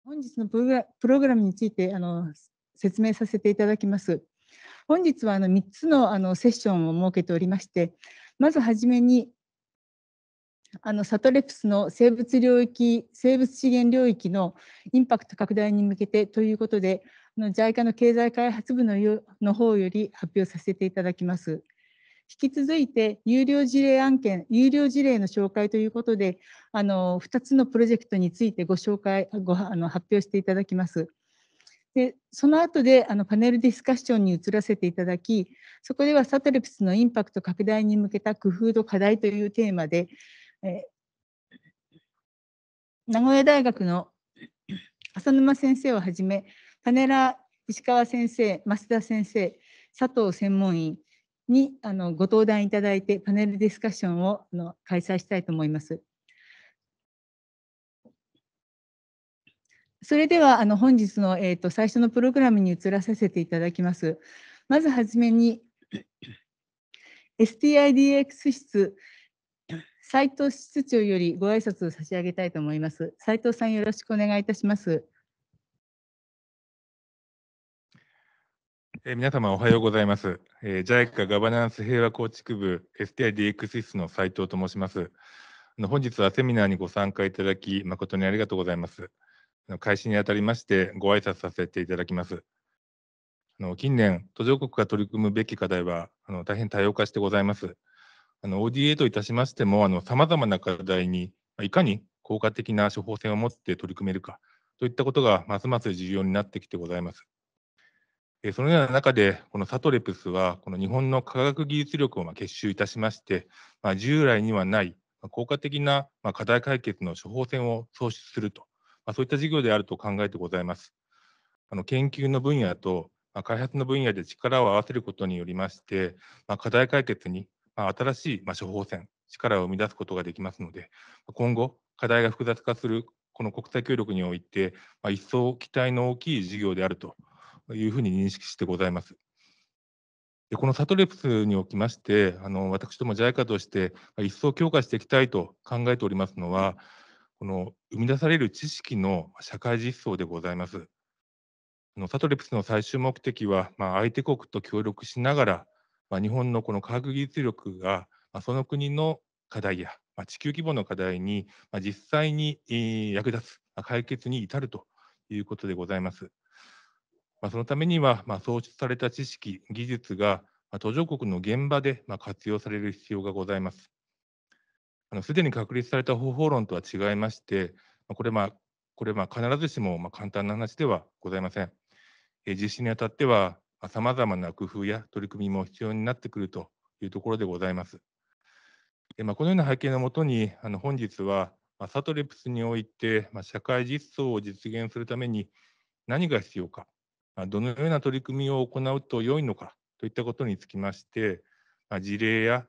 本日のプログラムについて説明させていただきます。本日は3つのセッションを設けておりまして、まずはじめにサトレプスの生物資源領域のインパクト拡大に向けてということで、JICA の経済開発部の方より発表させていただきます。引き続いて有料事例の紹介ということで、2つのプロジェクトについて発表していただきます。でその後でパネルディスカッションに移らせていただき、そこではサトレプスのインパクト拡大に向けた工夫と課題というテーマで、名古屋大学の浅沼先生をはじめ、パネラー石川先生、増田先生、佐藤専門員にご登壇いただいて、パネルディスカッションを開催したいと思います。それでは本日の最初のプログラムに移らさせていただきます。まずはじめに、STIDX 室、斉藤室長よりご挨拶を差し上げたいと思います。斉藤さん、よろしくお願いいたします。 皆様おはようございます。JICA ガバナンス平和構築部 STIDX 室の斉藤と申します。本日はセミナーにご参加いただき誠にありがとうございます。開始にあたりましてご挨拶させていただきます。近年、途上国が取り組むべき課題は大変多様化してございます。ODA といたしましても、さまざまな課題にいかに効果的な処方箋を持って取り組めるかといったことがますます重要になってきてございます。そのような中で、このサトレプスは、この日本の科学技術力を結集いたしまして、従来にはない効果的な課題解決の処方箋を創出すると、そういった事業であると考えてございます。研究の分野と開発の分野で力を合わせることによりまして、課題解決に新しい処方箋、力を生み出すことができますので、今後、課題が複雑化するこの国際協力において、一層期待の大きい事業であるというふうに認識してございます。でこのサトレプスにおきまして、私ども JICA として一層強化していきたいと考えておりますのは、この生み出される知識の社会実装でございます。サトレプスの最終目的は、相手国と協力しながら、日本のこの科学技術力が、その国の課題や、地球規模の課題に、実際に、役立つ、解決に至るということでございます。そのためには、創出された知識、技術が、途上国の現場で、活用される必要がございます。すでに確立された方法論とは違いまして、これ必ずしも簡単な話ではございません。実施にあたっては、さまざまな工夫や取り組みも必要になってくるというところでございます。このような背景のもとに、本日は、サトレプスにおいて、社会実装を実現するために何が必要か、どのような取り組みを行うと良いのかといったことにつきまして、事例や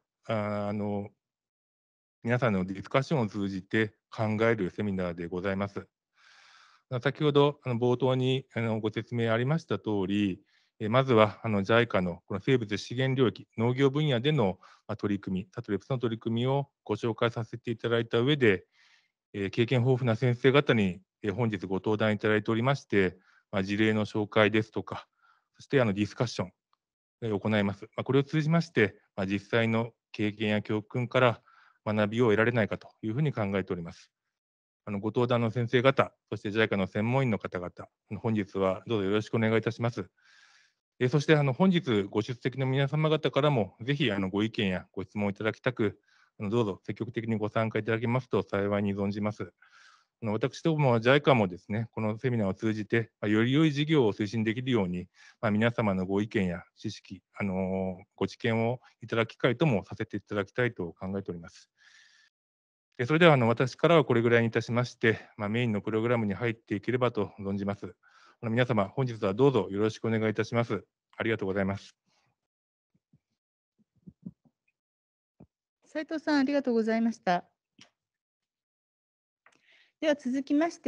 皆さんのディスカッションを通じて考えるセミナーでございます。先ほど冒頭にご説明ありました通り、まずはJICA のこの生物資源領域、農業分野での取り組み、サトレプスの取り組みをご紹介させていただいた上で、経験豊富な先生方に本日ご登壇いただいておりまして、事例の紹介ですとか、そしてディスカッションを行います。これを通じまして、実際の経験や教訓から学びを得られないかというふうに考えております。ご登壇の先生方、そして JICA の専門員の方々、本日はどうぞよろしくお願いいたします。そして本日ご出席の皆様方からも、ぜひご意見やご質問いただきたく、どうぞ積極的にご参加いただけますと幸いに存じます。私ども JICA もですね、このセミナーを通じて、より良い事業を推進できるように、皆様のご意見や知識、ご知見をいただく機会ともさせていただきたいと考えております。それでは私からはこれぐらいにいたしまして、メインのプログラムに入っていければと存じます。皆様、本日はどうぞよろしくお願いいたします。ありがとうございます。 斉藤さん、ありがとうございました。では続きまして、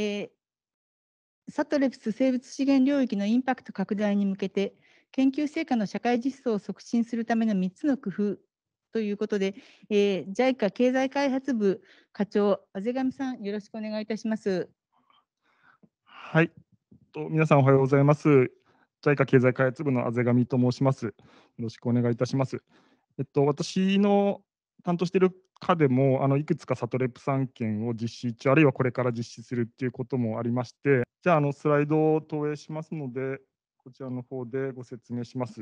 サトレプス生物資源領域のインパクト拡大に向けて、研究成果の社会実装を促進するための3つの工夫ということで、JICA 経済開発部課長、畔上さん、よろしくお願いいたします。 はい、皆さんおはようございます。JICA 経済開発部の畔上と申します。よろしくお願いいたします。私の担当している課でも、いくつかサトレップ3件を実施中、あるいはこれから実施するっていうこともありまして、じゃあ、スライドを投影しますので、こちらの方でご説明します。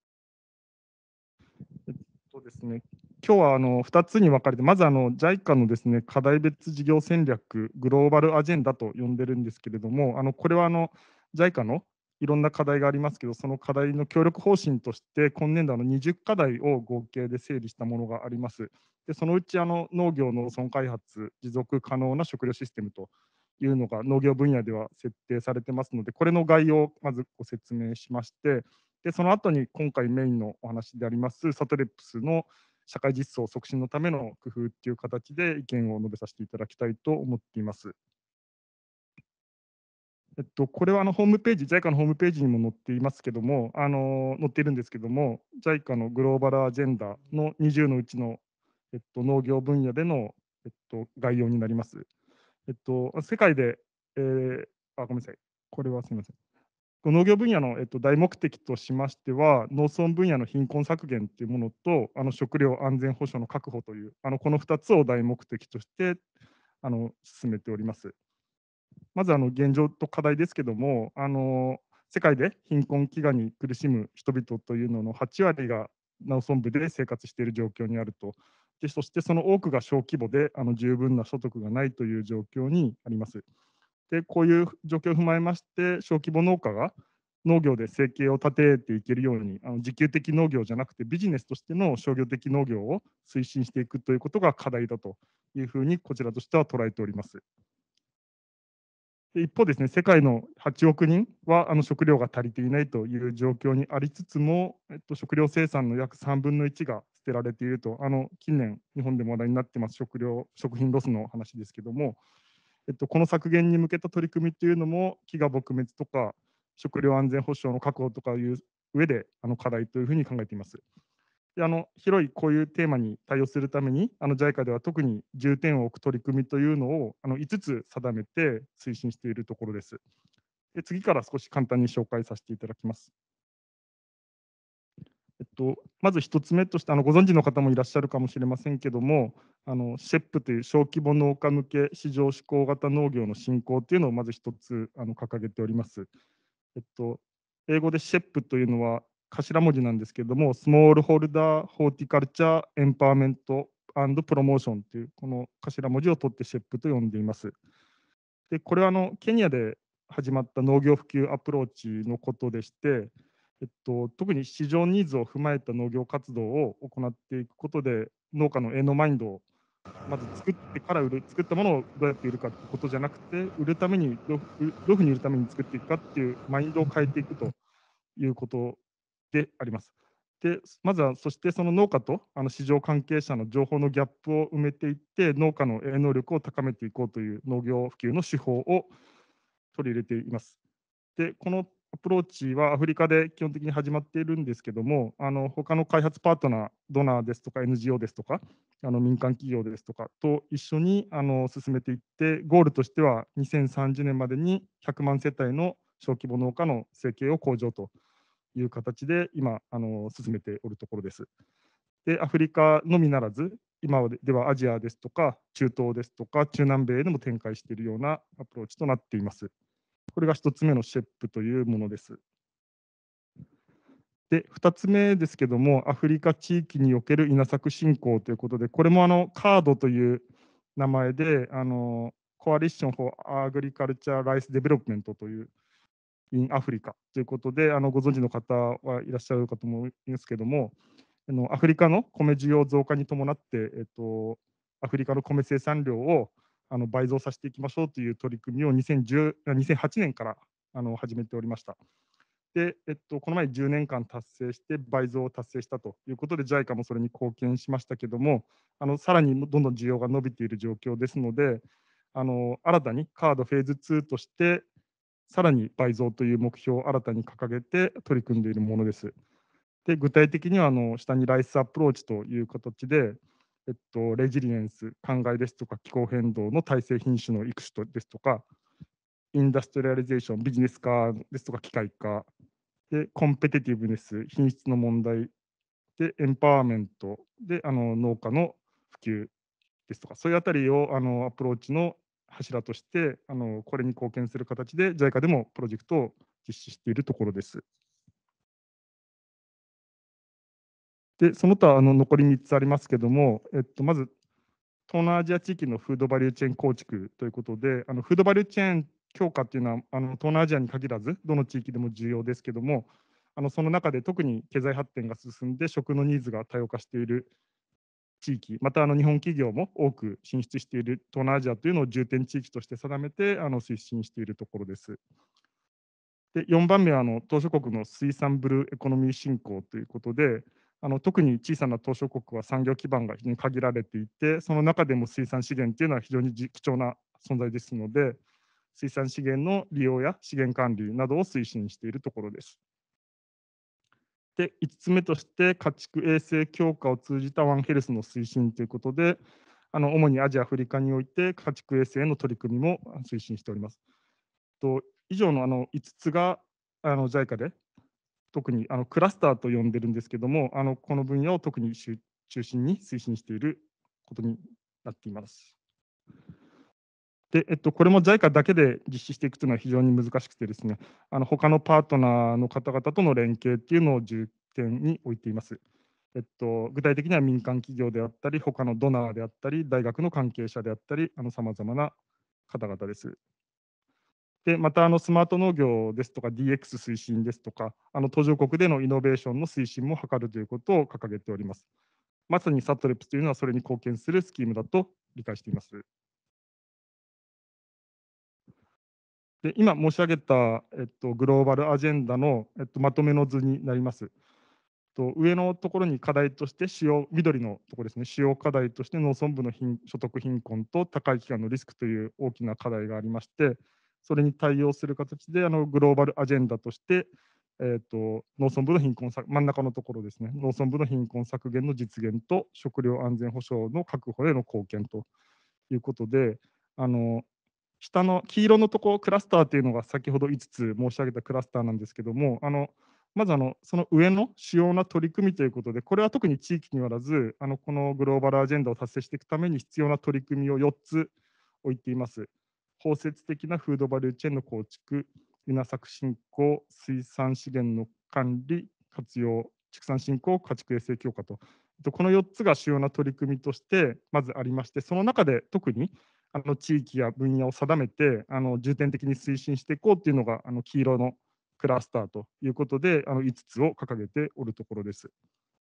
ですね、今日は2つに分かれて、まずJICA のですね、課題別事業戦略、グローバルアジェンダと呼んでるんですけれども、これはJICA のいろんな課題がありますけど、その課題の協力方針として、今年度20課題を合計で整理したものがあります。でそのうち農業農村開発、持続可能な食料システムというのが農業分野では設定されてますので、これの概要をまずご説明しまして、でその後に今回メインのお話でありますサトレップスの社会実装促進のための工夫っていう形で意見を述べさせていただきたいと思っています。これはホームページ、JICA のホームページにも載っていますけども、載っているんですけども、JICA のグローバルアジェンダの20のうちの、農業分野での、概要になります。世界で、ごめんなさい、これはすみません。農業分野の、大目的としましては、農村分野の貧困削減というものと、食料安全保障の確保という、この2つを大目的として進めております。まず現状と課題ですけども、世界で貧困飢餓に苦しむ人々というのの8割が農村部で生活している状況にあると。でそしてその多くが小規模で十分な所得がないという状況にあります。でこういう状況を踏まえまして、小規模農家が農業で生計を立てていけるように、自給的農業じゃなくてビジネスとしての商業的農業を推進していくということが課題だというふうにこちらとしては捉えております。一方ですね、世界の8億人は食料が足りていないという状況にありつつも、食料生産の約3分の1が捨てられていると、近年、日本でも話題になってます食品ロスの話ですけども、この削減に向けた取り組みというのも、飢餓撲滅とか食料安全保障の確保とかいう上で課題というふうに考えています。で広いこういうテーマに対応するために、JICA では特に重点を置く取り組みというのを5つ定めて推進しているところです。で次から少し簡単に紹介させていただきます。まず1つ目として、ご存知の方もいらっしゃるかもしれませんけども、シェップという小規模農家向け市場志向型農業の振興というのをまず1つ掲げております。英語でシェップというのは頭文字なんですけれども、スモールホルダー・ホーティカルチャー・エンパワーメント・プロモーションというこの頭文字を取ってシェップと呼んでいます。でこれはケニアで始まった農業普及アプローチのことでして、特に市場ニーズを踏まえた農業活動を行っていくことで、農家の営農マインドをまず作ってから売る、作ったものをどうやって売るかってことじゃなくて、売るためにどういうふうに売るために作っていくかっていうマインドを変えていくということであります。でまずはそしてその農家と市場関係者の情報のギャップを埋めていって、農家の営農力を高めていこうという農業普及の手法を取り入れています。でこのアプローチはアフリカで基本的に始まっているんですけども、他の開発パートナー、ドナーですとか NGO ですとか、民間企業ですとかと一緒に進めていって、ゴールとしては2030年までに100万世帯の小規模農家の生計を向上という形で今進めておるところです。でアフリカのみならず、今ではアジアですとか中東ですとか中南米でも展開しているようなアプローチとなっています。これが1つ目のシェップというものです。で、2つ目ですけども、アフリカ地域における稲作振興ということで、これもカードという名前で、コアリッション・フォー・アグリカルチャー・ライス・デベロップメントという、イン・アフリカということで、ご存知の方はいらっしゃるかと思いますけども、アフリカの米需要増加に伴って、アフリカの米生産量を倍増させていきましょうという取り組みを2008年から始めておりました。で、この前10年間達成して倍増を達成したということで、JICA もそれに貢献しましたけども、さらにどんどん需要が伸びている状況ですので、新たにカードフェーズ2として、さらに倍増という目標を新たに掲げて取り組んでいるものです。で具体的には下にライスアプローチという形で、レジリエンス、灌漑ですとか気候変動の耐性品種の育種ですとか、 インダストリアリゼーション、ビジネス化ですとか機械化、で、コンペティティブネス、品質の問題、で、エンパワーメント、で、農家の普及ですとか、そういうあたりをアプローチの柱として、これに貢献する形で、JICA でもプロジェクトを実施しているところです。で、その他、残り3つありますけども、まず、東南アジア地域のフードバリューチェーン構築ということで、フードバリューチェーン強化っていうのは、東南アジアに限らず、どの地域でも重要ですけども、その中で特に経済発展が進んで、食のニーズが多様化している地域、また日本企業も多く進出している東南アジアというのを重点地域として定めて推進しているところです。で、4番目は島しょ国の水産ブルーエコノミー振興ということで、特に小さな島しょ国は産業基盤が非常に限られていて、その中でも水産資源というのは非常に貴重な存在ですので、水産資源の利用や資源管理などを推進しているところです。で、5つ目として、家畜衛生強化を通じたワンヘルスの推進ということで、主にアジア、アフリカにおいて家畜衛生の取り組みも推進しております。以上の5つがJICA で特にクラスターと呼んでるんですけども、この分野を特に中心に推進していることになっています。で、これも JICA だけで実施していくというのは非常に難しくてですね、他のパートナーの方々との連携っていうのを重点に置いています。具体的には民間企業であったり、他のドナーであったり、大学の関係者であったり、さまざまな方々です。で、またスマート農業ですとか DX 推進ですとか、途上国でのイノベーションの推進も図るということを掲げております。まさにサトレプスというのはそれに貢献するスキームだと理解しています。で、今申し上げた、グローバルアジェンダの、まとめの図になります。上のところに課題として緑のところですね、主要課題として農村部の所得貧困と高い飢餓のリスクという大きな課題がありまして、それに対応する形でグローバルアジェンダとして、農村部の貧困真ん中のところですね、農村部の貧困削減の実現と食料安全保障の確保への貢献ということで、下の黄色のところ、クラスターというのが先ほど5つ申し上げたクラスターなんですけども、まずその上の主要な取り組みということで、これは特に地域によらず、このグローバルアジェンダを達成していくために必要な取り組みを4つ置いています。包摂的なフードバリューチェーンの構築、稲作振興、水産資源の管理、活用、畜産振興、家畜衛生強化と、この4つが主要な取り組みとしてまずありまして、その中で特に地域や分野を定めて重点的に推進していこうというのが黄色のクラスターということで5つを掲げておるところです。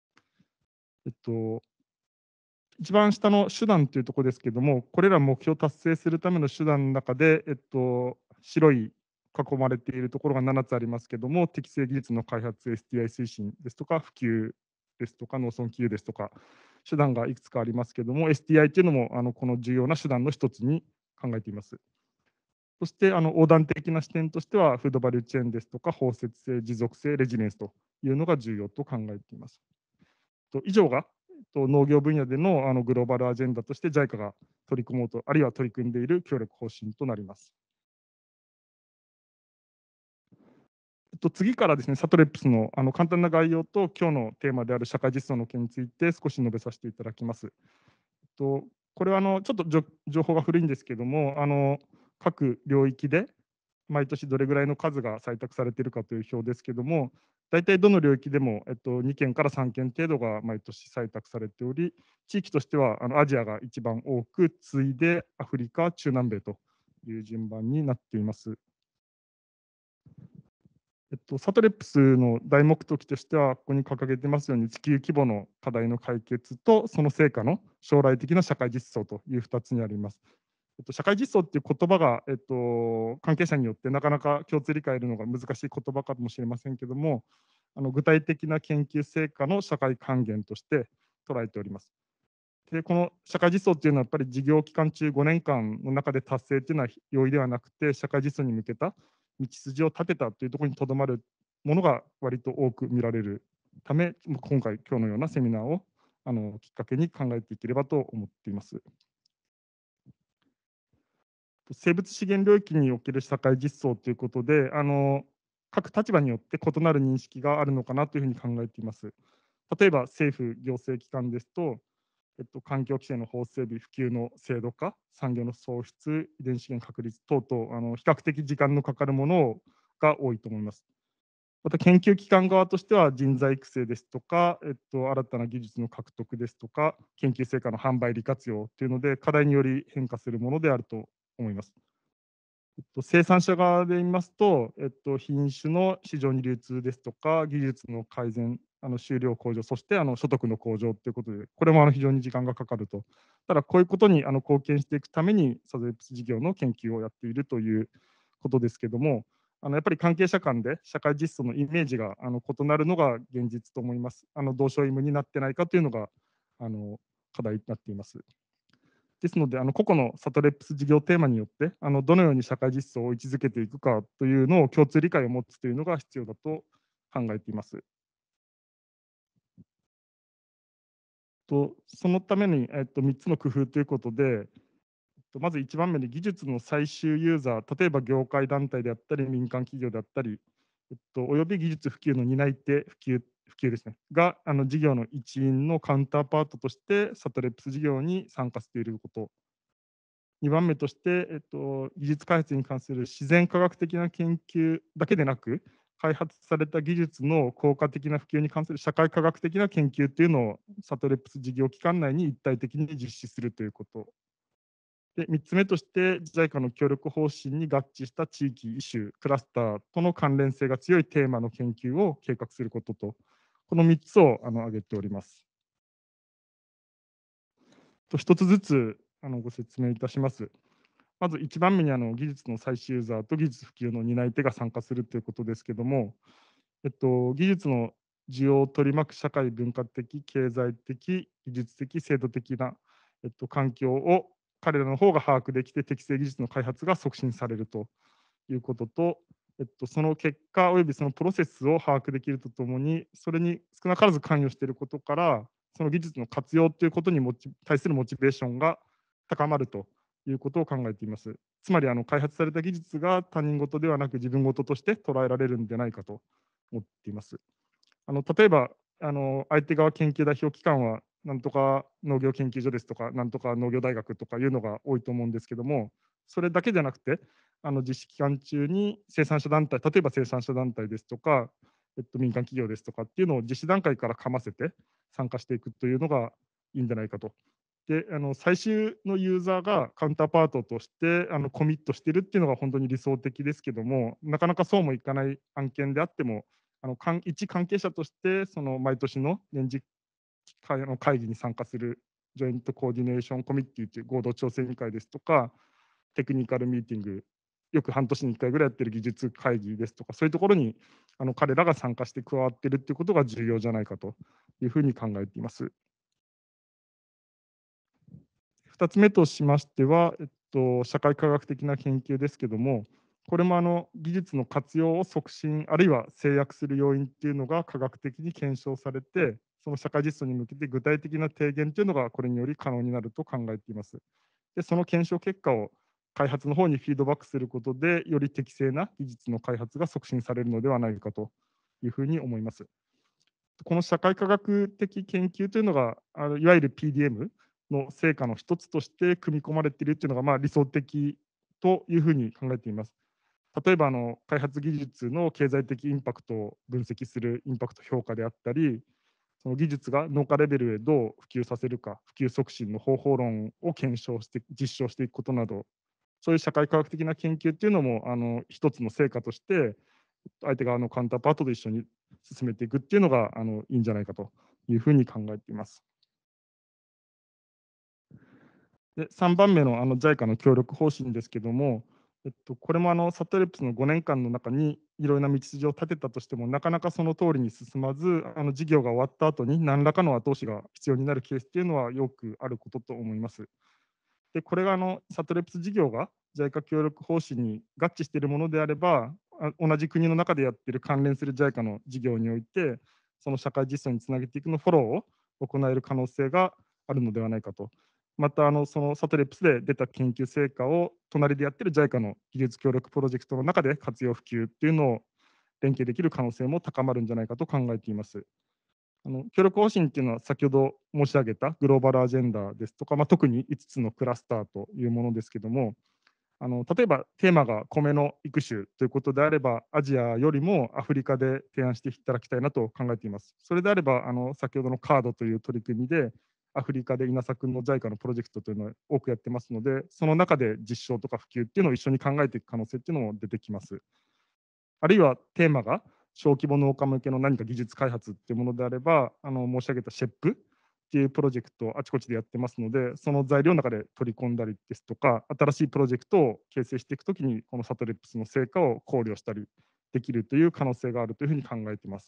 一番下の手段というところですけれども、これら目標達成するための手段の中で、白い囲まれているところが7つありますけれども、適正技術の開発、STI 推進ですとか、普及ですとか、農村企業ですとか、手段がいくつかありますけれども、STI というのもこの重要な手段の一つに考えています。そして横断的な視点としては、フードバリューチェーンですとか、包摂性、持続性、レジリエンスというのが重要と考えています。以上が農業分野でのグローバルアジェンダとして JICA が取り組もうと、あるいは取り組んでいる協力方針となります。次からですね、サトレップスの簡単な概要と、今日のテーマである社会実装の件について少し述べさせていただきます。これはちょっと情報が古いんですけども、各領域で毎年どれぐらいの数が採択されているかという表ですけども、大体どの領域でも、2件から3件程度が毎年採択されており、地域としてはアジアが一番多く、次いでアフリカ、中南米という順番になっています。サトレップスの大目的としては、ここに掲げてますように、地球規模の課題の解決と、その成果の将来的な社会実装という2つにあります。社会実装っていう言葉が、関係者によってなかなか共通理解得るのが難しい言葉かもしれませんけども、具体的な研究成果の社会還元として捉えております。で、この社会実装っていうのはやっぱり事業期間中5年間の中で達成っていうのは容易ではなくて、社会実装に向けた道筋を立てたというところにとどまるものが割と多く見られるため、今日のようなセミナーをきっかけに考えていければと思っています。 生物資源領域における社会実装ということで、各立場によって異なる認識があるのかなというふうに考えています。例えば政府、行政機関ですと、環境規制の法整備、普及の制度化、産業の創出、遺伝資源確立等々、比較的時間のかかるものが多いと思います。また研究機関側としては人材育成ですとか、新たな技術の獲得ですとか、研究成果の販売利活用というので、課題により変化するものであると思います。生産者側で言いますと、品種の市場に流通ですとか、技術の改善、収量向上、そして所得の向上ということで、これも非常に時間がかかると。ただ、こういうことに貢献していくために、サザエプス事業の研究をやっているということですけども、やっぱり関係者間で社会実装のイメージが異なるのが現実と思います。同床異夢になってないかというのが課題になっています。ですので、個々のサトレップス事業テーマによって、どのように社会実装を位置づけていくかというのを共通理解を持つというのが必要だと考えています。そのために、3つの工夫ということで、まず1番目に技術の最終ユーザー、例えば業界団体であったり、民間企業であったり、および技術普及の担い手、普及ですね、が事業の一員のカウンターパートとして、サトレップス事業に参加していること。2番目として、技術開発に関する自然科学的な研究だけでなく、開発された技術の効果的な普及に関する社会科学的な研究というのをサトレップス事業機関内に一体的に実施するということ。で、3つ目として、JICA の協力方針に合致した地域、イシュー、クラスターとの関連性が強いテーマの研究を計画することと、この3つを挙げております。1つずつご説明いたします。まず1番目に技術の最終ユーザーと技術普及の担い手が参加するということですけども、技術の需要を取り巻く社会文化的、経済的、技術的、制度的な、環境を彼らの方が把握できて、適正技術の開発が促進されるということと、その結果およびそのプロセスを把握できるとともに、それに少なからず関与していることから、その技術の活用ということに対するモチベーションが高まるということを考えています。つまり開発された技術が他人事ではなく自分事として捉えられるんじゃないかと思っています。例えば相手側研究代表機関はなんとか農業研究所ですとか、なんとか農業大学とかいうのが多いと思うんですけども、それだけじゃなくて、実施期間中に生産者団体、例えば生産者団体ですとか、民間企業ですとかっていうのを実施段階からかませて参加していくというのがいいんじゃないかと。で、最終のユーザーがカウンターパートとしてコミットしているっていうのが本当に理想的ですけども、なかなかそうもいかない案件であっても、一関係者として、その毎年の年次会議に参加するジョイントコーディネーションコミッティという合同調整委員会ですとか、テクニカルミーティング、よく半年に1回ぐらいやってる技術会議ですとか、そういうところに彼らが参加して加わっているということが重要じゃないかというふうに考えています。2つ目としましては、社会科学的な研究ですけども、これも技術の活用を促進、あるいは制約する要因っていうのが科学的に検証されて、その社会実装に向けて具体的な提言というのがこれにより可能になると考えています。で、その検証結果を開発の方にフィードバックすることで、より適正な技術の開発が促進されるのではないかというふうに思います。この社会科学的研究というのが、いわゆる PDM の成果の一つとして組み込まれているというのが、理想的というふうに考えています。例えば開発技術の経済的インパクトを分析するインパクト評価であったり、その技術が農家レベルへどう普及させるか、普及促進の方法論を検証して、実証していくことなど、そういう社会科学的な研究っていうのも、一つの成果として、相手側のカウンターパートと一緒に進めていくっていうのがいいんじゃないかというふうに考えています。で、3番目のJICA の協力方針ですけども、これもサトレップスの5年間の中にいろいろな道筋を立てたとしても、なかなかその通りに進まず、事業が終わった後に何らかの後押しが必要になるケースっていうのはよくあることと思います。で、これがサトレップス事業が JICA 協力方針に合致しているものであれば、同じ国の中でやっている関連する JICA の事業において、その社会実装につなげていくのフォローを行える可能性があるのではないかと。またそのサトレップスで出た研究成果を隣でやってる JICA の技術協力プロジェクトの中で活用普及っていうのを連携できる可能性も高まるんじゃないかと考えています。協力方針っていうのは先ほど申し上げたグローバルアジェンダですとか、特に5つのクラスターというものですけども、例えばテーマが米の育種ということであれば、アジアよりもアフリカで提案していただきたいなと考えています。それであれば、先ほどのカードという取り組みで、アフリカで稲作の JICA のプロジェクトというのを多くやってますので、その中で実証とか普及っていうのを一緒に考えていく可能性っていうのも出てきます。あるいはテーマが小規模農家向けの何か技術開発っていうものであれば、申し上げたシェップっていうプロジェクトをあちこちでやってますので、その材料の中で取り込んだりですとか、新しいプロジェクトを形成していくときに、このサトレップスの成果を考慮したりできるという可能性があるというふうに考えています。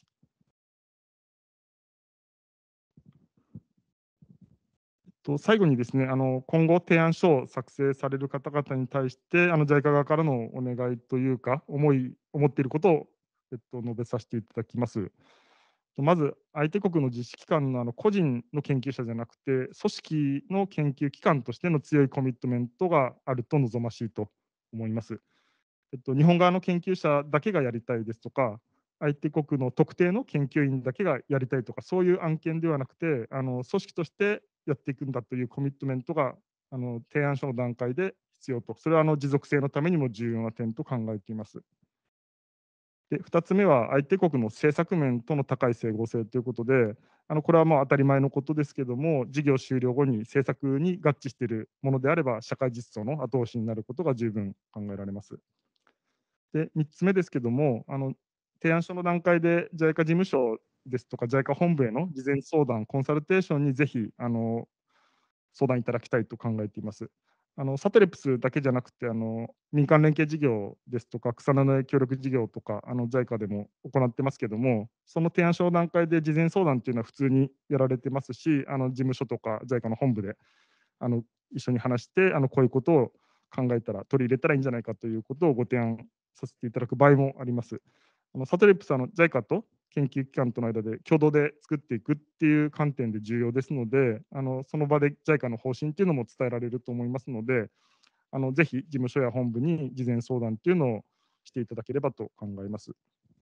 最後にですね、今後提案書を作成される方々に対して、JICA 側からのお願いというか、思っていることを、述べさせていただきます。まず、相手国の実施機関の個人の研究者じゃなくて、組織の研究機関としての強いコミットメントがあると望ましいと思います。日本側の研究者だけがやりたいですとか、相手国の特定の研究員だけがやりたいとか、そういう案件ではなくて、組織としてやっていくんだというコミットメントが提案書の段階で必要と、それは持続性のためにも重要な点と考えています。で、2つ目は相手国の政策面との高い整合性ということで、これは当たり前のことですけども、事業終了後に政策に合致しているものであれば、社会実装の後押しになることが十分考えられます。で、3つ目ですけども、提案書の段階で JICA 事務所ですとか JICA 本部への事前相談、コンサルテーションにぜひ相談いただきたいと考えています。サトレプスだけじゃなくて、民間連携事業ですとか、草の根協力事業とか、JICA でも行ってますけども、その提案書の段階で事前相談っていうのは普通にやられてますし、事務所とか JICA の本部で一緒に話して、こういうことを考えたら、取り入れたらいいんじゃないかということをご提案させていただく場合もあります。サトレプスはJICA と研究機関との間で共同で作っていくっていう観点で重要ですので、その場で JICA の方針っていうのも伝えられると思いますので、ぜひ事務所や本部に事前相談っていうのをしていただければと考えます。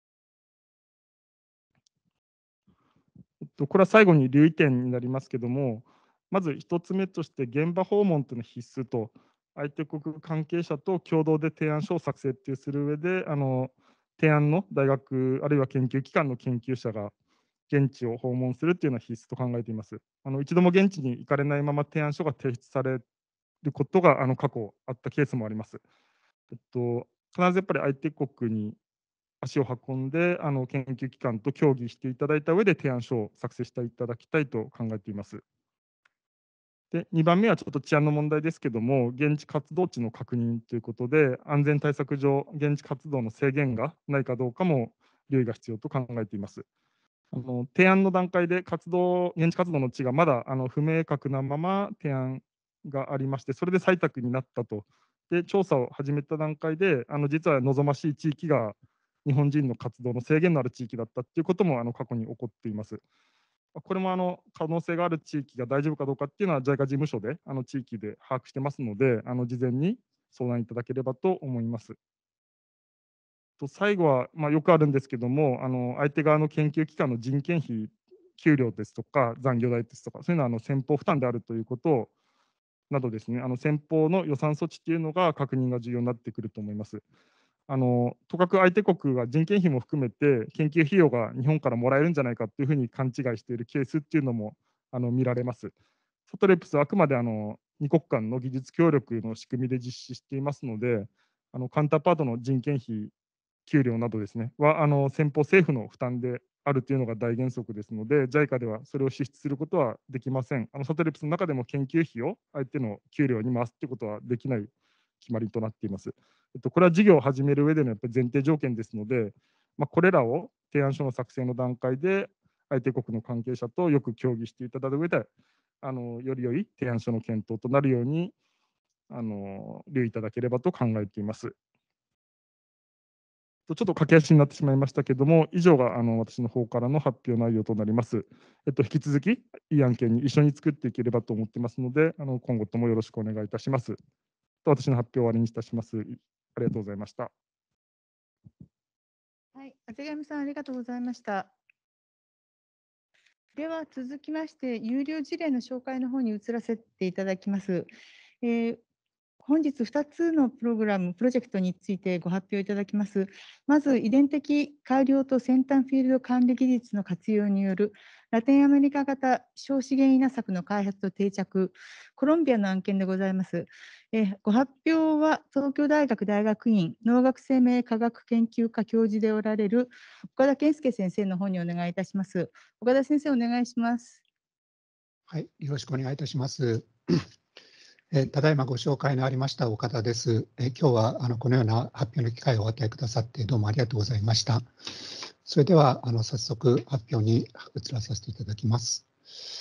これは最後に留意点になりますけども、まず1つ目として現場訪問というのは必須と、相手国関係者と共同で提案書を作成ってする上で、提案の大学あるいは研究機関の研究者が現地を訪問するっていうのは必須と考えています。一度も現地に行かれないまま提案書が提出されることが過去あったケースもあります。必ずやっぱり相手国に足を運んで、研究機関と協議していただいた上で提案書を作成していただきたいと考えています。で、2番目はちょっと治安の問題ですけども、現地活動地の確認ということで、安全対策上、現地活動の制限がないかどうかも留意が必要と考えています。提案の段階で現地活動の地がまだ不明確なまま提案がありまして、それで採択になったと。で、調査を始めた段階で、実は望ましい地域が日本人の活動の制限のある地域だったっていうことも過去に起こっています。これも可能性がある地域が大丈夫かどうかっていうのは JICA 事務所で地域で把握してますので、事前に相談いただければと思います。最後は、よくあるんですけども、相手側の研究機関の人件費、給料ですとか、残業代ですとか、そういうのは先方負担であるということなどですね、先方の予算措置っていうのが確認が重要になってくると思います。とかく相手国が人件費も含めて研究費用が日本からもらえるんじゃないかっていうふうに勘違いしているケースっていうのも見られます。サトレプスはあくまで2国間の技術協力の仕組みで実施していますので、カウンターパートの人件費、給料などですね、は先方政府の負担であるというのが大原則ですので、JICA ではそれを支出することはできません。サトレプスの中でも研究費を相手の給料に回すということはできない決まりとなっています。これは事業を始める上でのやっぱり前提条件ですので、これらを提案書の作成の段階で相手国の関係者とよく協議していただく上で、より良い提案書の検討となるように留意いただければと考えています。ちょっと駆け足になってしまいましたけれども、以上が私の方からの発表内容となります。引き続き、いい案件に一緒に作っていければと思ってますので、今後ともよろしくお願いいたします。 私の発表を終わりにいたします。ありがとうございました。 はい、長谷上さん、ありがとうございました。では続きまして、有料事例の紹介の方に移らせていただきます。本日2つのプロジェクトについてご発表いただきます。まず、遺伝的改良と先端フィールド管理技術の活用によるラテンアメリカ型小資源稲作の開発と定着、コロンビアの案件でございます。ご発表は東京大学大学院農学生命科学研究科教授でおられる岡田健介先生の方にお願いいたします。岡田先生、お願いします。 はい、よろしくお願いいたします。ただいまご紹介のありました岡田です。今日はこのような発表の機会をお与えくださってどうもありがとうございました。それでは早速発表に移らさせていただきます。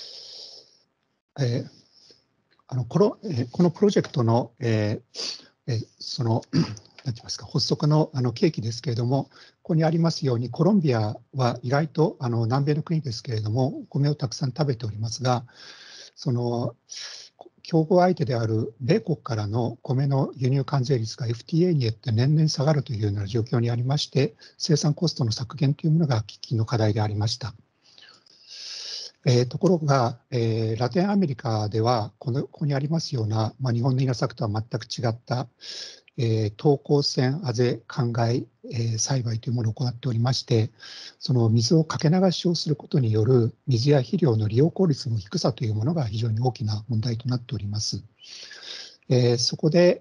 このプロジェクトの、その何て言いますか、発足の契機ですけれども、ここにありますようにコロンビアは意外と南米の国ですけれども、お米をたくさん食べておりますが、その競合相手である米国からの米の輸入関税率が FTA によって年々下がるというような状況にありまして、生産コストの削減というものが喫緊の課題でありました。ところが、ラテンアメリカではここにありますような、日本の稲作とは全く違った等高線あぜ灌漑栽培というものを行っておりまして、その水をかけ流しをすることによる水や肥料の利用効率の低さというものが非常に大きな問題となっております。そこで、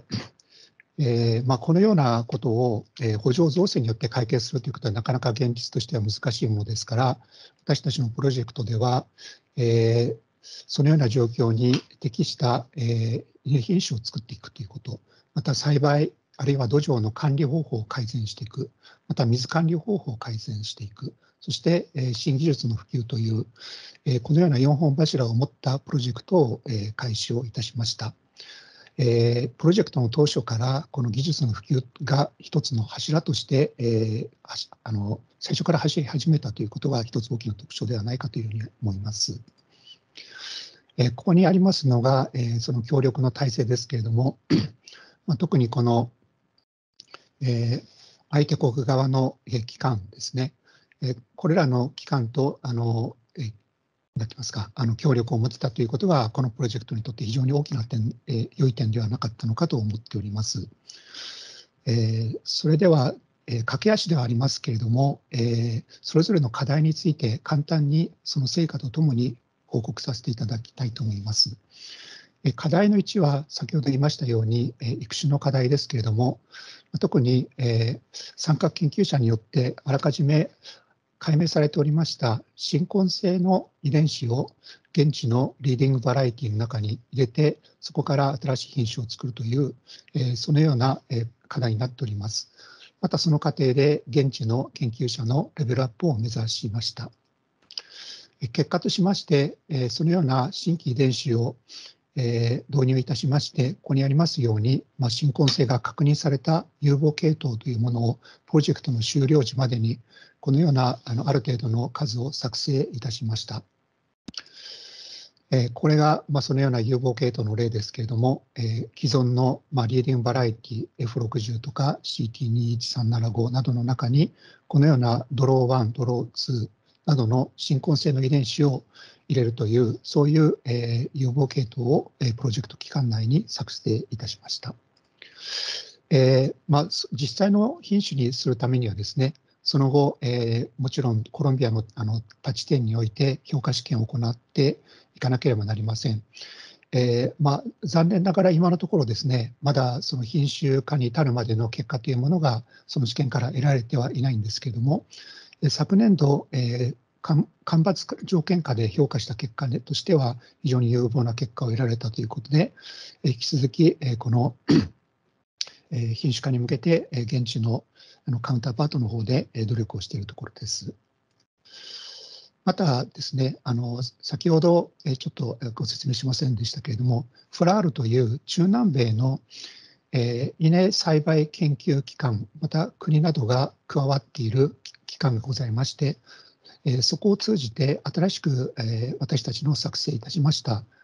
このようなことを補助造成によって解決するということはなかなか現実としては難しいものですから、私たちのプロジェクトでは、そのような状況に適した品種を作っていくということ、また栽培、あるいは土壌の管理方法を改善していく、また水管理方法を改善していく、そして新技術の普及という、このような4本柱を持ったプロジェクトを開始をいたしました。プロジェクトの当初からこの技術の普及が一つの柱として、最初から走り始めたということが一つ大きな特徴ではないかというふうに思います。ここにありますのが、その協力の体制ですけれども、特にこの、相手国側の機関ですね、これらの機関となんて言いますか、協力を持てたということが、このプロジェクトにとって非常に大きな点、良い点ではなかったのかと思っております。それでは、駆け足ではありますけれども、それぞれの課題について簡単にその成果とともに報告させていただきたいと思います。課題の1は先ほど言いましたように、育種の課題ですけれども、特に参画研究者によってあらかじめ解明されておりました新根性の遺伝子を現地のリーディングバラエティの中に入れて、そこから新しい品種を作るという、そのような課題になっております。またその過程で現地の研究者のレベルアップを目指しました。結果としまして、そのような新規遺伝子を導入いたしまして、ここにありますように、新根性が確認された有望系統というものをプロジェクトの終了時までにこのようなある程度の数を作成いたしました。これがそのような有望系統の例ですけれども、既存のリーディングバラエティ F60 とか CT21375 などの中にこのようなドロー1、ドロー2などの新根性の遺伝子を入れるという、そういう有望系統をプロジェクト期間内に作成いたしました。実際の品種にするためにはですね、その後、もちろんコロンビアの他地点において評価試験を行っていかなければなりません。残念ながら今のところですね、まだその品種化に至るまでの結果というものがその試験から得られてはいないんですけれども、昨年度、干ばつ条件下で評価した結果としては非常に有望な結果を得られたということで、引き続きこの品種化に向けて現地のカウンターパートの方で努力をしているところです。またですね、先ほどちょっとご説明しませんでしたけれども、フラールという中南米の稲栽培研究機関、また国などが加わっている機関がございまして、そこを通じて新しく私たちの作成いたしました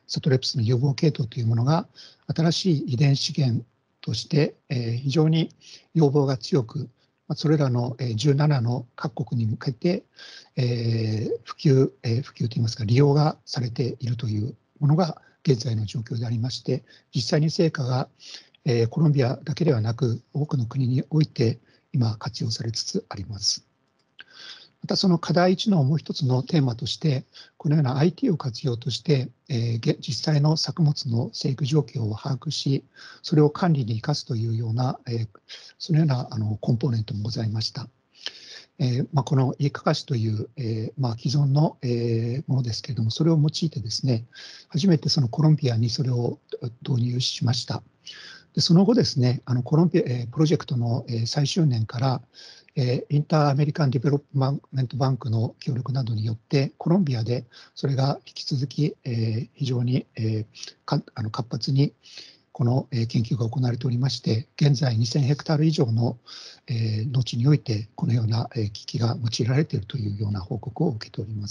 サトレプスの予防系統というものが新しい遺伝子源として、非常に要望が強く、それらの17の各国に向けて普及といいますか利用がされているというものが現在の状況でありまして、実際に成果がコロンビアだけではなく多くの国において今活用されつつあります。またその課題1のもう一つのテーマとして、このような IT を活用として、実際の作物の生育状況を把握し、それを管理に生かすというような、そのようなコンポーネントもございました。この e-Kakashi という、既存の、ものですけれども、それを用いてですね、初めてそのコロンビアにそれを導入しました。でその後ですね、コロンビア、プロジェクトの最終年から、インターアメリカン・ディベロップメント・バンクの協力などによって、コロンビアでそれが引き続き、非常に、活発にこの研究が行われておりまして、現在2000ヘクタール以上の農地において、このような機器が用いられているというような報告を受けております。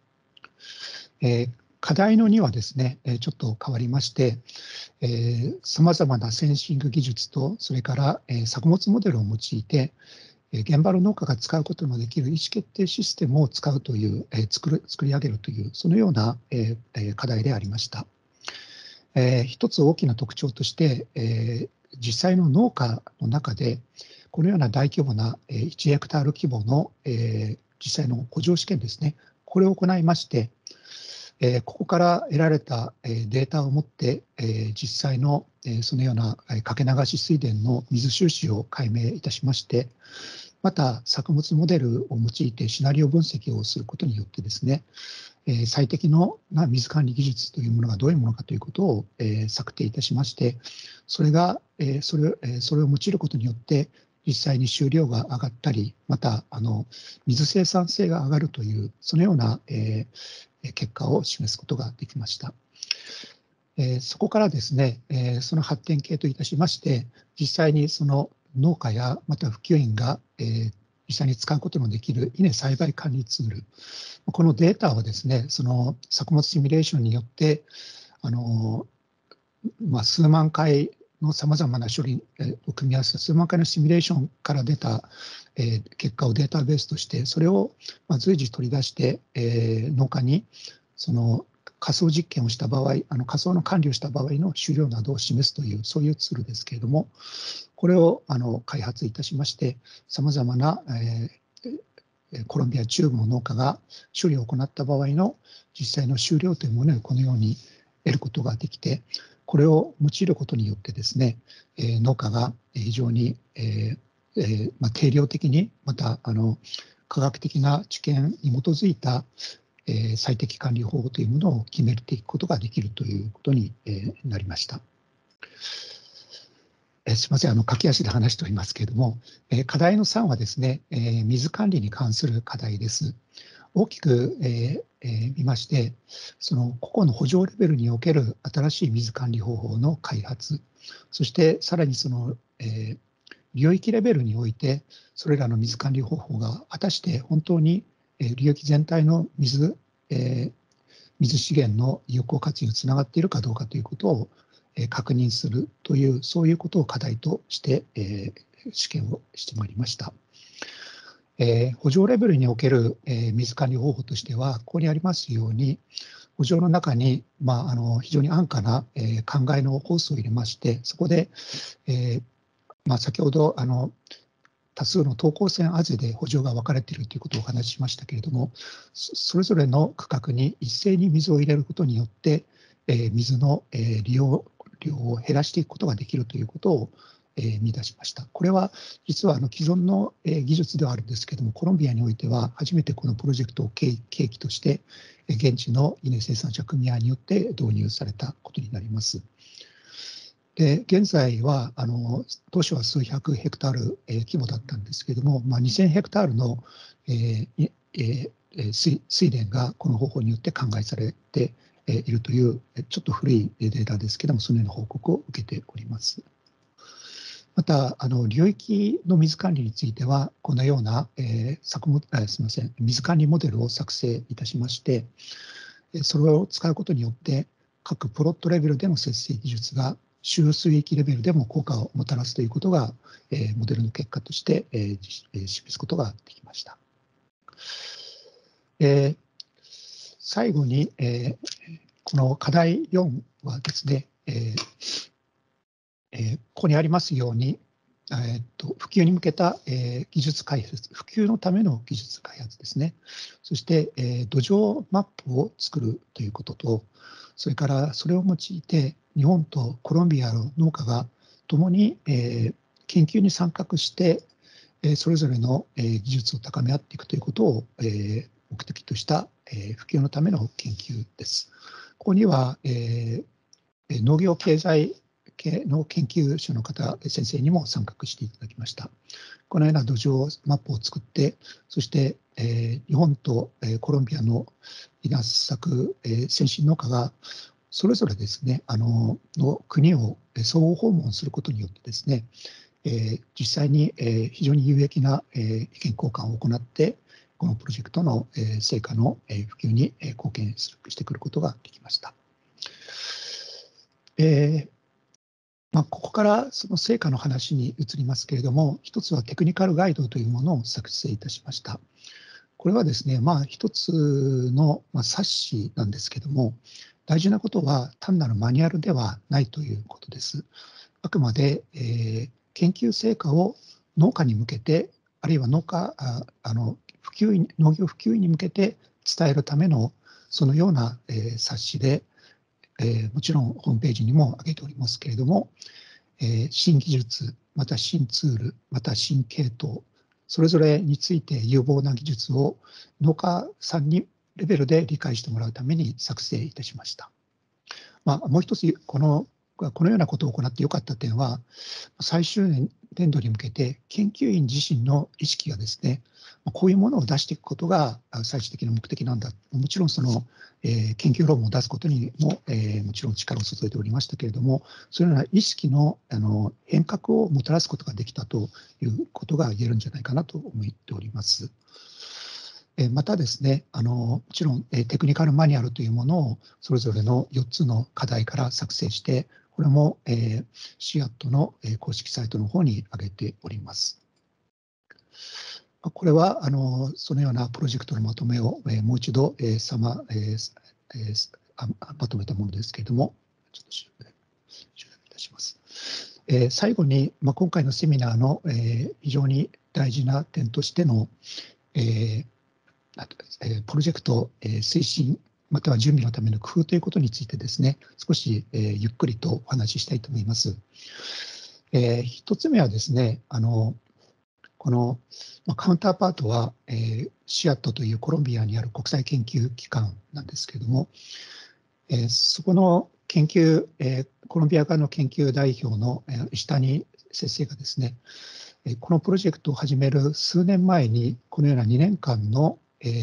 課題の2はですね、ちょっと変わりまして、さまざまなセンシング技術と、それから作物モデルを用いて、現場の農家が使うことのできる意思決定システムを使うという、作り上げるという、そのような課題でありました。一つ大きな特徴として、実際の農家の中で、このような大規模な1ヘクタール規模の実際の圃場試験ですね、これを行いまして、ここから得られたデータをもって、実際のそのようなかけ流し水田の水収支を解明いたしまして、また作物モデルを用いてシナリオ分析をすることによってですね、最適な水管理技術というものがどういうものかということを策定いたしまして、それを用いることによって、実際に収量が上がったり、また水生産性が上がるという、そのような結果を示すことができました。そこからですね、その発展系といたしまして、実際にその農家やまた普及員が実際に使うことのできる稲栽培管理ツール、このデータをですね、その作物シミュレーションによって数万回のさまざまな処理を組み合わせた数万回のシミュレーションから出た結果をデータベースとして、それを随時取り出して農家にその仮想実験をした場合、仮想の管理をした場合の収量などを示すという、そういうツールですけれども、これを開発いたしまして、さまざまなコロンビア中部の農家が処理を行った場合の実際の収量というものをこのように得ることができて、これを用いることによってですね、農家が非常に定量的に、また科学的な知見に基づいた最適管理方法というものを決めていくことができるということになりました。すみません、駆け足で話しておりますけれども、課題の3はですね、水管理に関する課題です。大きく見まして、その個々の圃場レベルにおける新しい水管理方法の開発、そしてさらにその領域レベルにおいて、それらの水管理方法が果たして本当に領域全体の水資源の有効活用につながっているかどうかということを確認するという、そういうことを課題として試験をしてまいりました。圃場レベルにおける水管理方法としては、ここにありますように、圃場の中に非常に安価な灌漑のホースを入れまして、そこで先ほど多数の等高線あぜで圃場が分かれているということをお話ししましたけれども、それぞれの区画に一斉に水を入れることによって、水の利用量を減らしていくことができるということを見出しました。これは実は既存の技術ではあるんですけれども、コロンビアにおいては初めてこのプロジェクトを契機として、現地の稲生産者組合によって導入されたことになります。で現在は当初は数百ヘクタール規模だったんですけれども、2000ヘクタールの水田がこの方法によって灌漑されているという、ちょっと古いデータですけれども、そのような報告を受けております。また、領域の水管理については、このような水管理モデルを作成いたしまして、それを使うことによって、 各プロットレベルでの節制技術が周水域レベルでも効果をもたらすということが、モデルの結果として、示すことができました。最後に、この課題4はですね、ここにありますように、普及に向けた、技術開発、普及のための技術開発ですね。そして、土壌マップを作るということと、それからそれを用いて、日本とコロンビアの農家が共に、研究に参画して、それぞれの、技術を高め合っていくということを、目的とした、普及のための研究です。ここには、農業経済系の研究者の方、先生にも参画していただきました。このような土壌マップを作って、そして、日本と、コロンビアの稲作、先進農家がそれぞれですね、の国を相互訪問することによってですね、実際に、非常に有益な、意見交換を行って、このプロジェクトの、成果の、普及に、貢献してくることができました。ここからその成果の話に移りますけれども、一つはテクニカルガイドというものを作成いたしました。これはですね、一つの冊子なんですけども、大事なことは単なるマニュアルではないということです。あくまで、研究成果を農家に向けて、あるいは農業普及に向けて伝えるためのそのような、冊子で、もちろんホームページにも挙げておりますけれども、新技術、また新ツール、また新系統、それぞれについて有望な技術を農家さんにレベルで理解してもらうために作成いたしました。もう一つこのようなことを行ってよかった点は、最終年度に向けて研究員自身の意識がですね、こういうものを出していくことが最終的な目的なんだ。もちろんその、研究論文を出すことにも、もちろん力を注いでおりましたけれども、そういうような意識の、変革をもたらすことができたということが言えるんじゃないかなと思っております。またですね、もちろんテクニカルマニュアルというものをそれぞれの4つの課題から作成して、これもCIATの公式サイトの方に上げております。これはそのようなプロジェクトのまとめをもう一度まとめたものですけれども、ちょっと終了いたします。最後に、今回のセミナーの非常に大事な点としてのプロジェクト推進または準備のための工夫ということについてですね、少しゆっくりとお話ししたいと思います。一つ目はですね、このカウンターパートはCIATというコロンビアにある国際研究機関なんですけれども、そこの研究、コロンビア側の研究代表の石谷先生がですね、このプロジェクトを始める数年前に、このような2年間の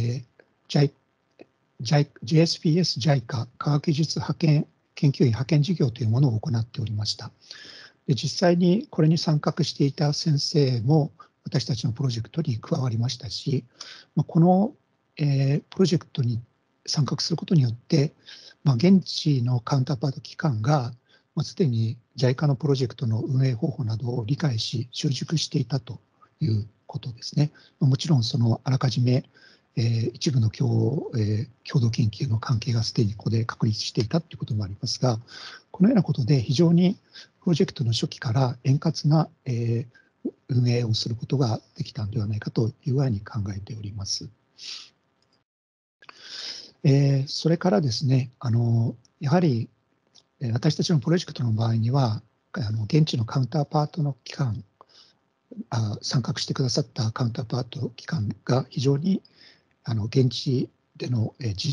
GSPS JICA 科学技術研究員派遣事業というものを行っておりました。で、実際にこれに参画していた先生も私たちのプロジェクトに加わりましたし、この、プロジェクトに参画することによって、現地のカウンターパート機関がすでに JICA のプロジェクトの運営方法などを理解し、習熟していたということですね。もちろんそのあらかじめ一部の共同研究の関係がすでにここで確立していたということもありますが、このようなことで非常にプロジェクトの初期から円滑な運営をすることができたのではないかというふうに考えております。それからですね、やはり私たちのプロジェクトの場合には、現地のカウンターパートの機関、参画してくださったカウンターパート機関が非常に現地での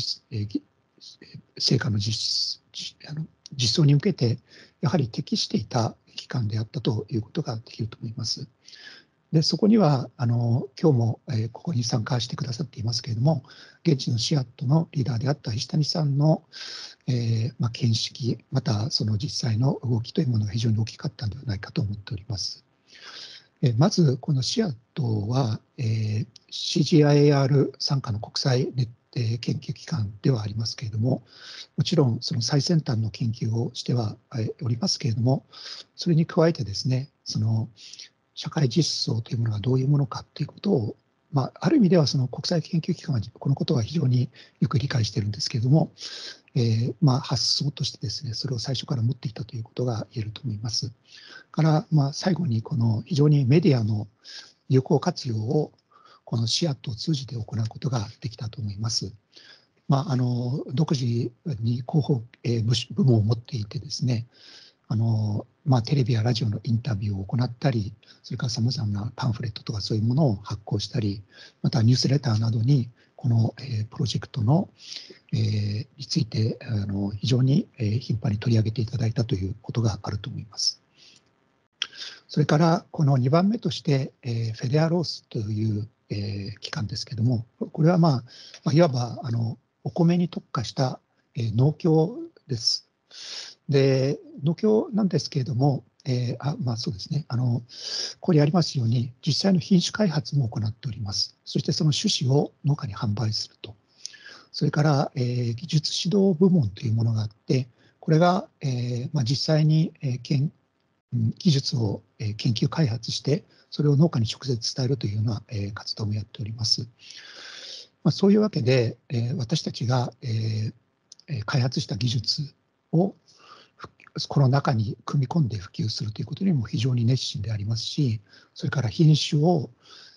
成果の実装に向けて、やはり適していた機関であったということができると思います。で、そこには今日もここに参加してくださっていますけれども、現地のCIATのリーダーであった石谷さんの見識、またその実際の動きというものが非常に大きかったのではないかと思っております。まず、このCIATはCGIAR 傘下の国際研究機関ではありますけれども、もちろんその最先端の研究をしてはおりますけれども、それに加えてですね、その社会実装というものがどういうものかということを、ある意味ではその国際研究機関はこのことは非常によく理解しているんですけれども、発想としてですね、それを最初から持っていたということが言えると思います。から、最後にこの非常にメディアの有効活用をこのシアットを通じて行うことができたと思います。独自に広報、部門を持っていてですね、テレビやラジオのインタビューを行ったり、それからさまざまなパンフレットとかそういうものを発行したり、またニュースレターなどにこのプロジェクトのについて非常に頻繁に取り上げていただいたということがあると思います。それからこの2番目としてフェデアロースという機関ですけれども、これはいわばお米に特化した農協です。で、農協なんですけれども、そうですね、ここにありますように、実際の品種開発も行っております。そしてその種子を農家に販売すると。それから、技術指導部門というものがあって、これが、実際に、技術を研究開発して、それを農家に直接伝えるというような活動もやっております。そういうわけで、私たちが開発した技術をこの中に組み込んで普及するということにも非常に熱心でありますし、それから品種を、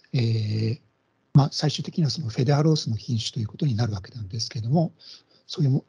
最終的にはそのフェデアロースの品種ということになるわけなんですけれども、そういう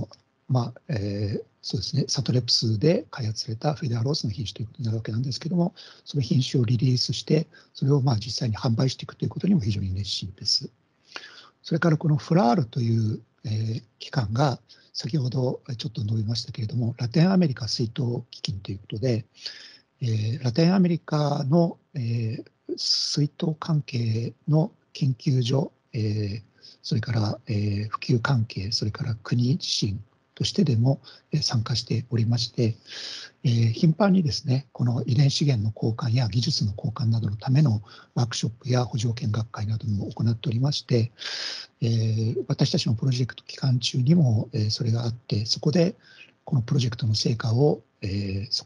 そうですね、サトレプスで開発されたフェデアロースの品種ということになるわけなんですけれども、その品種をリリースして、それを実際に販売していくということにも非常に熱心です。それからこのフラールという機関が、先ほどちょっと述べましたけれども、ラテンアメリカ水稲基金ということで、ラテンアメリカの水稲関係の研究所、それから普及関係、それから国自身としてでも参加しておりまして、頻繁にですね、この遺伝資源の交換や技術の交換などのためのワークショップや補助見学会なども行っておりまして、私たちのプロジェクト期間中にもそれがあって、そこでこのプロジェクトの成果を発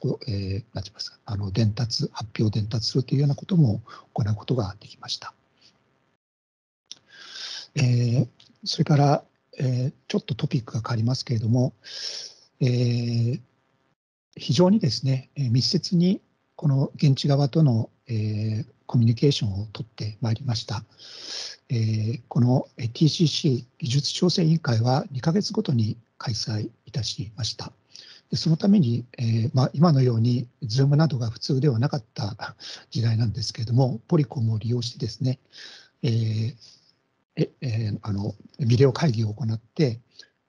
表伝達するというようなことも行うことができました。それから、ちょっとトピックが変わりますけれども、非常にですね、密接にこの現地側との、コミュニケーションを取ってまいりました。この TCC 技術調整委員会は2ヶ月ごとに開催いたしました。でそのために、今のように Zoom などが普通ではなかった時代なんですけれども、ポリコムを利用してですね、ビデオ会議を行って、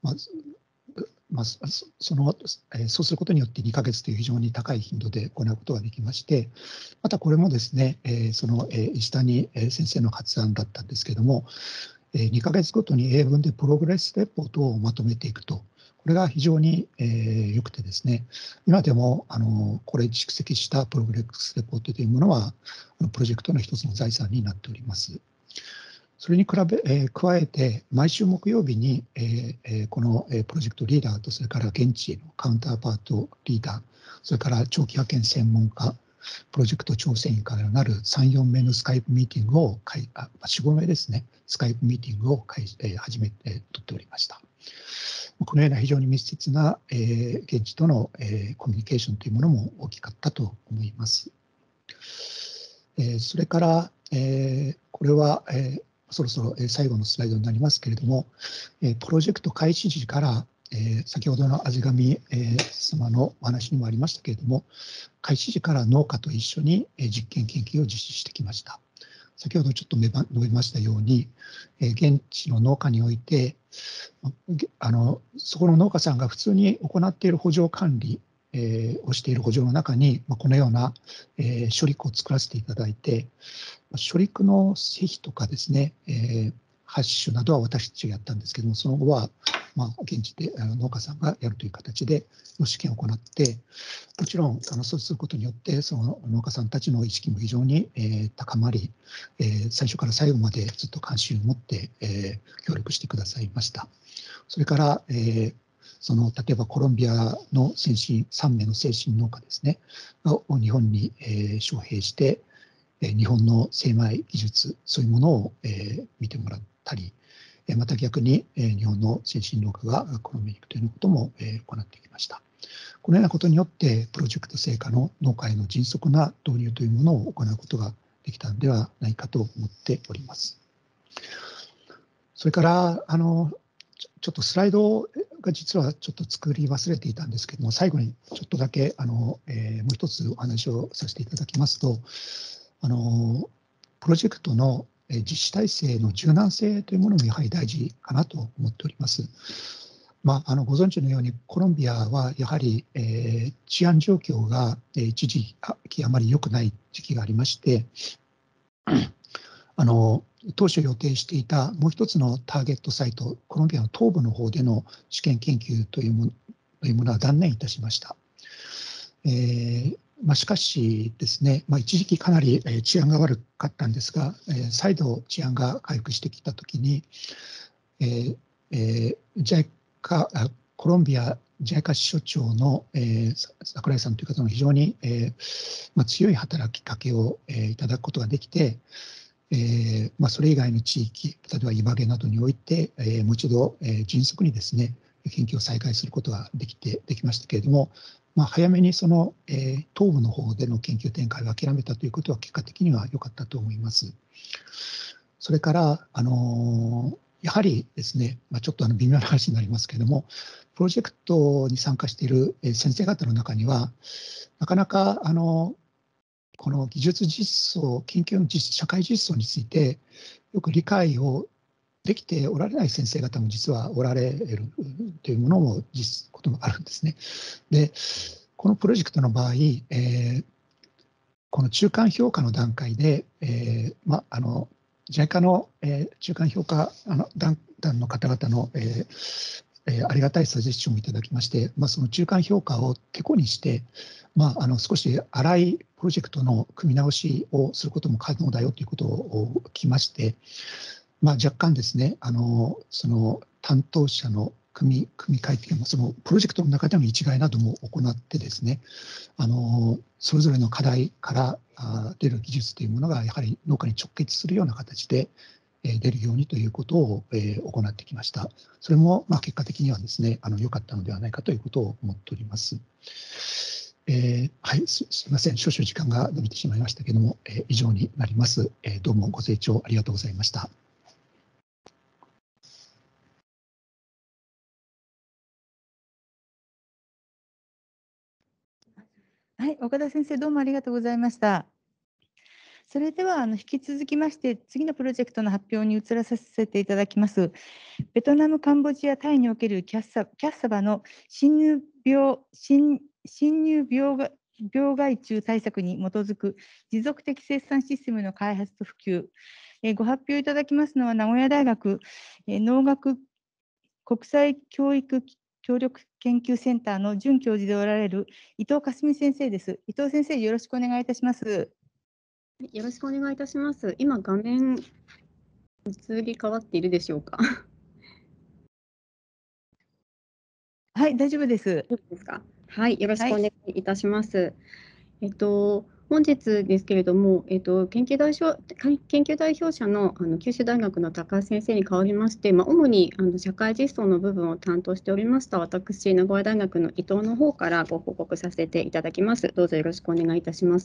そうすることによって2ヶ月という非常に高い頻度で行うことができまして、またこれもですね、石谷先生の発案だったんですけれども、2ヶ月ごとに英文でプログレスレポートをまとめていくと、これが非常に良くてですね、今でもこれ蓄積したプログレスレポートというものは、プロジェクトの一つの財産になっております。それに加えて、毎週木曜日にこのプロジェクトリーダーと、それから現地のカウンターパートリーダー、それから長期派遣専門家、プロジェクト調整員からなる3、4名のスカイプミーティングを、4、5名ですね、スカイプミーティングを始めて取っておりました。このような非常に密接な現地とのコミュニケーションというものも大きかったと思います。それから、これは、そろそろ最後のスライドになりますけれども、プロジェクト開始時から、先ほどの味上様のお話にもありましたけれども、開始時から農家と一緒に実験研究を実施してきました。先ほどちょっと述べましたように、現地の農家において、そこの農家さんが普通に行っている圃場管理をしている圃場の中に、このような処理区を作らせていただいて、処理区の施肥とかですね、ハッシュなどは私たちがやったんですけども、その後は現地で農家さんがやるという形での試験を行って、もちろんそうすることによって、その農家さんたちの意識も非常に高まり、最初から最後までずっと関心を持って協力してくださいました。それから、例えばコロンビアの3名の先進農家ですね、を日本に招聘して、日本の精米技術、そういうものを見てもらったり、また逆に日本の先進農家がコロンビアに行くということも行ってきました。このようなことによって、プロジェクト成果の農家への迅速な導入というものを行うことができたのではないかと思っております。それからちょっとスライドが実はちょっと作り忘れていたんですけども、最後にちょっとだけもう一つお話をさせていただきますと、プロジェクトの実施体制の柔軟性というものもやはり大事かなと思っております。ご存知のようにコロンビアはやはり治安状況が一時期あまり良くない時期がありまして当初予定していたもう一つのターゲットサイト、コロンビアの東部の方での試験研究というものは断念いたしました。しかしですね、一時期かなり治安が悪かったんですが、再度治安が回復してきたときに、コロンビア JICA 支所長の櫻井さんという方の非常に強い働きかけをいただくことができて、それ以外の地域、例えば今毛などにおいて、もう一度迅速にですね、研究を再開することができましたけれども、早めにその東部の方での研究展開を諦めたということは結果的には良かったと思います。それからやはりですね、ちょっと微妙な話になりますけれども、プロジェクトに参加している先生方の中には、なかなかこの技術実装、研究の社会実装について、よく理解をできておられない先生方も実はおられるということもあるんですね。で、このプロジェクトの場合、この中間評価の段階で、JICA の中間評価団の方々のありがたいサジェスションをいただきまして、その中間評価をてこにして、少し粗いプロジェクトの組み直しをすることも可能だよということを聞きまして、若干ですね、その担当者の組み替えというか、そのプロジェクトの中での一概なども行ってですね、それぞれの課題から出る技術というものがやはり農家に直結するような形で出るようにということを行ってきました。それも結果的にはですね、良かったのではないかということを思っております。はい、すみません、少々時間が伸びてしまいましたけれども、以上になります。どうもご清聴ありがとうございました。 はい、岡田先生、どうもありがとうございました。それでは引き続きまして、次のプロジェクトの発表に移らさせていただきます。ベトナム、カンボジア、タイにおけるキャッサバの侵入病害虫対策に基づく持続的生産システムの開発と普及。ご発表いただきますのは、名古屋大学農学国際教育協力研究センターの准教授でおられる伊藤かすみ先生です。伊藤先生、よろしくお願いいたします。 よろしくお願いいたします。今、画面移り変わっているでしょうか。 はい、大丈夫です。 大丈夫ですか。はい、よろしくお願いいたします。本日ですけれども、研究代表者の九州大学の高橋先生に代わりまして、主に社会実装の部分を担当しておりました私、名古屋大学の伊藤の方からご報告させていただきます。どうぞよろしくお願いいたします。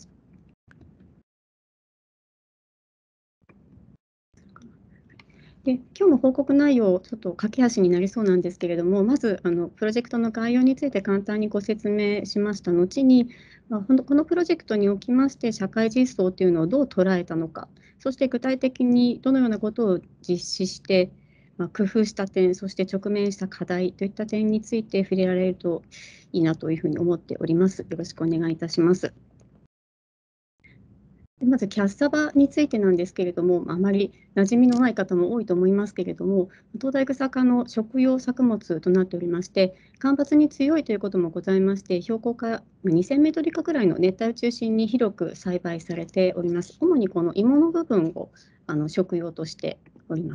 で今日の報告内容、ちょっと駆け足になりそうなんですけれども、まずプロジェクトの概要について簡単にご説明しました後に、このプロジェクトにおきまして社会実装というのをどう捉えたのか、そして具体的にどのようなことを実施して、工夫した点、そして直面した課題といった点について触れられるといいなというふうに思っております。よろしくお願いいたします。 まずキャッサバについてなんですけれども、あまり馴染みのない方も多いと思いますけれども、東大草科の食用作物となっておりまして、干ばつに強いということもございまして、標高から2000メートル以下くらいの熱帯を中心に広く栽培されております。主にこの芋の部分を食用としております。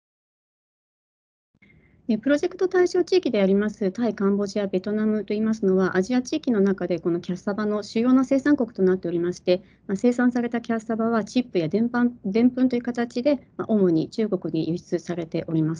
プロジェクト対象地域でありますタイ、カンボジア、ベトナムといいますのは、アジア地域の中でこのキャッサバの主要な生産国となっておりまして、生産されたキャッサバはチップやでんぷんという形で、主に中国に輸出されております。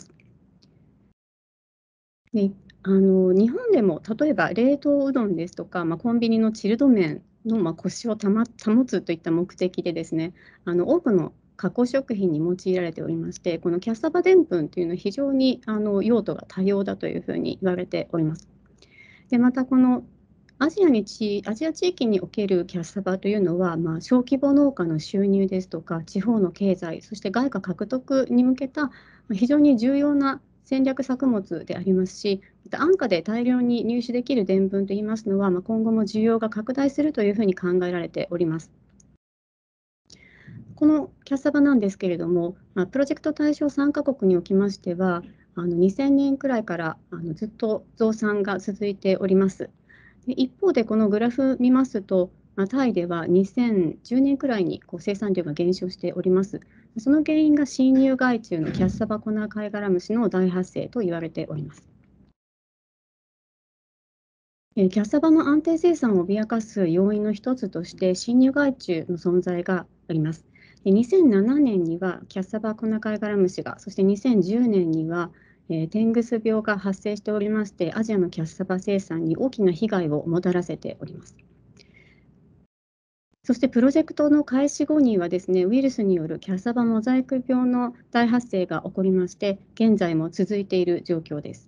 で日本でも例えば冷凍うどんですとか、コンビニのチルド麺のコシを保つといった目的でですね、多くの加工食品に用いられておりまして、このキャッサバでんぷんというのは非常に用途が多様だというふうに言われております。でまたこのアジア地域におけるキャッサバというのは、小規模農家の収入ですとか、地方の経済、そして外貨獲得に向けた非常に重要な戦略作物でありますし、安価で大量に入手できるでんぷんといいますのは、今後も需要が拡大するというふうに考えられております。このキャッサバなんですけれども、プロジェクト対象3カ国におきましては、2000年くらいからずっと増産が続いております。で一方で、このグラフ見ますと、タイでは2010年くらいに生産量が減少しております。その原因が侵入害虫のキャッサバコナカイガラムシの大発生と言われております。キャッサバの安定生産を脅かす要因の一つとして、侵入害虫の存在があります。2007年にはキャッサバコナカイガラムシが、そして2010年にはテングス病が発生しておりまして、アジアのキャッサバ生産に大きな被害をもたらせております。そしてプロジェクトの開始後にはですね、ウイルスによるキャッサバモザイク病の大発生が起こりまして、現在も続いている状況です。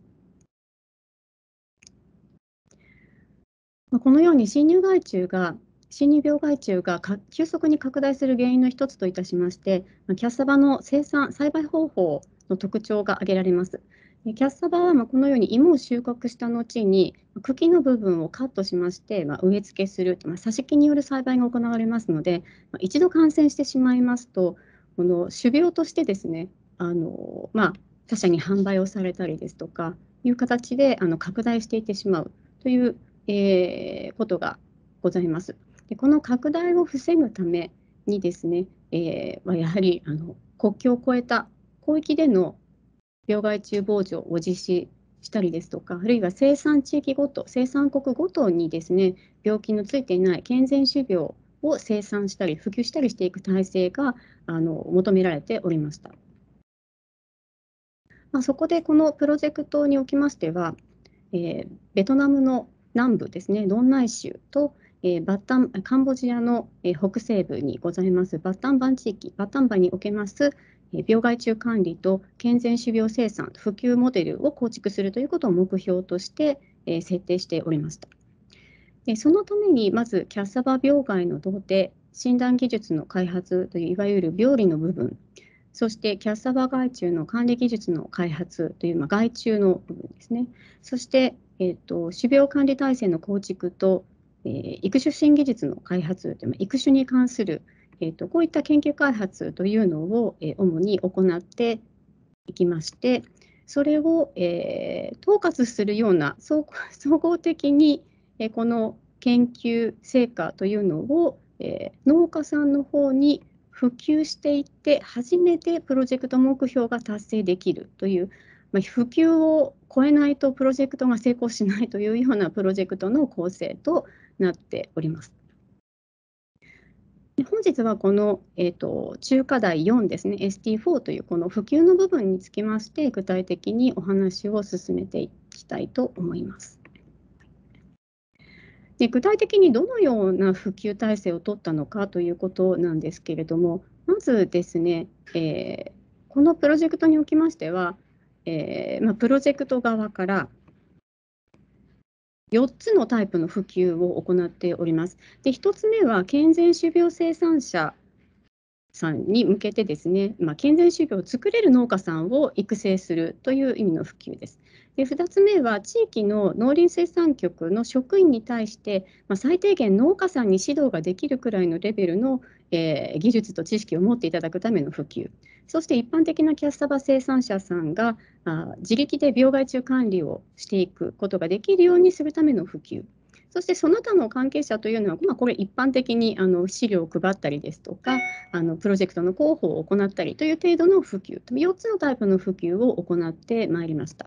このように侵入病害虫が急速に拡大する原因の一つといたしまして、キャッサバの栽培方法の特徴が挙げられます。キャッサバはこのように芋を収穫した後に茎の部分をカットしまして植え付けする、挿し木による栽培が行われますので、一度感染してしまいますと、この種苗としてですね、他社に販売をされたりですとかいう形で拡大していってしまうということがございます。でこの拡大を防ぐためにですね、やはり国境を越えた広域での病害虫防除を実施したりですとか、あるいは生産地域ごと、生産国ごとにですね、病気のついていない健全種苗を生産したり普及したりしていく体制が求められておりました。そこでこのプロジェクトにおきましては、ベトナムの南部ですね、ドンナイ州と、カンボジアの、北西部にございますバッタンバン地域、バッタンバンにおけます、病害虫管理と健全種苗生産、普及モデルを構築するということを目標として、設定しておりました。そのために、まずキャッサバ病害の同定、診断技術の開発といういわゆる病理の部分、そしてキャッサバ害虫の管理技術の開発という害虫の部分ですね。そして、種苗管理体制の構築と、育種新技術の開発という育種に関する、こういった研究開発というのを、主に行っていきまして、それを、統括するような総合的に、この研究成果というのを、農家さんの方に普及していって、初めてプロジェクト目標が達成できるという、普及を超えないとプロジェクトが成功しないというようなプロジェクトの構成となっております。本日はこの、中課題4ですね、ST4 というこの普及の部分につきまして、具体的にお話を進めていきたいと思います。で具体的にどのような普及体制を取ったのかということなんですけれども、まずですね、このプロジェクトにおきましては、プロジェクト側から4つのタイプの普及を行っております。で1つ目は健全種苗生産者さんに向けてですね、健全種苗を作れる農家さんを育成するという意味の普及です。で、2つ目は地域の農林水産局の職員に対して、最低限農家さんに指導ができるくらいのレベルの、技術と知識を持っていただくための普及、そして一般的なキャッサバ生産者さんが自力で病害虫管理をしていくことができるようにするための普及、そしてその他の関係者というのは、これ一般的に資料を配ったりですとか、プロジェクトの広報を行ったりという程度の普及、4つのタイプの普及を行ってまいりました。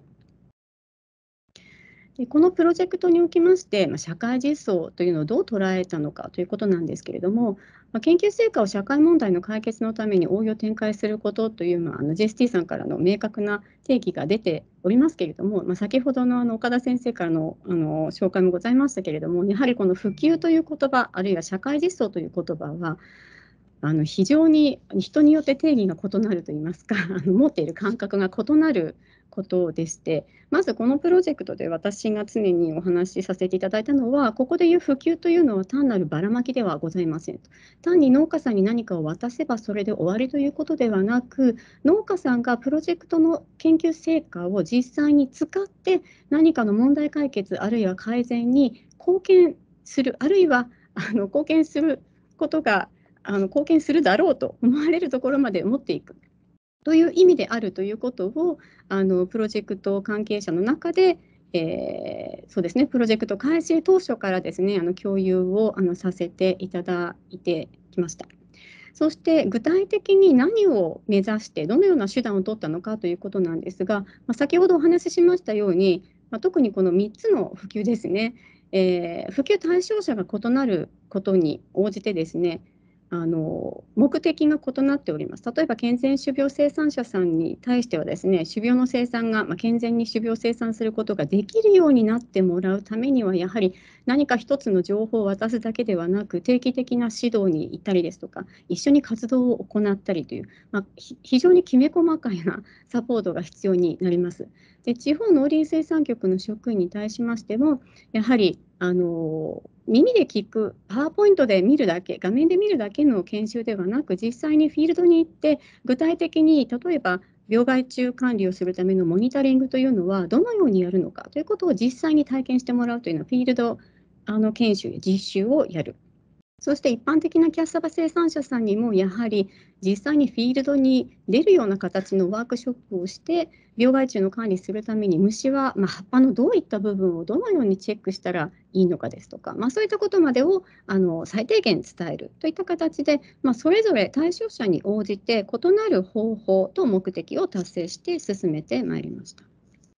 でこのプロジェクトにおきまして、社会実装というのをどう捉えたのかということなんですけれども、研究成果を社会問題の解決のために応用展開することという、JST さんからの明確な定義が出ておりますけれども、先ほどの岡田先生からの紹介もございましたけれども、やはりこの普及という言葉、あるいは社会実装という言葉は、非常に人によって定義が異なるといいますか、持っている感覚が異なることでして、まずこのプロジェクトで私が常にお話しさせていただいたのは、ここでいう普及というのは単なるばらまきではございません。単に農家さんに何かを渡せばそれで終わりということではなく、農家さんがプロジェクトの研究成果を実際に使って何かの問題解決あるいは改善に貢献する、あるいは貢献することが貢献するだろうと思われるところまで持っていくという意味であるということをプロジェクト関係者の中で、そうですね、プロジェクト開始当初からですね、共有をさせていただいてきました。そして具体的に何を目指してどのような手段を取ったのかということなんですが、先ほどお話ししましたように、特にこの3つの普及ですね、普及対象者が異なることに応じてですね、目的が異なっております。例えば健全種苗生産者さんに対してはですね、種苗の生産が、健全に種苗生産することができるようになってもらうためには、やはり何か一つの情報を渡すだけではなく、定期的な指導に行ったりですとか、一緒に活動を行ったりという、非常にきめ細かいなサポートが必要になります。で、地方農林水産局の職員に対しましても、やはり耳で聞く、パワーポイントで見るだけ、画面で見るだけの研修ではなく、実際にフィールドに行って、具体的に例えば病害虫管理をするためのモニタリングというのはどのようにやるのかということを実際に体験してもらうというのは、フィールド研修や実習をやる。そして一般的なキャッサバ生産者さんにもやはり実際にフィールドに出るような形のワークショップをして病害虫の管理するために虫は、葉っぱのどういった部分をどのようにチェックしたらいいのかですとか、そういったことまでを最低限伝えるといった形で、それぞれ対象者に応じて異なる方法と目的を達成して進めてまいりました。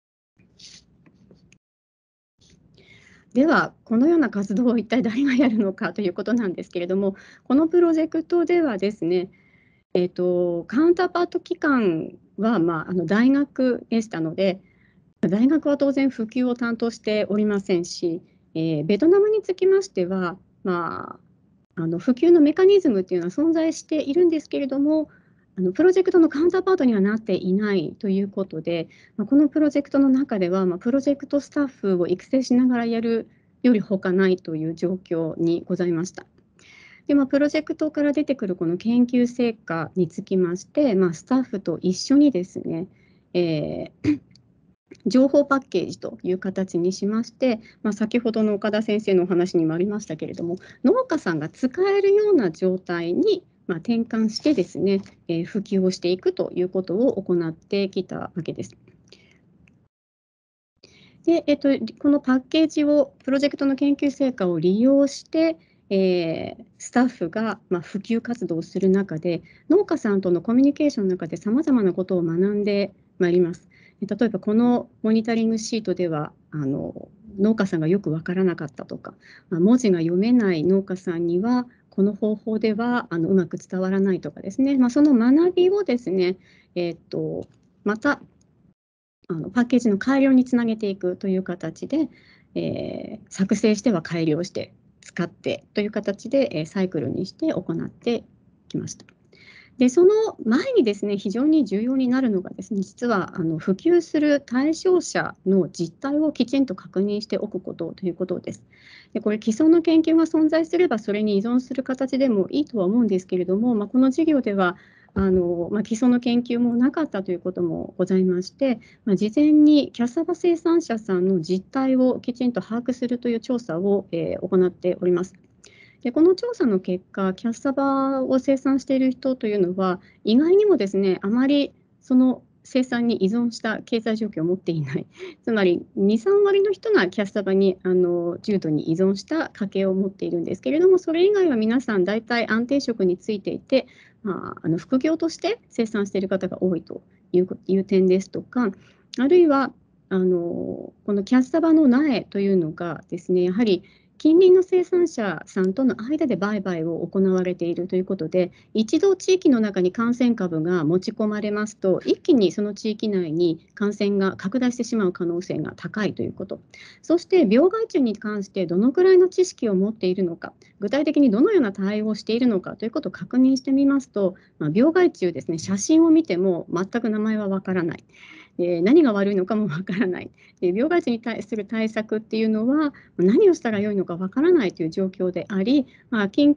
では、このような活動を一体誰がやるのかということなんですけれども、このプロジェクトではですね、カウンターパート機関は、大学でしたので、大学は当然普及を担当しておりませんし、ベトナムにつきましては、普及のメカニズムというのは存在しているんですけれども、プロジェクトのカウンターパートにはなっていないということで、このプロジェクトの中では、プロジェクトスタッフを育成しながらやるより他ないという状況にございました。で、プロジェクトから出てくるこの研究成果につきまして、スタッフと一緒にですね、情報パッケージという形にしまして、先ほどの岡田先生のお話にもありましたけれども、農家さんが使えるような状態に転換してですね、普及をしていくということを行ってきたわけです。で、このパッケージをプロジェクトの研究成果を利用して、スタッフが普及活動をする中で、農家さんとのコミュニケーションの中でさまざまなことを学んでまいります。例えばこのモニタリングシートでは農家さんがよく分からなかったとか、文字が読めない農家さんにはこの方法ではうまく伝わらないとかですね、その学びをですね、またパッケージの改良につなげていくという形で、作成しては改良して使ってという形で、サイクルにして行ってきました。 で、その前にですね、非常に重要になるのがですね、実は普及する対象者の実態をきちんと確認しておくことということです。で、これ既存の研究が存在すれば、それに依存する形でもいいとは思うんですけれども、この授業では既存の研究もなかったということもございまして、事前にキャッサバ生産者さんの実態をきちんと把握するという調査を、行っております。で、この調査の結果、キャッサバを生産している人というのは、意外にもですね、あまりその生産に依存した経済状況を持っていない、つまり2、3割の人がキャッサバに重度に依存した家計を持っているんですけれども、それ以外は皆さん大体安定職についていて、副業として生産している方が多いという点ですとか、あるいはこのキャッサバの苗というのがですね、やはり近隣の生産者さんとの間で売買を行われているということで、一度地域の中に感染株が持ち込まれますと、一気にその地域内に感染が拡大してしまう可能性が高いということ。そして病害虫に関してどのくらいの知識を持っているのか、具体的にどのような対応をしているのかということを確認してみますと、病害虫ですね、写真を見ても全く名前はわからない。何が悪いのかもわからない。病害虫に対する対策っていうのは何をしたらよいのかわからないという状況であり、近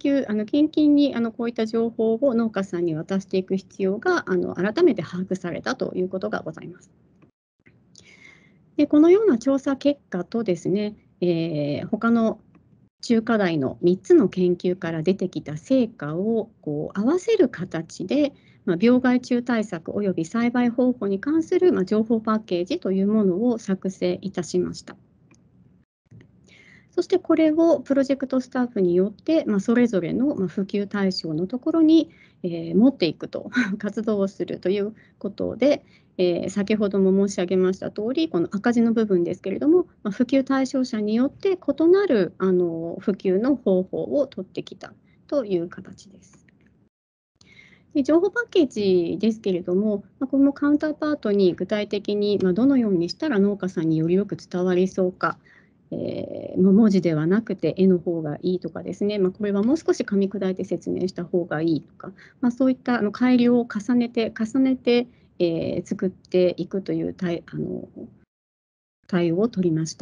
々にこういった情報を農家さんに渡していく必要が改めて把握されたということがございます。で、このような調査結果とですね、他の中華大の3つの研究から出てきた成果を合わせる形で、病害虫対策および栽培方法に関する情報パッケージというものを作成いたしました。そしてこれをプロジェクトスタッフによって、それぞれの普及対象のところに、持っていくと活動をするということで、先ほども申し上げました通り、この赤字の部分ですけれども、普及対象者によって異なる普及の方法を取ってきたという形です。で、情報パッケージですけれども、このカウンターパートに具体的にどのようにしたら農家さんによりよく伝わりそうか、文字ではなくて絵の方がいいとかですね、これはもう少し噛み砕いて説明した方がいいとか、そういった改良を重ねて作っていくという対応を取りました。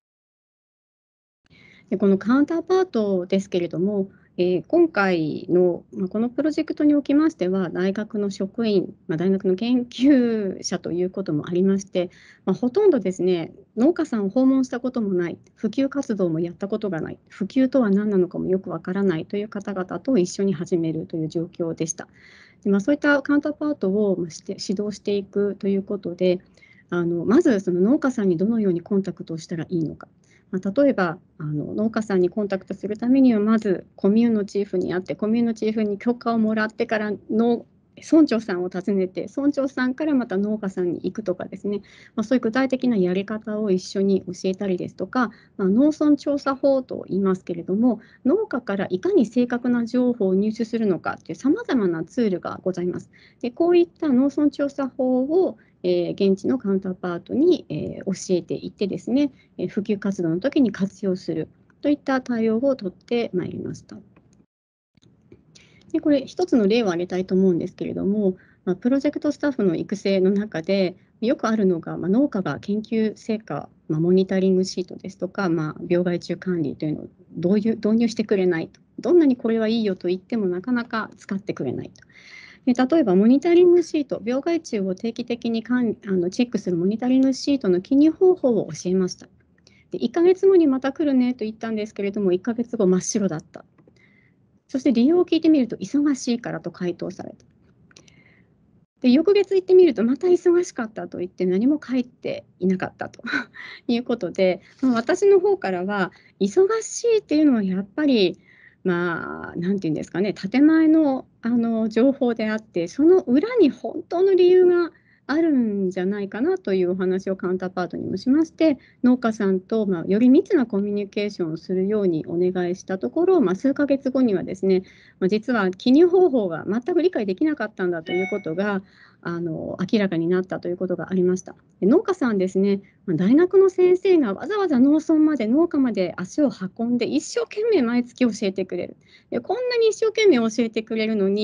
で、このカウンターパートですけれども、今回の、このプロジェクトにおきましては、大学の職員、大学の研究者ということもありまして、ほとんどですね、農家さんを訪問したこともない、普及活動もやったことがない、普及とは何なのかもよくわからないという方々と一緒に始めるという状況でした。で、そういったカウンターパートを指導していくということで、まずその農家さんにどのようにコンタクトをしたらいいのか。例えば農家さんにコンタクトするためには、まずコミューンのチーフに会って、コミューンのチーフに許可をもらってから村長さんを訪ねて、村長さんからまた農家さんに行くとかですね、そういう具体的なやり方を一緒に教えたりですとか、農村調査法と言いますけれども、農家からいかに正確な情報を入手するのかというさまざまなツールがございます。で、こういった農村調査法を現地のカウンターパートに教えていってですね、普及活動の時に活用するといった対応を取ってまいりました。で、これ一つの例を挙げたいと思うんですけれども、プロジェクトスタッフの育成の中でよくあるのが、農家が研究成果、モニタリングシートですとか、病害虫管理というのを導入してくれないと。どんなにこれはいいよと言ってもなかなか使ってくれないと。で、例えばモニタリングシート、病害虫を定期的にチェックするモニタリングシートの記入方法を教えました。で、1ヶ月後にまた来るねと言ったんですけれども、1ヶ月後真っ白だった。そして理由を聞いてみると、忙しいからと回答された。で、翌月行ってみると、また忙しかったと言って何も返っていなかったということで、私の方からは、忙しいっていうのはやっぱり、なんていうんですかね、建前の情報であって、その裏に本当の理由があるんじゃないかなというお話をカウンターパートにもしまして、農家さんとより密なコミュニケーションをするようにお願いしたところ、数ヶ月後にはですね、実は記入方法が全く理解できなかったんだということが明らかになったということがありました。で、農家さんですね、大学の先生がわざわざ農村まで農家まで足を運んで一生懸命毎月教えてくれる。で、こんなに一生懸命教えてくれるのに、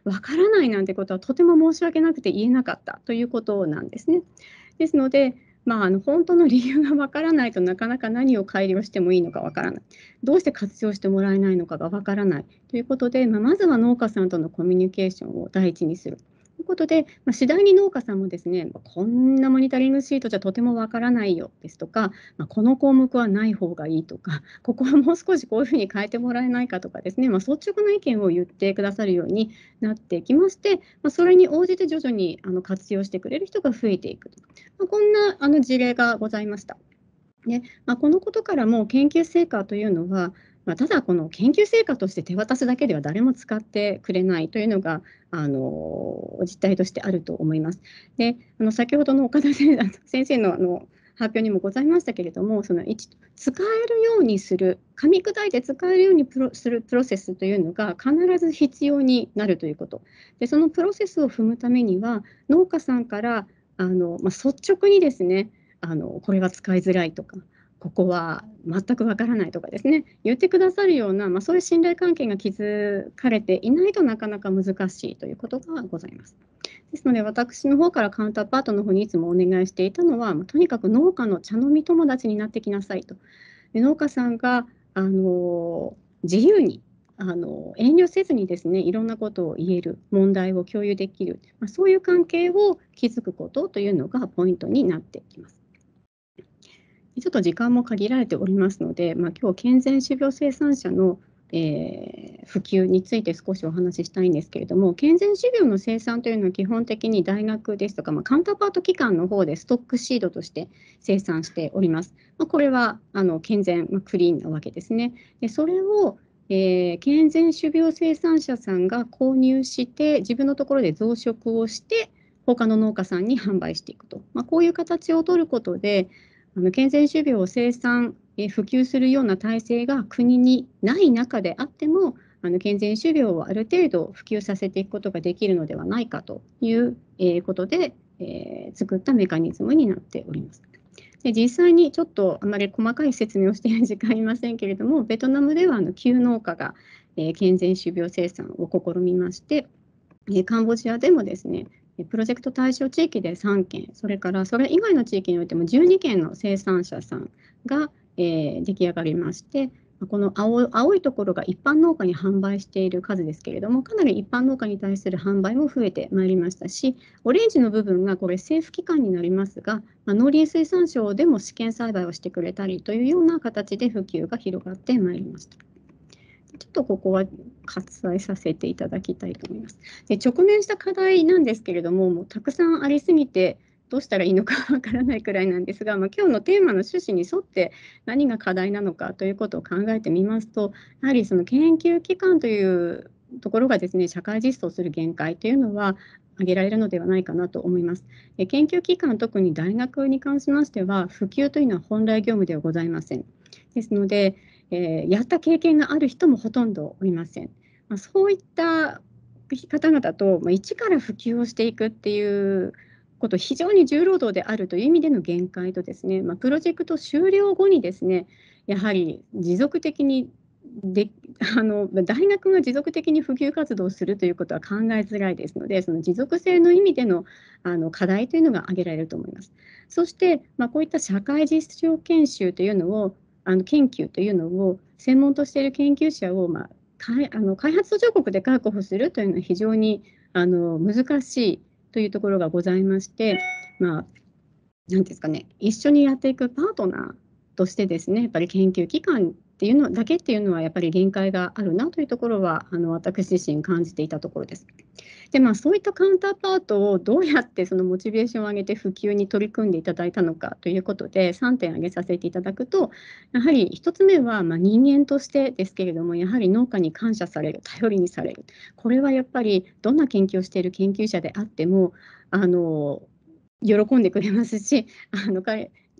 わからないなんてことはとても申し訳なくて言えなかったということなんですね。ですので、本当の理由がわからないとなかなか何を改良してもいいのかわからない。どうして活用してもらえないのかがわからないということで、まずは農家さんとのコミュニケーションを第一にする。ということで、次第に農家さんもですね、こんなモニタリングシートじゃとてもわからないよですとか、この項目はない方がいいとか、ここはもう少しこういうふうに変えてもらえないかとかですね、率直な意見を言ってくださるようになってきまして、それに応じて徐々に活用してくれる人が増えていくと、こんな事例がございました。でこのことからも研究成果というのは、ただこの研究成果として手渡すだけでは誰も使ってくれないというのが実態としてあると思います。で先ほどの岡田先生の発表にもございましたけれども、使えるようにする、噛み砕いて使えるようにするプロセスというのが必ず必要になるということ。でそのプロセスを踏むためには、農家さんから率直にですね、これが使いづらいとか、ここは全くわからないとかですね、言ってくださるような、そういう信頼関係が築かれていないとなかなか難しいということがございます。ですので、私の方からカウンターパートの方にいつもお願いしていたのは、とにかく農家の茶飲み友達になってきなさいと。で農家さんが自由に遠慮せずにですね、いろんなことを言える、問題を共有できる、そういう関係を築くことというのがポイントになってきます。ちょっと時間も限られておりますので、今日健全種苗生産者の、普及について少しお話ししたいんですけれども、健全種苗の生産というのは基本的に大学ですとか、カウンターパート機関の方でストックシードとして生産しております。これは健全、クリーンなわけですね。でそれを健全種苗生産者さんが購入して自分のところで増殖をして他の農家さんに販売していくと、こういう形を取ることで健全種苗を生産、普及するような体制が国にない中であっても健全種苗をある程度普及させていくことができるのではないかということで作ったメカニズムになっております。で実際にちょっとあまり細かい説明をしている時間ありませんけれども、ベトナムでは旧農家が健全種苗生産を試みまして、カンボジアでもですね、プロジェクト対象地域で3件、それからそれ以外の地域においても12件の生産者さんが出来上がりまして、この青いところが一般農家に販売している数ですけれども、かなり一般農家に対する販売も増えてまいりましたし、オレンジの部分がこれ政府機関になりますが、農林水産省でも試験栽培をしてくれたりというような形で普及が広がってまいりました。ちょっとここは割愛させていただきたいと思います。で直面した課題なんですけれども、もうたくさんありすぎてどうしたらいいのかわからないくらいなんですが、今日のテーマの趣旨に沿って何が課題なのかということを考えてみますと、やはりその研究機関というところがですね、社会実装する限界というのは挙げられるのではないかなと思います。研究機関、特に大学に関しましては、普及というのは本来業務ではございません。ですので、やった経験がある人もほとんどおりません。そういった方々と一から普及をしていくっていうこと、非常に重労働であるという意味での限界とですね、プロジェクト終了後にですね、やはり持続的に大学が持続的に普及活動をするということは考えづらいですので、その持続性の意味での課題というのが挙げられると思います。そして、こういった社会実証研修というのを研究というのを専門としている研究者を、開発途上国で確保するというのは非常に難しいというところがございまして、なんですかね、一緒にやっていくパートナーとしてですね、やっぱり研究機関っていうのだけっていうのはやっぱり限界があるなというところは私自身感じていたところです。でそういったカウンターパートをどうやってそのモチベーションを上げて普及に取り組んでいただいたのかということで3点挙げさせていただくと、やはり1つ目は人間としてですけれども、やはり農家に感謝される、頼りにされる、これはやっぱりどんな研究をしている研究者であっても喜んでくれますし、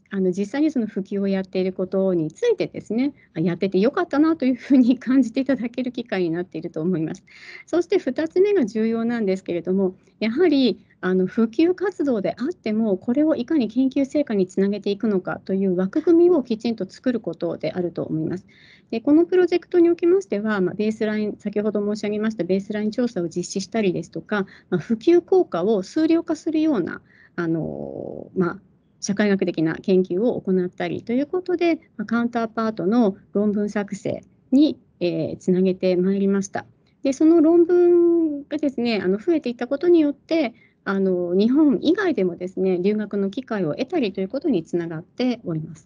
実際にその普及をやっていることについてですね、やっててよかったなというふうに感じていただける機会になっていると思います。そして2つ目が重要なんですけれども、やはり普及活動であっても、これをいかに研究成果につなげていくのかという枠組みをきちんと作ることであると思います。でこのプロジェクトにおきましては、ベースライン、先ほど申し上げましたベースライン調査を実施したりですとか、普及効果を数量化するような社会学的な研究を行ったりということで、カウンターパートの論文作成に、つなげてまいりました。でその論文がですね、増えていったことによって、日本以外でもですね、留学の機会を得たりということにつながっております。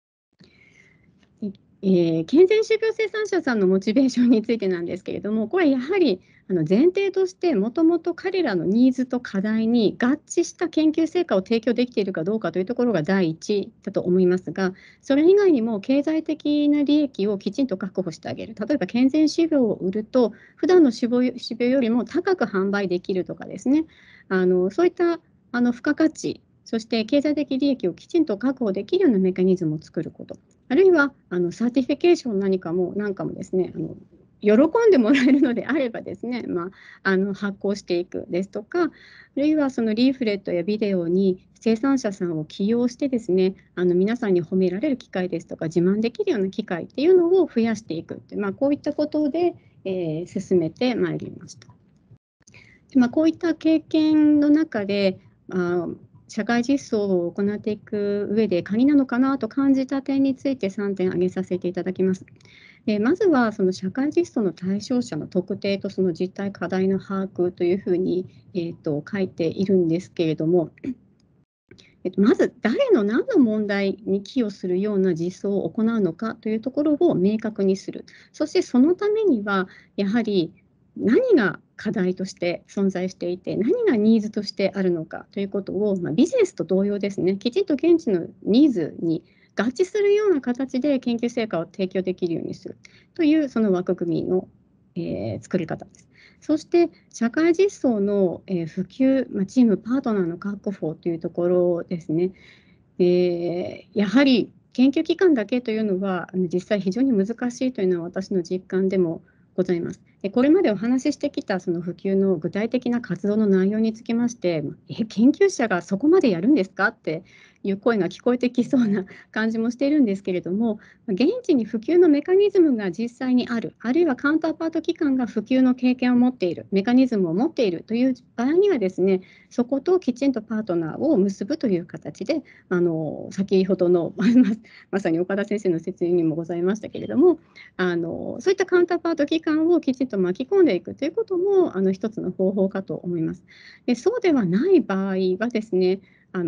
健全就業生産者さんのモチベーションについてなんですけれども、これやはり前提としてもともと彼らのニーズと課題に合致した研究成果を提供できているかどうかというところが第一だと思いますが、それ以外にも経済的な利益をきちんと確保してあげる。例えば健全種苗を売ると普段の種苗よりも高く販売できるとかですね、そういった付加価値、そして経済的利益をきちんと確保できるようなメカニズムを作ること、あるいはサーティフィケーションなんかもですね、喜んでもらえるのであればですね、発行していくですとか、あるいはそのリーフレットやビデオに生産者さんを起用してですね、皆さんに褒められる機会ですとか自慢できるような機会っていうのを増やしていくって、こういったことで、進めてまいりました。でこういった経験の中で、社会実装を行っていく上で鍵なのかなと感じた点について3点挙げさせていただきます。まずはその社会実装の対象者の特定とその実態課題の把握というふうに、書いているんですけれども、まず誰の何の問題に寄与するような実装を行うのかというところを明確にする。そしてそのためにはやはり何が課題として存在していて、何がニーズとしてあるのかということを、ビジネスと同様ですね、きちんと現地のニーズに合致するような形で研究成果を提供できるようにするというその枠組みの、作り方です。そして社会実装の、普及、チームパートナーの確保というところですね。やはり研究機関だけというのは実際非常に難しいというのは私の実感でもございます。これまでお話ししてきたその普及の具体的な活動の内容につきまして、研究者がそこまでやるんですかっていう声が聞こえてきそうな感じもしているんですけれども、現地に普及のメカニズムが実際にある、あるいはカウンターパート機関が普及の経験を持っている、メカニズムを持っているという場合にはですね、そこときちんとパートナーを結ぶという形で、先ほどのまさに岡田先生の説明にもございましたけれども、そういったカウンターパート機関をきちんと巻き込んでいくということも一つの方法かと思います。でそうではない場合はですね、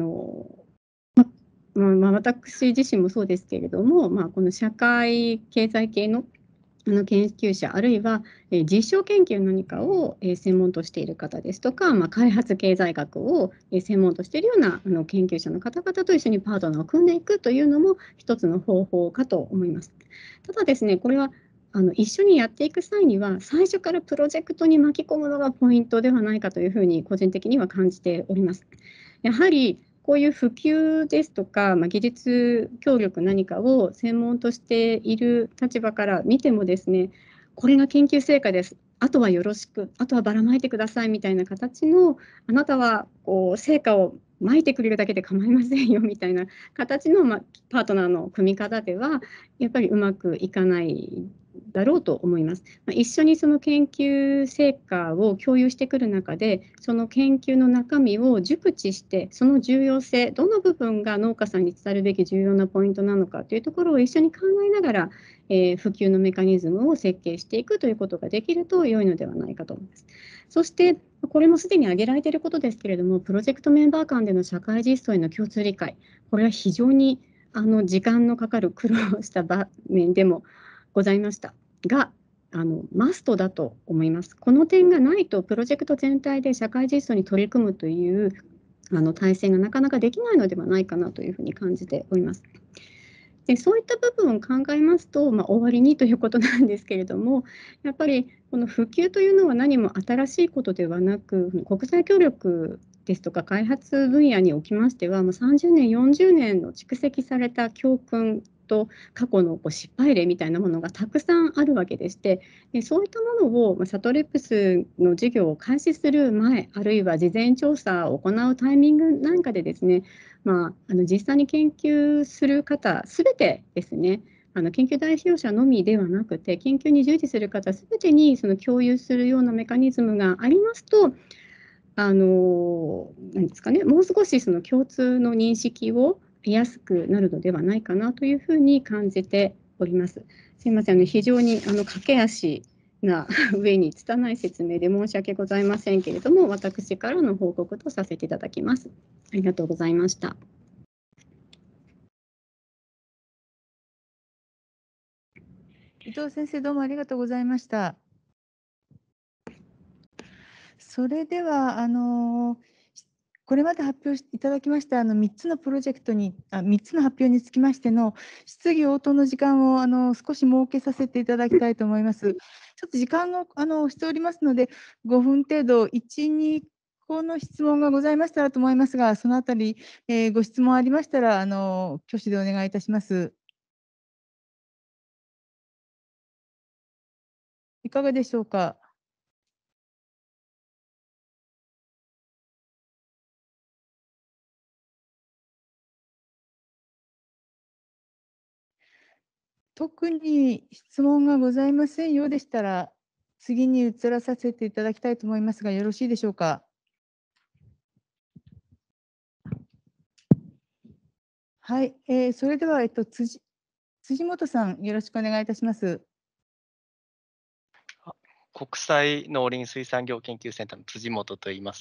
私自身もそうですけれども、この社会経済系の研究者、あるいは実証研究何かを専門としている方ですとか、開発経済学を専門としているような研究者の方々と一緒にパートナーを組んでいくというのも一つの方法かと思います。ただですね、これは一緒にやっていく際には最初からプロジェクトに巻き込むのがポイントではないかというふうに個人的には感じております。やはりこういう普及ですとか、技術協力何かを専門としている立場から見てもですね、これが研究成果です、あとはよろしく、あとはばらまいてくださいみたいな形の、あなたは成果をまいてくれるだけで構いませんよみたいな形の、パートナーの組み方ではやっぱりうまくいかないだろうと思います。一緒にその研究成果を共有してくる中で、その研究の中身を熟知して、その重要性、どの部分が農家さんに伝えるべき重要なポイントなのかというところを一緒に考えながら、普及のメカニズムを設計していくということができると良いのではないかと思います。そして、これもすでに挙げられていることですけれども、プロジェクトメンバー間での社会実装への共通理解、これは非常に時間のかかる苦労した場面でもございましたが、マストだと思います。この点がないとプロジェクト全体で社会実装に取り組むという体制がなかなかできないのではないかなというふうに感じております。でそういった部分を考えますと、終わりにということなんですけれども、やっぱりこの普及というのは何も新しいことではなく、国際協力ですとか開発分野におきましては、もう30年、40年の蓄積された教訓と過去の失敗例みたいなものがたくさんあるわけでして、そういったものをサトレップスの事業を開始する前、あるいは事前調査を行うタイミングなんかでですね、実際に研究する方すべてですね、研究代表者のみではなくて、研究に従事する方すべてにその共有するようなメカニズムがありますと、何ですかね、もう少しその共通の認識を得やすくなるのではないかなというふうに感じております。すいません、非常に駆け足な上に拙い説明で申し訳ございませんけれども、私からの報告とさせていただきます。ありがとうございました。 伊藤先生、どうもありがとうございました。それではこれまで発表していただきました3つのプロジェクトに3つの発表につきましての質疑応答の時間を少し設けさせていただきたいと思います。ちょっと時間をしておりますので、5分程度、1、2個の質問がございましたらと思いますが、そのあたり、ご質問ありましたら挙手でお願いいたします。いかがでしょうか。特に質問がございませんようでしたら、次に移らさせていただきたいと思いますが、よろしいでしょうか。はい、それでは、辻本さん、よろしくお願いいたします。 国際農林水産業研究センターの辻本と言います。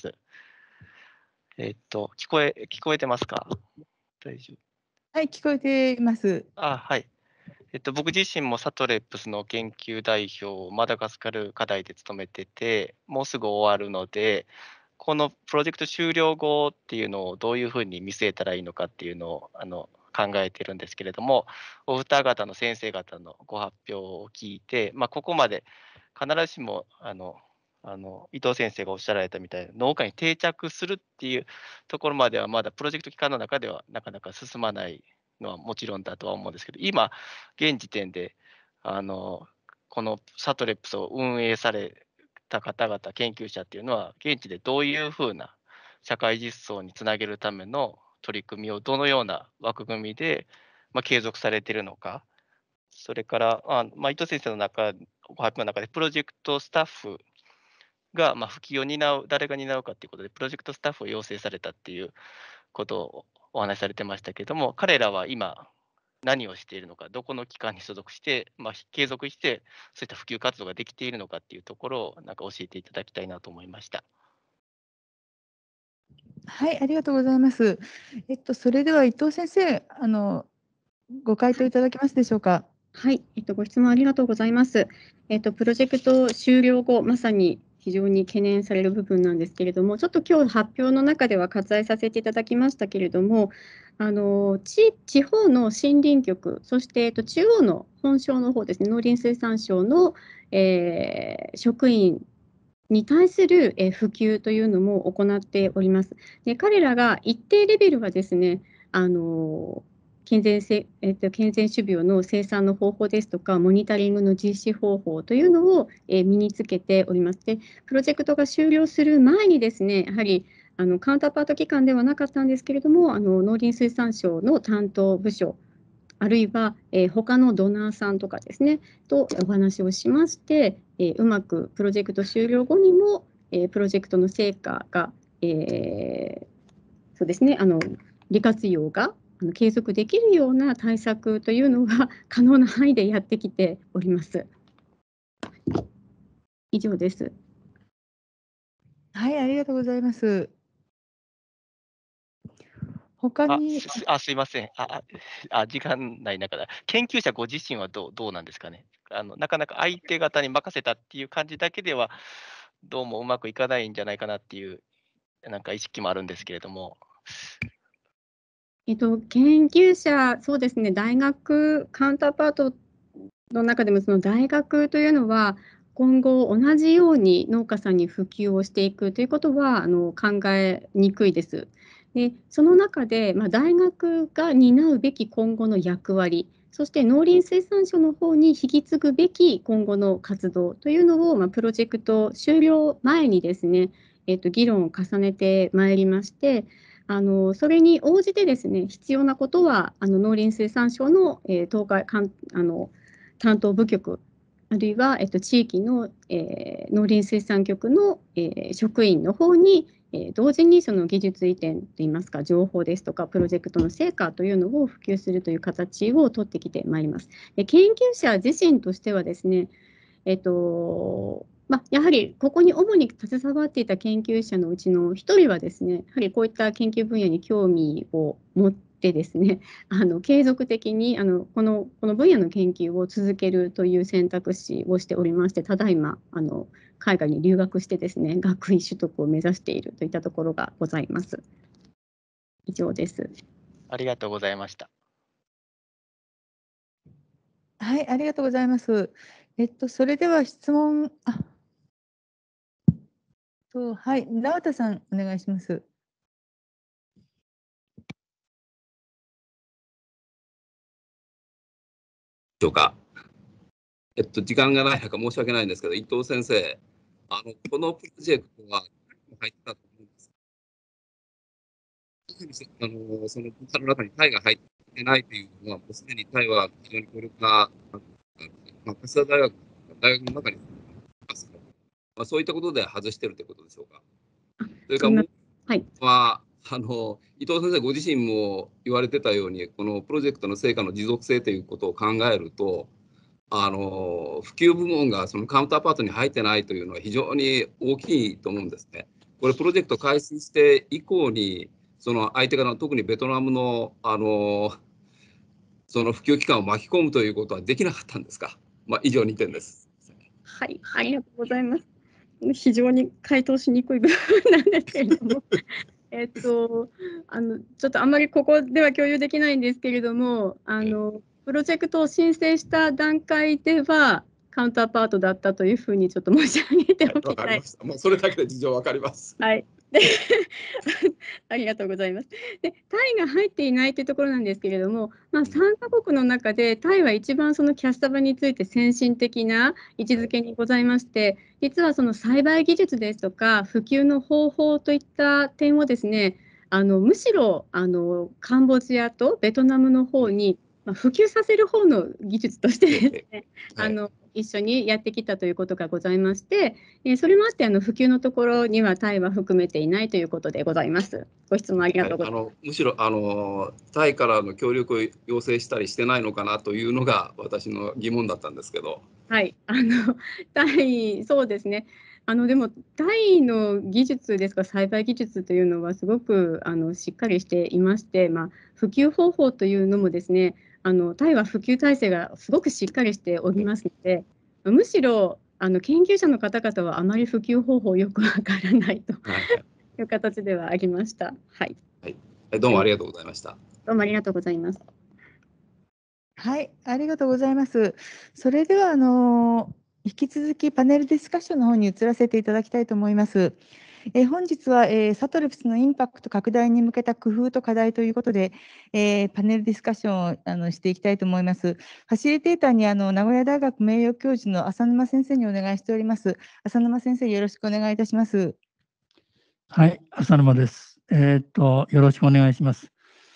聞こえてますか？大丈夫。 はい、聞こえています。 はい。僕自身もサトレップスの研究代表をマダガスカル課題で務めてて、もうすぐ終わるので、このプロジェクト終了後っていうのをどういうふうに見据えたらいいのかっていうのを考えてるんですけれども、お二方の先生方のご発表を聞いて、ここまで必ずしも伊藤先生がおっしゃられたみたいな農家に定着するっていうところまではまだプロジェクト期間の中ではなかなか進まないのはもちろんだとは思うんですけど、今現時点でこのサトレップスを運営された方々研究者っていうのは現地でどういうふうな社会実装につなげるための取り組みをどのような枠組みで継続されているのか、それから伊藤先生のご発表の中でプロジェクトスタッフが普及を担う、誰が担うかということで、プロジェクトスタッフを養成されたっていうことをお話しされてましたけれども、彼らは今、何をしているのか、どこの機関に所属して、継続して、そういった普及活動ができているのかっていうところを、教えていただきたいなと思いました。 はい、ありがとうございます。それでは伊藤先生、ご回答いただけますでしょうか。 はい、ご質問ありがとうございます。プロジェクト終了後、まさに非常に懸念される部分なんですけれども、ちょっと今日発表の中では割愛させていただきましたけれども、地方の森林局、そして中央の本省の方ですね、農林水産省の、職員に対する普及というのも行っております。で、彼らが一定レベルはですね、健全種苗の生産の方法ですとか、モニタリングの実施方法というのを身につけております。で、プロジェクトが終了する前にですね、やはりカウンターパート機関ではなかったんですけれども、農林水産省の担当部署、あるいは他のドナーさんとかですね、とお話をしまして、うまくプロジェクト終了後にもプロジェクトの成果が、そうですね、利活用が継続できるような対策というのが可能な範囲でやってきております。以上です。 はい、ありがとうございます。他にすいません。時間ない中で、研究者ご自身はどうなんですかね。なかなか相手方に任せたっていう感じだけでは、どうもうまくいかないんじゃないかなっていう、意識もあるんですけれども。 研究者、そうですね、大学、カウンターパートの中でも、その大学というのは、 今後同じように農家さんに普及をしていくということは考えにくいです。で、その中で、大学が担うべき今後の役割、そして農林水産省の方に引き継ぐべき今後の活動というのを、プロジェクト終了前にですね、議論を重ねてまいりまして、それに応じてですね、必要なことは農林水産省の、担当部局、あるいは、地域の、農林水産局の、職員の方に、同時にその技術移転といいますか、情報ですとか、プロジェクトの成果というのを普及するという形を取ってきてまいります。で、研究者自身としてはですね、やはりここに主に携わっていた研究者のうちの一人はですね、やはりこういった研究分野に興味を持ってですね、継続的にこの分野の研究を続けるという選択肢をしておりまして、ただいま海外に留学してですね、学位取得を目指しているといったところがございます。以上です。 ありがとうございました。 はい、ありがとうございます。それでは質問、はい、縄田さん、お願いします。 しょうか。時間がない中申し訳ないんですけど、伊藤先生、このプロジェクトは入ったと思うんです。その分野の中にタイが入ってないというのは、もうすでにタイは非常に強力な、早稲田大学の中にいますので、そういったことで外しているということでしょうか。それからもうは、伊藤先生ご自身も言われてたように、このプロジェクトの成果の持続性ということを考えると、普及部門がそのカウンターパートに入ってないというのは非常に大きいと思うんですね。これプロジェクト開始して以降にその相手から特にベトナムのその普及機関を巻き込むということはできなかったんですか。以上2点です。 はい、ありがとうございます。非常に回答しにくい部分なんですけれどもちょっとあんまりここでは共有できないんですけれども、プロジェクトを申請した段階では、カウンターパートだったというふうにちょっと申し上げておきたい。 もうそれだけで事情わかります。 はい。でありがとうございます。で、タイが入っていないというところなんですけれども、3カ国の中でタイは一番そのキャッサバについて先進的な位置づけにございまして、実はその栽培技術ですとか、普及の方法といった点をですね、むしろカンボジアとベトナムの方に、普及させる方の技術としてですね、一緒にやってきたということがございまして、それもあって普及のところにはタイは含めていないということでございます。ご質問ありがとうございます。 むしろタイからの協力を要請したりしてないのかなというのが私の疑問だったんですけど。 はい、タイ、そうですね。でもタイの技術ですか、栽培技術というのはすごくしっかりしていまして、普及方法というのもですね、タイは普及体制がすごくしっかりしておりますので、むしろ研究者の方々はあまり普及方法よくわからないという形ではありました。はい。 どうもありがとうございました。 どうもありがとうございます。 はい、ありがとうございます。それでは引き続きパネルディスカッションの方に移らせていただきたいと思います。本日は、サトレプスのインパクト拡大に向けた工夫と課題ということで、パネルディスカッションをしていきたいと思います。ファシリテーターに名古屋大学名誉教授の浅沼先生にお願いしております。浅沼先生、よろしくお願いいたします。 はい、浅沼です。よろしくお願いします。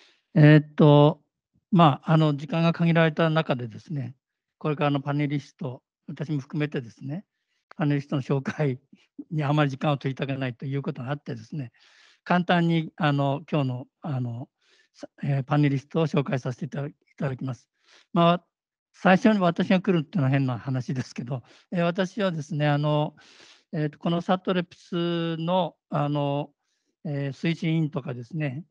時間が限られた中でですね、これからのパネリスト、私も含めてですね、パネリストの紹介にあまり時間を取りたくないということがあってですね、簡単に今日のパネリストを紹介させていただきます。最初に私が来るっていうのは変な話ですけど、私はですね、このサトレプスの推進委員とかですね、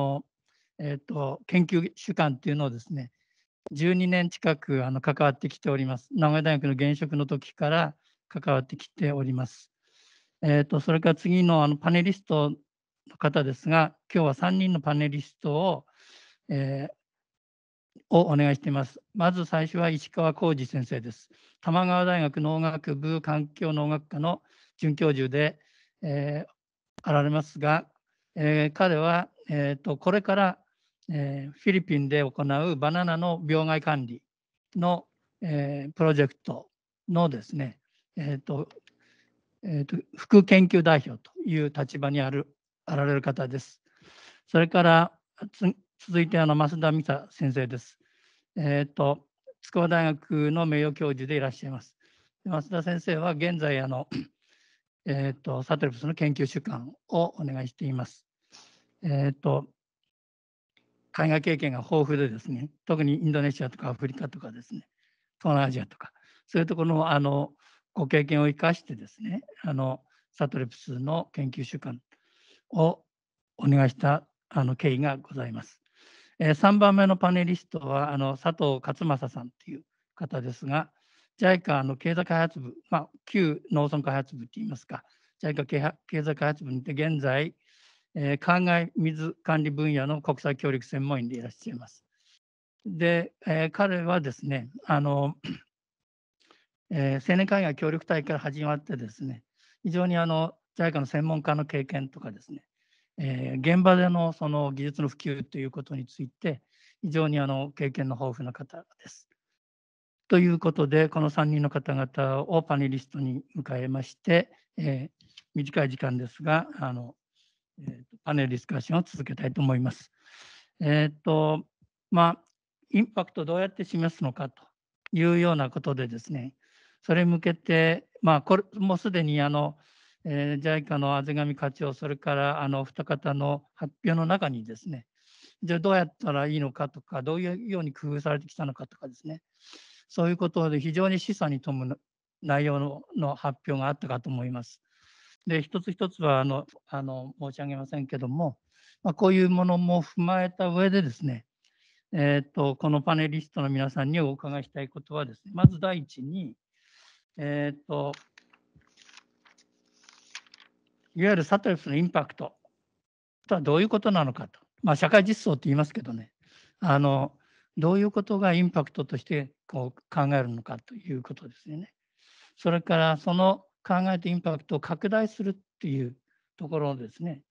研究主幹っていうのをですね、12年近く関わってきております。名古屋大学の現職の時から関わってきております。それから次のパネリストの方ですが、今日は3人のパネリストを、 をお願いしています。まず最初は石川浩二先生です。玉川大学農学部環境農学科の准教授で、あられますが、彼は、これから、フィリピンで行うバナナの病害管理の、プロジェクトのですね、副研究代表という立場にあられる方です。それから続いて増田美沙先生です。筑波大学の名誉教授でいらっしゃいます。増田先生は現在サトレプスの研究主幹をお願いしています。海外経験が豊富でですね、特にインドネシアとかアフリカとかですね、東南アジアとか、そういうところのご経験を生かしてですね、サトレプスの研究主幹をお願いした経緯がございます。3番目のパネリストは佐藤勝正さんという方ですが、JICA 経済開発部、旧農村開発部といいますか、JICA 経済開発部にて現在、灌漑水管理分野の国際協力専門員でいらっしゃいます。で、彼はですね、青年海外協力隊から始まってですね、非常にJICA の専門家の経験とかですね、現場でのその技術の普及ということについて、非常に経験の豊富な方です。ということで、この3人の方々をパネリストに迎えまして、短い時間ですが、パネルディスカッションを続けたいと思います。インパクトをどうやって示すのかというようなことでですね、それに向けて、これもうすでにJICA の畔上課長、それからお二方の発表の中にですね、じゃあどうやったらいいのかとか、どういうように工夫されてきたのかとかですね、そういうことで非常に示唆に富む内容の発表があったかと思います。で、一つ一つは申し上げませんけども、こういうものも踏まえた上でですね、このパネリストの皆さんにお伺いしたいことはですね、まず第一に、いわゆるサトレプスのインパクトとはどういうことなのかと、社会実装と言いますけどね、どういうことがインパクトとしてこう考えるのかということですよね。それからその考えたインパクトを拡大するっていうところですね、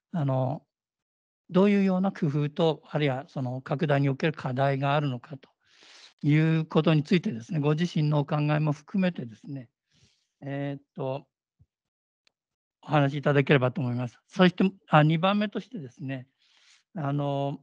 どういうような工夫と、あるいはその拡大における課題があるのかということについてですね、ご自身のお考えも含めてですね、お話しいただければと思います。そして2番目としてですね、今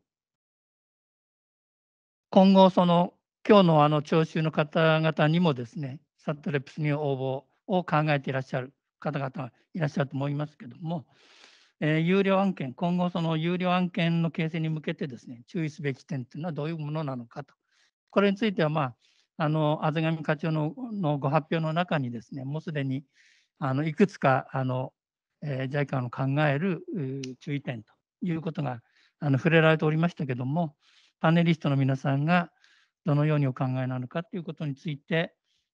後今日の聴衆の方々にもですね、サトレプスに応募を考えていらっしゃる方々がいらっしゃると思いますけども、有料案件、今後有料案件の形成に向けてですね、注意すべき点というのはどういうものなのかと。これについては、畔上課長のご発表の中にですね、もうすでにいくつかJICA の考える注意点ということが触れられておりましたけども、パネリストの皆さんがどのようにお考えなのかということについて、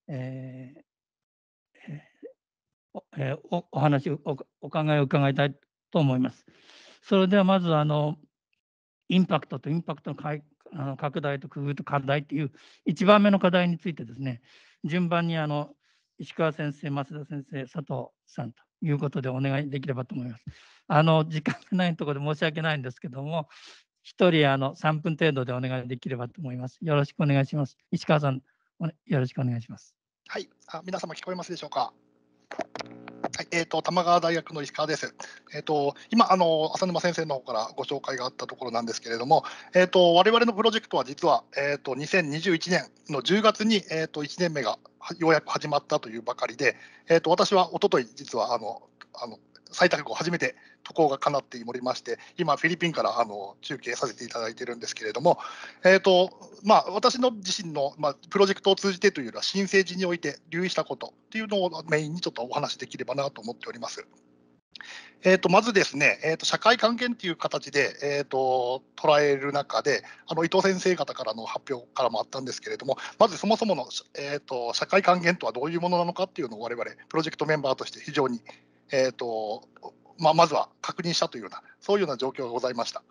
お話をお考えを伺いたいと思います。それではまずインパクトとインパクトの拡大と工夫と課題という1番目の課題についてですね、順番に石川先生、増田先生、佐藤さんということでお願いできればと思います。時間がないところで申し訳ないんですけども、1人3分程度でお願いできればと思います。よろしくお願いします。石川さん、よろしくお願いします。 はい、皆様聞こえますでしょうか。はい、玉川大学の石川です。今浅沼先生の方からご紹介があったところなんですけれども、我々のプロジェクトは実は、2021年の10月に、1年目がようやく始まったというばかりで、私はおととい実は採択を初めて渡航が叶っておりまして、今フィリピンから中継させていただいているんですけれども、私の自身の、プロジェクトを通じてというよりは新生児において留意したことというのをメインにちょっとお話しできればなと思っております。まずですね、社会還元という形で、捉える中で、伊藤先生方からの発表からもあったんですけれども、まずそもそもの、社会還元とはどういうものなのかっていうのを我々プロジェクトメンバーとして非常にまずは確認したというような、そういうような状況がございました。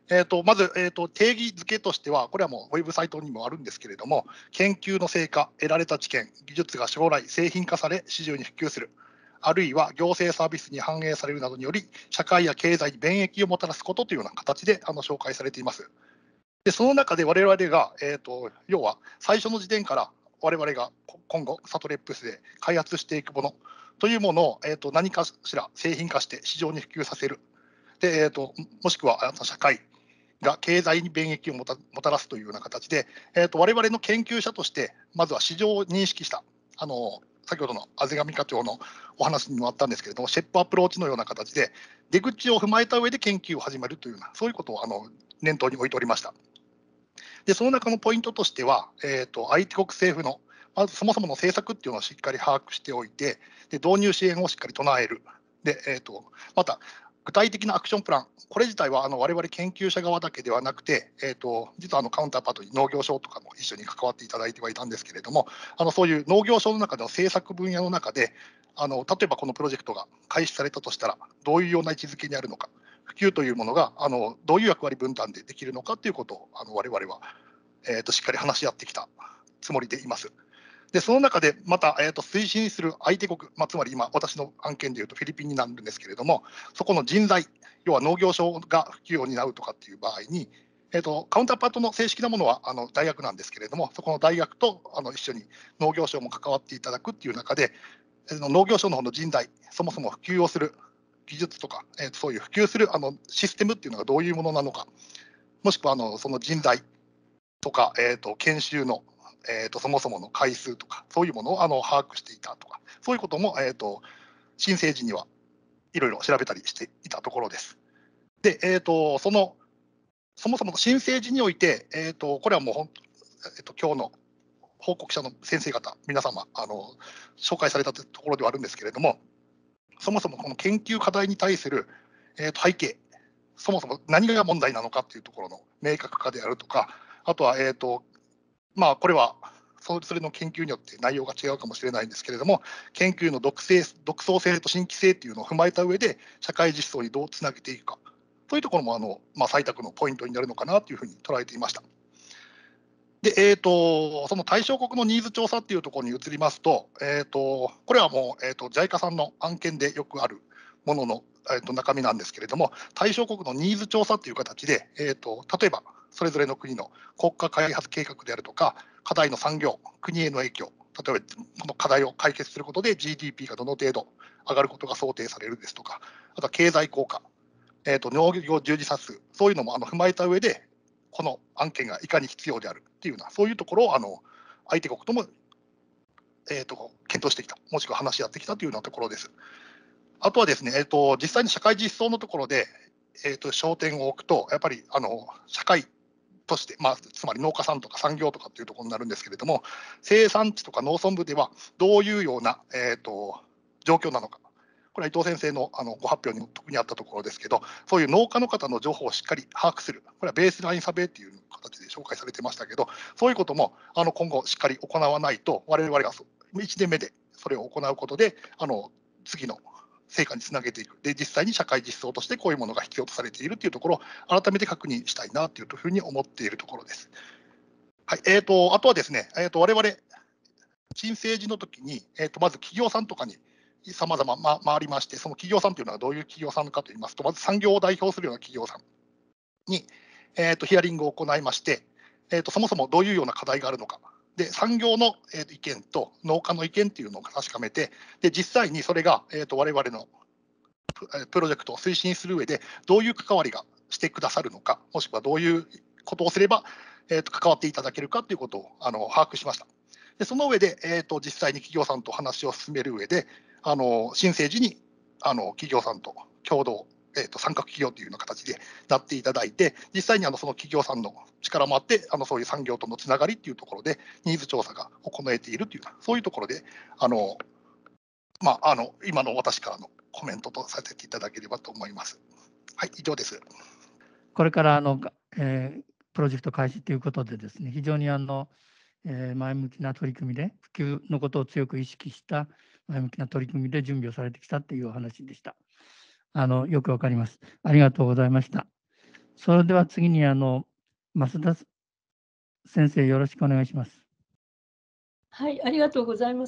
まず、定義づけとしては、これはもうウェブサイトにもあるんですけれども、研究の成果、得られた知見、技術が将来製品化され、市場に普及する、あるいは行政サービスに反映されるなどにより、社会や経済に便益をもたらすことというような形で紹介されています。でその中で我々が、要は最初の時点から我々が今後、サトレップスで開発していくものというものを、何かしら製品化して市場に普及させる。でもしくは社会が経済に便益をもたらすというような形で、我々の研究者として、まずは市場を認識した、先ほどの畔上課長のお話にもあったんですけれども、シェップアプローチのような形で、出口を踏まえた上で研究を始めるというような、そういうことを念頭に置いておりました。でその中のポイントとしては、相手国政府のまずそもそもの政策っていうのをしっかり把握しておいて、で導入支援をしっかり唱える。でまた具体的なアクションプラン、これ自体は我々研究者側だけではなくて、実はカウンターパートに農業省とかも一緒に関わっていただいてはいたんですけれども、そういう農業省の中での政策分野の中で、例えばこのプロジェクトが開始されたとしたら、どういうような位置づけにあるのか、普及というものがどういう役割分担でできるのかということを我々は、しっかり話し合ってきたつもりでいます。でその中でまた、推進する相手国、つまり今、私の案件でいうとフィリピンになるんですけれども、そこの人材、要は農業省が普及を担うとかっていう場合に、カウンターパートの正式なものは大学なんですけれども、そこの大学と一緒に農業省も関わっていただくっていう中で、農業省の方の人材、そもそも普及をする技術とか、そういう普及するシステムっていうのがどういうものなのか、もしくはその人材とか、研修のそもそもの回数とか、そういうものを把握していたとか、そういうことも、申請時にはいろいろ調べたりしていたところです。で、そもそもの申請時において、これはもう今日の報告者の先生方、皆様紹介されたところではあるんですけれども、そもそもこの研究課題に対する、背景、そもそも何が問題なのかというところの明確化であるとか、あとは、これはそれの研究によって内容が違うかもしれないんですけれども、研究の独創性と新規性というのを踏まえた上で、社会実装にどうつなげていくか、そういうところも採択のポイントになるのかなというふうに捉えていました。でその対象国のニーズ調査というところに移りますと、これはもう、JICA さんの案件でよくあるものの、中身なんですけれども、対象国のニーズ調査という形で、例えばそれぞれの国の国家開発計画であるとか、課題の産業、国への影響、例えばこの課題を解決することで GDP がどの程度上がることが想定されるですとか、あとは経済効果、農業従事者数、そういうのも踏まえた上で、この案件がいかに必要であるっていうような、そういうところを相手国とも、検討してきた、もしくは話し合ってきたというようなところです。あとはですね、実際に社会実装のところで、焦点を置くと、やっぱり社会として、つまり農家さんとか産業とかっていうところになるんですけれども、生産地とか農村部ではどういうような、状況なのか、これは伊藤先生のご発表にも特にあったところですけど、そういう農家の方の情報をしっかり把握する、これはベースラインサベイという形で紹介されてましたけど、そういうことも今後しっかり行わないと、我々が1年目でそれを行うことで、次の成果につなげていく、で実際に社会実装としてこういうものが必要とされているというところを改めて確認したいなというふうに思っているところです。はい、あとはですね、我々、申請時の時に、まず企業さんとかにさまざま回りまして、その企業さんというのはどういう企業さんかといいますと、まず産業を代表するような企業さんに、ヒアリングを行いまして、そもそもどういうような課題があるのか、で産業の意見と農家の意見というのを確かめて、で実際にそれが我々のプロジェクトを推進する上でどういう関わりがしてくださるのか、もしくはどういうことをすれば関わっていただけるかということを把握しました。でその上で、実際に企業さんと話を進める上で、申請時に企業さんと共同、参画企業というような形でなっていただいて、実際にその企業さんの力もあって、そういう産業とのつながりというところでニーズ調査が行えているという、そういうところで今の私からのコメントとさせていただければと思います。はい、以上です。 これからプロジェクト開始ということでですね、非常に前向きな取り組みで、普及のことを強く意識した前向きな取り組みで準備をされてきたというお話でした。よくわかります。ありがとうございました。 それでは次に増田先生、よろしくお願いします。 はい、ありがとうございます。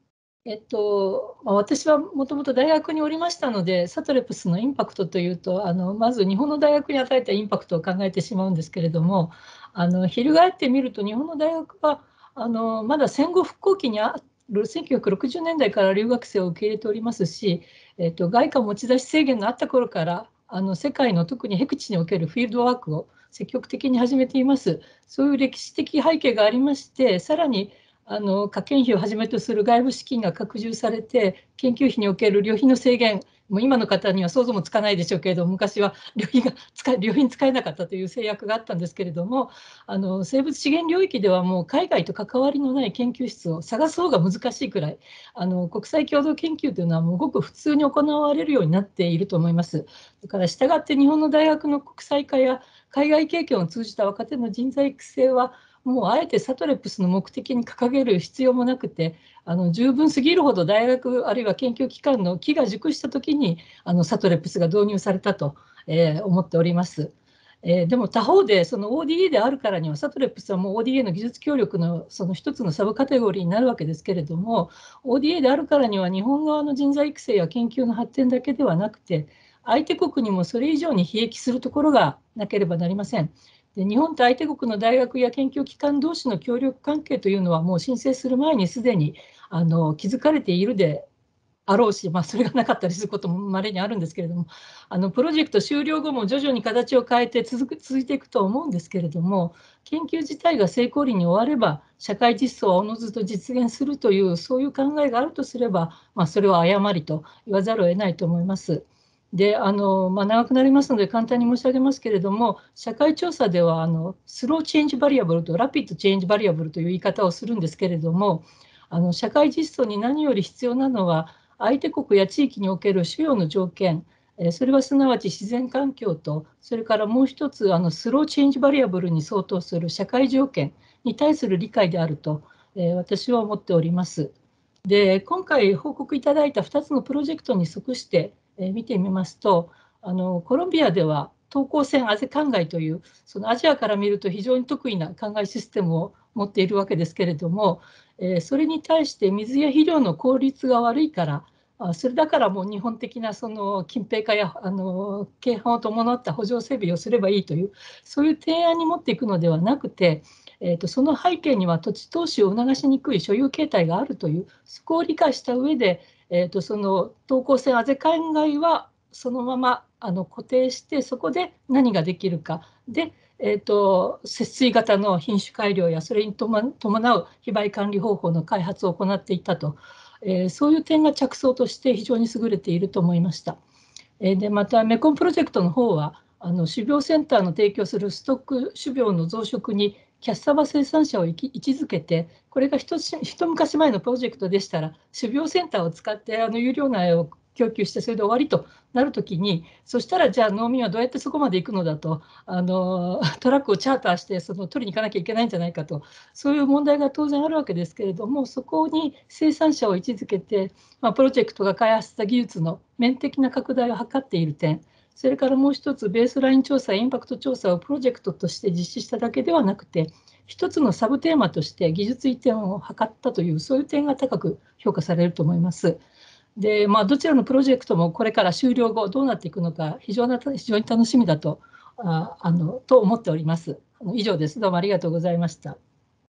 私はもともと大学におりましたので、サトレプスのインパクトというと、まず日本の大学に与えたインパクトを考えてしまうんですけれども、翻ってみると、日本の大学はまだ戦後復興期にある1960年代から留学生を受け入れておりますし、外貨持ち出し制限のあった頃から世界の特に僻地におけるフィールドワークを積極的に始めています。そういう歴史的背景がありまして、さらに科研費をはじめとする外部資金が拡充されて、研究費における旅費の制限、もう今の方には想像もつかないでしょうけれども、昔は旅費に使えなかったという制約があったんですけれども、生物資源領域ではもう海外と関わりのない研究室を探す方が難しいくらい、国際共同研究というのはもうごく普通に行われるようになっていると思います。だから従って日本の大学の国際化や海外経験を通じた若手の人材育成は、もうあえてサトレプスの目的に掲げる必要もなくて、十分すぎるほど大学あるいは研究機関の機が熟したときにサトレプスが導入されたと、思っております。でも他方でその ODA であるからには、サトレプスはもう ODA の技術協力のその一つのサブカテゴリーになるわけですけれども、ODA であるからには日本側の人材育成や研究の発展だけではなくて、相手国にもそれ以上に裨益するところがなければなりません。で、日本と相手国の大学や研究機関同士の協力関係というのは、もう申請する前にすでに築かれているであろうし、それがなかったりすることも稀にあるんですけれども、プロジェクト終了後も徐々に形を変えて続いていくと思うんですけれども、研究自体が成功裏に終われば、社会実装はおのずと実現するという、そういう考えがあるとすれば、それは誤りと言わざるを得ないと思います。で長くなりますので簡単に申し上げますけれども、社会調査ではスローチェンジバリアブルとラピッドチェンジバリアブルという言い方をするんですけれども、社会実装に何より必要なのは、相手国や地域における主要の条件、それはすなわち自然環境と、それからもう一つスローチェンジバリアブルに相当する社会条件に対する理解であると、私は思っております。で、今回報告いただいた2つのプロジェクトに即して見てみますと、コロンビアでは等高線アゼ灌漑という、そのアジアから見ると非常に得意な灌漑システムを持っているわけですけれども、それに対して水や肥料の効率が悪いから、それだからもう日本的なその近辺化や軽犯を伴った補助整備をすればいいという、そういう提案に持っていくのではなくて、その背景には土地投資を促しにくい所有形態があるという、そこを理解した上で、その等高線アゼ灌漑はそのまま固定して、そこで何ができるかで、節水型の品種改良やそれに伴う被害管理方法の開発を行っていったと、そういう点が着想として非常に優れていると思いました。でまたメコンプロジェクトの方は種苗センターの提供するストック種苗の増殖にキャッサバ生産者を位置づけて、これが一昔前のプロジェクトでしたら、種苗センターを使って有料苗を供給して、それで終わりとなるときに、そしたらじゃあ農民はどうやってそこまで行くのだと、トラックをチャーターして取りに行かなきゃいけないんじゃないかと、そういう問題が当然あるわけですけれども、そこに生産者を位置づけて、プロジェクトが開発した技術の面的な拡大を図っている点、それからもう一つ、ベースライン調査、インパクト調査をプロジェクトとして実施しただけではなくて、一つのサブテーマとして技術移転を図ったという、そういう点が高く評価されると思います。でどちらのプロジェクトもこれから終了後どうなっていくのか非常に楽しみだと思っております。以上です。どうもありがとうございました。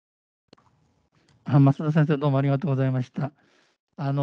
増田先生、どうもありがとうございました。さ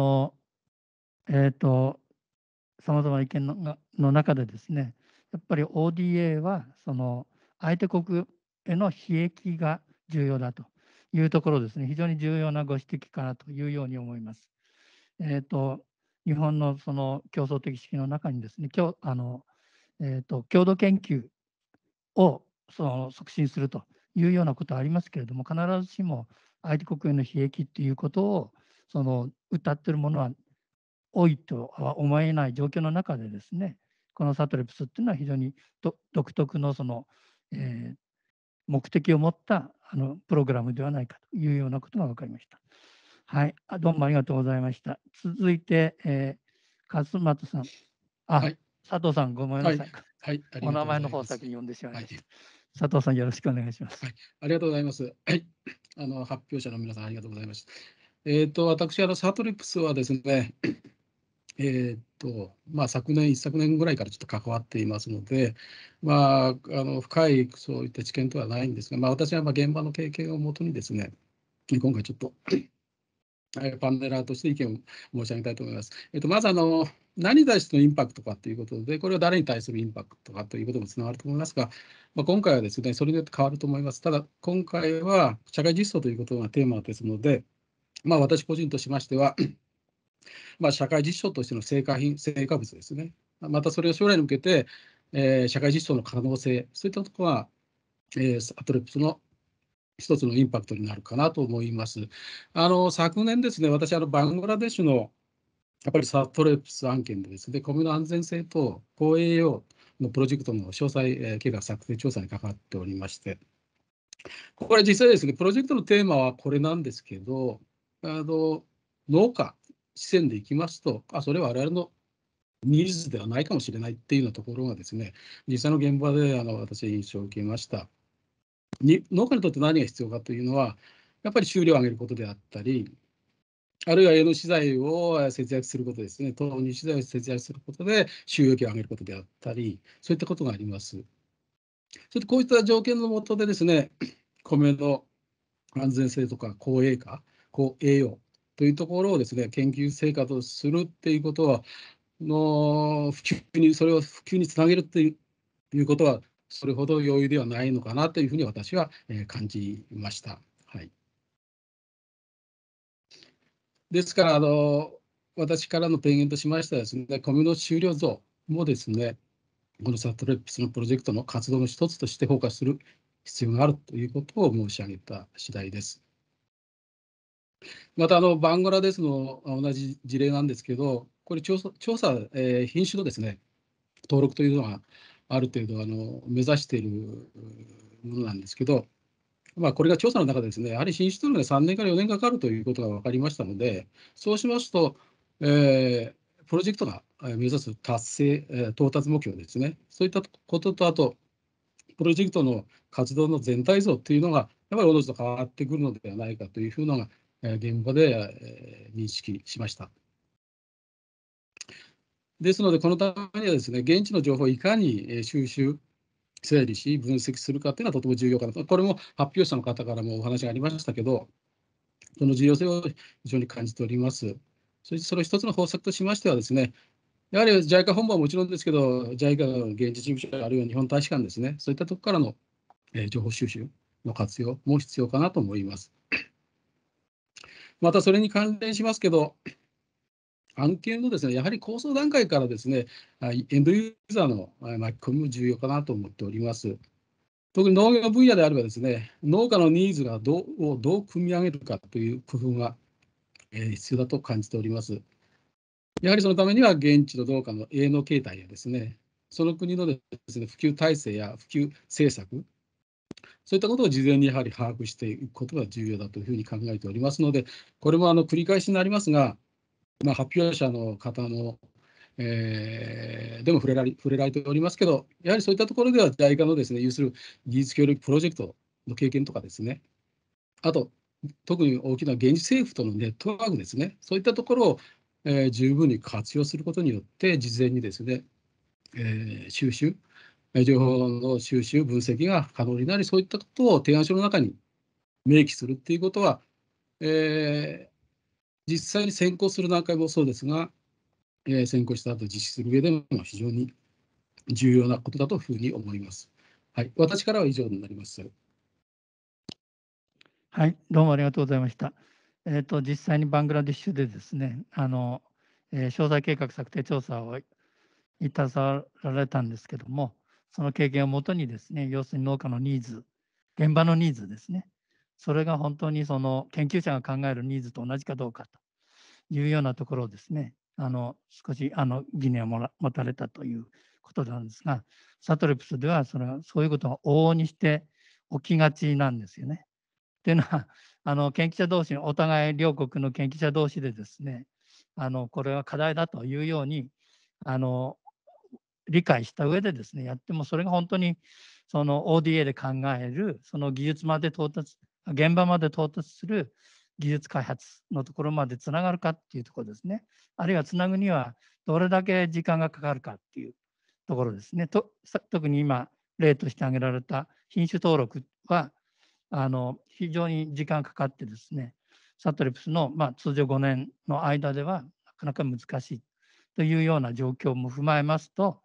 まざまな意見の中でですね、やっぱり ODA はその相手国への裨益が重要だというところですね、非常に重要なご指摘かなというように思います。日本のその競争的指揮の中にですね、共同研究を促進するというようなことはありますけれども、必ずしも相手国への裨益ということを謳っているものは多いとは思えない状況の中でですね、このサトレプスっていうのは非常に独特の目的を持ったプログラムではないかというようなことが分かりました。はい、どうもありがとうございました。続いて、勝俣さん。 はい、 佐藤さん、ごめんなさい。 はい、 お名前の方先に呼んでしまいました。佐藤さん、よろしくお願いします。 はい、ありがとうございます。はい、発表者の皆さん、ありがとうございます。私、サトリプスはですね、昨年、一昨年ぐらいからちょっと関わっていますので、深いそういった知見とはないんですが、私は現場の経験をもとにですね、今回ちょっとパネラーとして意見を申し上げたいと思います。まず何に対してのインパクトかということで、これは誰に対するインパクトかということもつながると思いますが、今回はですね、それによって変わると思います。ただ、今回は社会実装ということがテーマですので、私個人としましては、社会実証としての成果物ですね。またそれを将来に向けて、社会実装の可能性、そういったところが、サトレプスの一つのインパクトになるかなと思います。昨年ですね、私、バングラデシュのやっぱりサトレプス案件でですね、米の安全性と高栄養のプロジェクトの詳細計画策定調査に関わっておりまして、これ実際ですね、プロジェクトのテーマはこれなんですけど、農家、視線でいきますと、それは我々のニーズではないかもしれないっていうようなところがですね、実際の現場で私、印象を受けました。農家にとって何が必要かというのは、やっぱり収量を上げることであったり、あるいは営農資材を節約することですね、投入資材を節約することで収益を上げることであったり、そういったことがあります。そしてこういった条件の下でですね、米の安全性とか高栄養というところをですね、研究成果とするっていうことは、それを普及につなげるということは、それほど容易ではないのかなというふうに私は感じました。はい、ですから、私からの提言としましてはですね、米の収量増もですね、このサトレプスのプロジェクトの活動の一つとして評価する必要があるということを申し上げた次第です。またバングラデシュの同じ事例なんですけど、これ調査、品種のですね、登録というのがある程度目指しているものなんですけど、これが調査の中でですね、やはり品種というのは3年から4年かかるということが分かりましたので、そうしますと、プロジェクトが目指す到達目標ですね、そういったことと、あと、プロジェクトの活動の全体像というのが、やっぱりおのずと変わってくるのではないかというふうなのが、現場で認識しました。ですので、このためにはですね、現地の情報をいかに収集、整理し、分析するかというのはとても重要かなと。これも発表者の方からもお話がありましたけど、その重要性を非常に感じております。そしてその一つの方策としましてはですね、やはり JICA 本部はもちろんですけど、JICA の現地事務所、あるいは日本大使館ですね、そういったところからの情報収集の活用も必要かなと思います。またそれに関連しますけど、案件のですね、やはり構想段階からですね、エンドユーザーの巻き込みも重要かなと思っております。特に農業分野であればですね、農家のニーズをどう組み上げるかという工夫が必要だと感じております。やはりそのためには現地の農家の営農形態やですね、その国のですね、普及体制や普及政策、そういったことを事前にやはり把握していくことが重要だというふうに考えておりますので、これも繰り返しになりますが、発表者の方の、でも触れられておりますけど、やはりそういったところでは JICA のですね、有する技術協力プロジェクトの経験とかですね、あと、特に大きな現地政府とのネットワークですね、そういったところを、十分に活用することによって、事前にですね、情報の収集、分析が可能になり、そういったことを提案書の中に明記するっていうことは、実際に先行する段階もそうですが、先行した後実施する上でも非常に重要なことだというふうに思います。はい、私からは以上になります。 はい、どうもありがとうございました。実際にバングラデシュでですね、詳細計画策定調査を携わられたんですけども、その経験をもとにですね、要するに農家のニーズ、現場のニーズですね、それが本当にその研究者が考えるニーズと同じかどうかというようなところをですね、少し疑念を持たれたということなんですが、サトレプスではそういうことが往々にして起きがちなんですよね。というのは、研究者同士、お互い両国の研究者同士でですね、これは課題だというように、 理解した上でですね、やっても、それが本当にその ODA で考える、その技術まで到達、現場まで到達する技術開発のところまでつながるかっていうところですね。あるいはつなぐにはどれだけ時間がかかるかっていうところですね。特に今、例として挙げられた品種登録は、非常に時間かかってですね、サトレプスの、通常5年の間ではなかなか難しいというような状況も踏まえますと、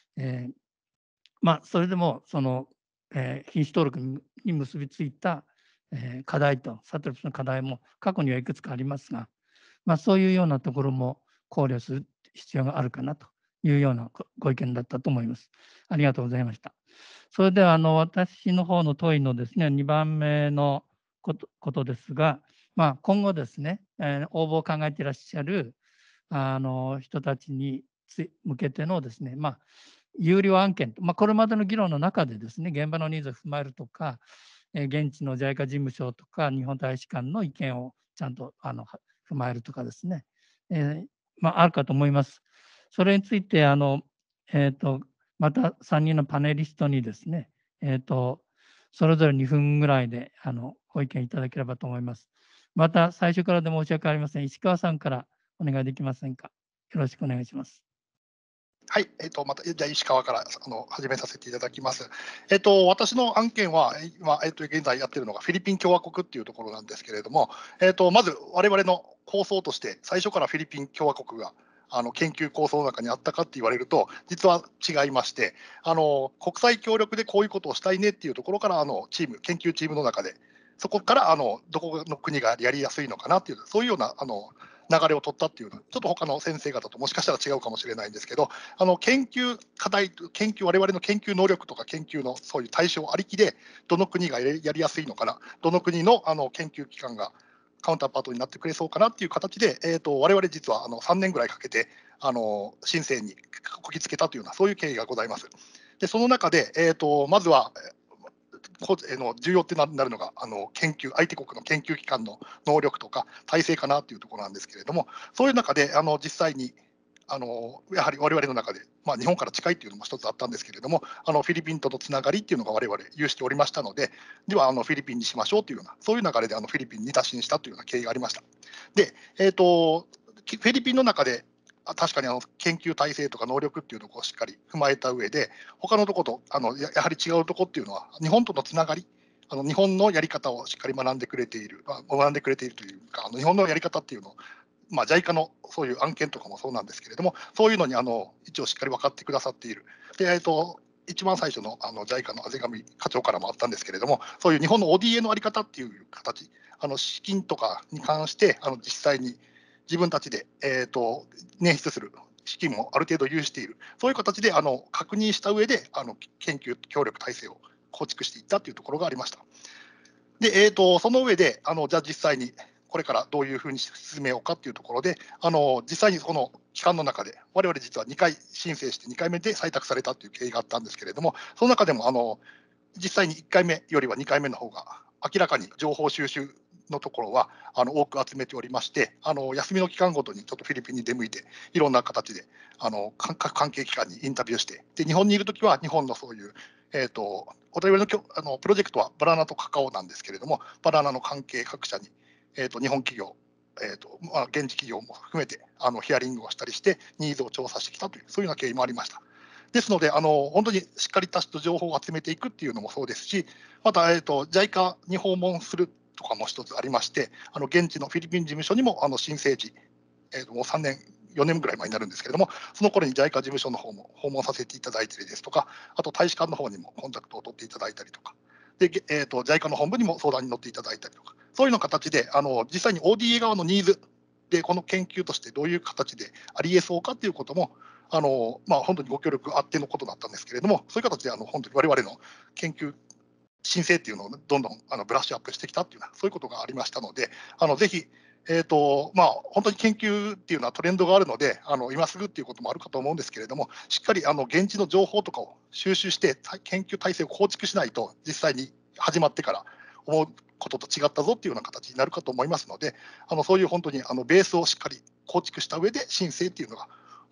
それでもその、品種登録に結びついた、課題と、サトレプスの課題も過去にはいくつかありますが、そういうようなところも考慮する必要があるかなというようなご意見だったと思います。ありがとうございました。それでは私の方の問いのですね、2番目のことですが、今後ですね、応募を考えていらっしゃる人たちに向けてのですね、有料案件と、これまでの議論の中でですね、現場のニーズを踏まえるとか、現地の JICA 事務所とか日本大使館の意見をちゃんと踏まえるとかですね、あるかと思います。それについてまた3人のパネリストにですね、それぞれ2分ぐらいでご意見いただければと思います。また最初からで申し訳ありません。石川さんからお願いできませんか。よろしくお願いします。 はい、またじゃあ石川から始めさせていただきます。私の案件は今、現在やっているのがフィリピン共和国っていうところなんですけれども、まず我々の構想として、最初からフィリピン共和国が研究構想の中にあったかって言われると、実は違いまして、国際協力でこういうことをしたいねっていうところから、研究チームの中で、そこからどこの国がやりやすいのかなっていう、そういうような流れを取ったっていうのは、ちょっと他の先生方ともしかしたら違うかもしれないんですけど、研究課題、我々の研究能力とか研究のそういう対象ありきで、どの国がやりやすいのかな、どの国の研究機関がカウンターパートになってくれそうかなっていう形で、我々実は3年ぐらいかけて申請にこぎつけたというような、そういう経緯がございます。でその中で、まずは重要ってなるのが相手国の研究機関の能力とか体制かなというところなんですけれども、そういう中で実際にやはり我々の中で、日本から近いというのも一つあったんですけれども、フィリピンとのつながりっていうのが我々有しておりましたので、ではフィリピンにしましょうというような、そういう流れでフィリピンに打診したというような経緯がありました。で、フィリピンの中で確かに研究体制とか能力っていうところをしっかり踏まえた上で、他のところとやはり違うところっていうのは、日本とのつながり、日本のやり方をしっかり学んでくれているというか、日本のやり方っていうのを、JICA のそういう案件とかもそうなんですけれども、そういうのに一応しっかり分かってくださっている。で一番最初のJICA の畔上課長からもあったんですけれども、そういう日本の ODA のあり方っていう形、資金とかに関して実際に自分たちで、捻出する資金もある程度有している、そういう形で確認した上で研究協力体制を構築していったというところがありました。で、その上でじゃあ実際にこれからどういうふうに進めようかというところで、実際にこの期間の中で、我々実は2回申請して2回目で採択されたという経緯があったんですけれども、その中でも実際に1回目よりは2回目の方が明らかに情報収集のところは多く集めておりまして、休みの期間ごとにちょっとフィリピンに出向いて、いろんな形で各関係機関にインタビューして、で日本にいるときは日本のそういう、我々のプロジェクトはバナナとカカオなんですけれども、バナナの関係各社に、日本企業、現地企業も含めてヒアリングをしたりして、ニーズを調査してきたという、そういうような経緯もありました。ですので、本当にしっかりとした情報を集めていくっていうのもそうですし、また、JICA に訪問するとかも一つありまして、現地のフィリピン事務所にも申請時、もう3年、4年ぐらい前になるんですけれども、その頃に JICA 事務所の方も訪問させていただいたりですとか、あと大使館の方にもコンタクトを取っていただいたりとか、でJICA の本部にも相談に乗っていただいたりとか、そういうの形で実際に ODA 側のニーズで、この研究としてどういう形でありえそうかということも、本当にご協力あってのことだったんですけれども、そういう形で本当に我々の研究申請っていうのをどんどんブラッシュアップしてきたっていうそういうことがありましたので、ぜひ、本当に研究っていうのはトレンドがあるので、今すぐっていうこともあるかと思うんですけれども、しっかり現地の情報とかを収集して研究体制を構築しないと、実際に始まってから思うことと違ったぞっていうような形になるかと思いますので、そういう本当にベースをしっかり構築した上で申請っていうのが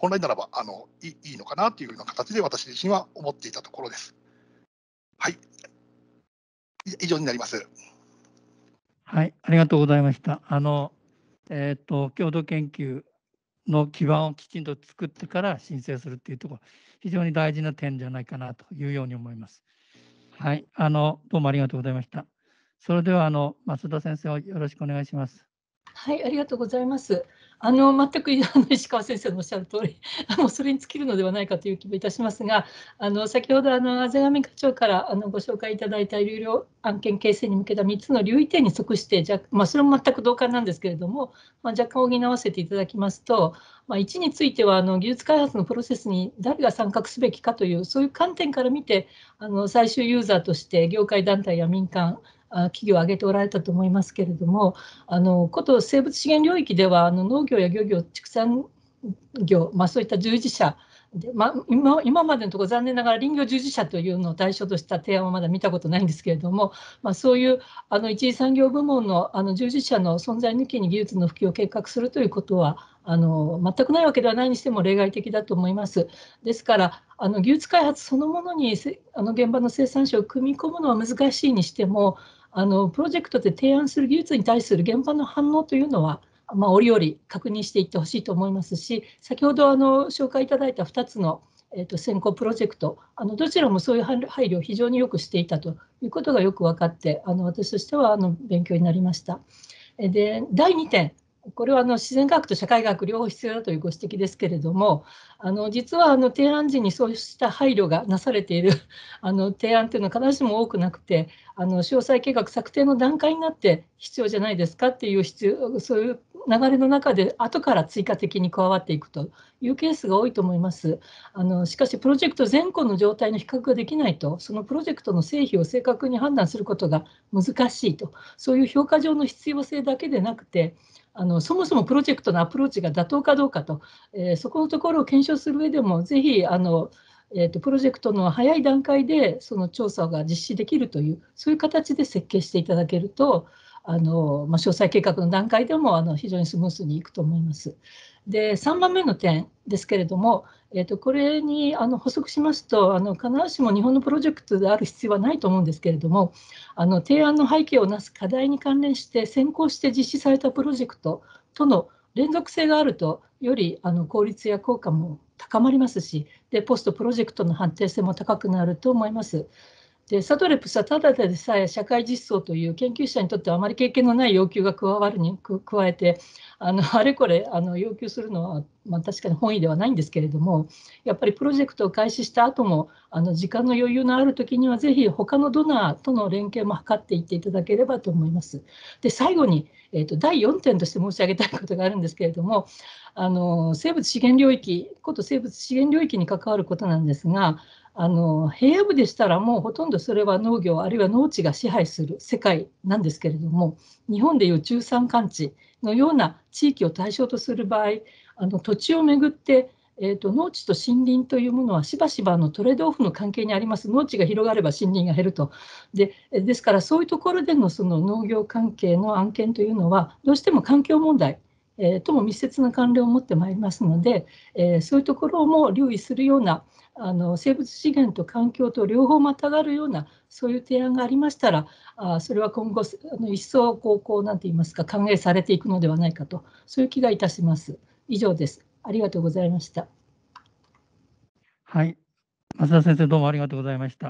本来ならばいいのかなというような形で私自身は思っていたところです。はい、以上になります。 はい、ありがとうございました。共同研究の基盤をきちんと作ってから申請するっていうところ、非常に大事な点じゃないかなというように思います。はい、どうもありがとうございました。それでは増田先生をよろしくお願いします。 はい、ありがとうございます。全く石川先生のおっしゃる通り、それに尽きるのではないかという気もいたしますが、先ほどあぜがみ課長からご紹介いただいた有料案件形成に向けた3つの留意点に即して、それも全く同感なんですけれども、若干補わせていただきますと、1については技術開発のプロセスに誰が参画すべきかという、そういう観点から見て、最終ユーザーとして業界団体や民間、企業を挙げておられたと思いますけれども、こと生物資源領域では農業や漁業、畜産業、そういった従事者で、今までのところ残念ながら林業従事者というのを対象とした提案はまだ見たことないんですけれども、そういう一次産業部門の従事者の存在抜きに技術の普及を計画するということは全くないわけではないにしても例外的だと思います。ですから技術開発そのものに現場の生産者を組み込むのは難しいにしても、プロジェクトで提案する技術に対する現場の反応というのは、折々確認していってほしいと思いますし、先ほど紹介いただいた2つの先行プロジェクト、どちらもそういう配慮を非常によくしていたということがよく分かって、私としては勉強になりました。で、第2点、これは自然科学と社会学両方必要だというご指摘ですけれども、実は提案時にそうした配慮がなされている提案というのは必ずしも多くなくて、詳細計画策定の段階になって必要じゃないですかっていうそういう流れの中で後から追加的に加わっていくというケースが多いと思います。しかしプロジェクト前後の状態の比較ができないと、そのプロジェクトの成否を正確に判断することが難しいと、そういう評価上の必要性だけでなくて、そもそもプロジェクトのアプローチが妥当かどうかと、そこのところを検証する上でもぜひプロジェクトの早い段階でその調査が実施できるという、そういう形で設計していただけると詳細計画の段階でも非常にスムースにいくと思います。で、3番目の点ですけれども、これに補足しますと、必ずしも日本のプロジェクトである必要はないと思うんですけれども、提案の背景をなす課題に関連して先行して実施されたプロジェクトとの連続性があると、より効率や効果も高まりますし、でポストプロジェクトの判定性も高くなると思います。でサトレプスはただでさえ社会実装という研究者にとってはあまり経験のない要求が加わるに加えて、あれこれ要求するのは、確かに本意ではないんですけれども、やっぱりプロジェクトを開始した後も時間の余裕のあるときにはぜひ他のドナーとの連携も図っていっていただければと思います。で最後に、第4点として申し上げたいことがあるんですけれども、生物資源領域こと生物資源領域に関わることなんですが、平野部でしたらもうほとんどそれは農業あるいは農地が支配する世界なんですけれども、日本でいう中山間地のような地域を対象とする場合、土地をめぐって、農地と森林というものはしばしばトレードオフの関係にあります。農地が広がれば森林が減ると。ですからそういうところでのその農業関係の案件というのはどうしても環境問題とも密接な関連を持ってまいりますので、そういうところも留意するような生物資源と環境と両方またがるようなそういう提案がありましたら、それは今後一層なんて言いますか、歓迎されていくのではないかと、そういう気がいたします。以上です。ありがとうございました。 はい、増田先生、どうもありがとうございました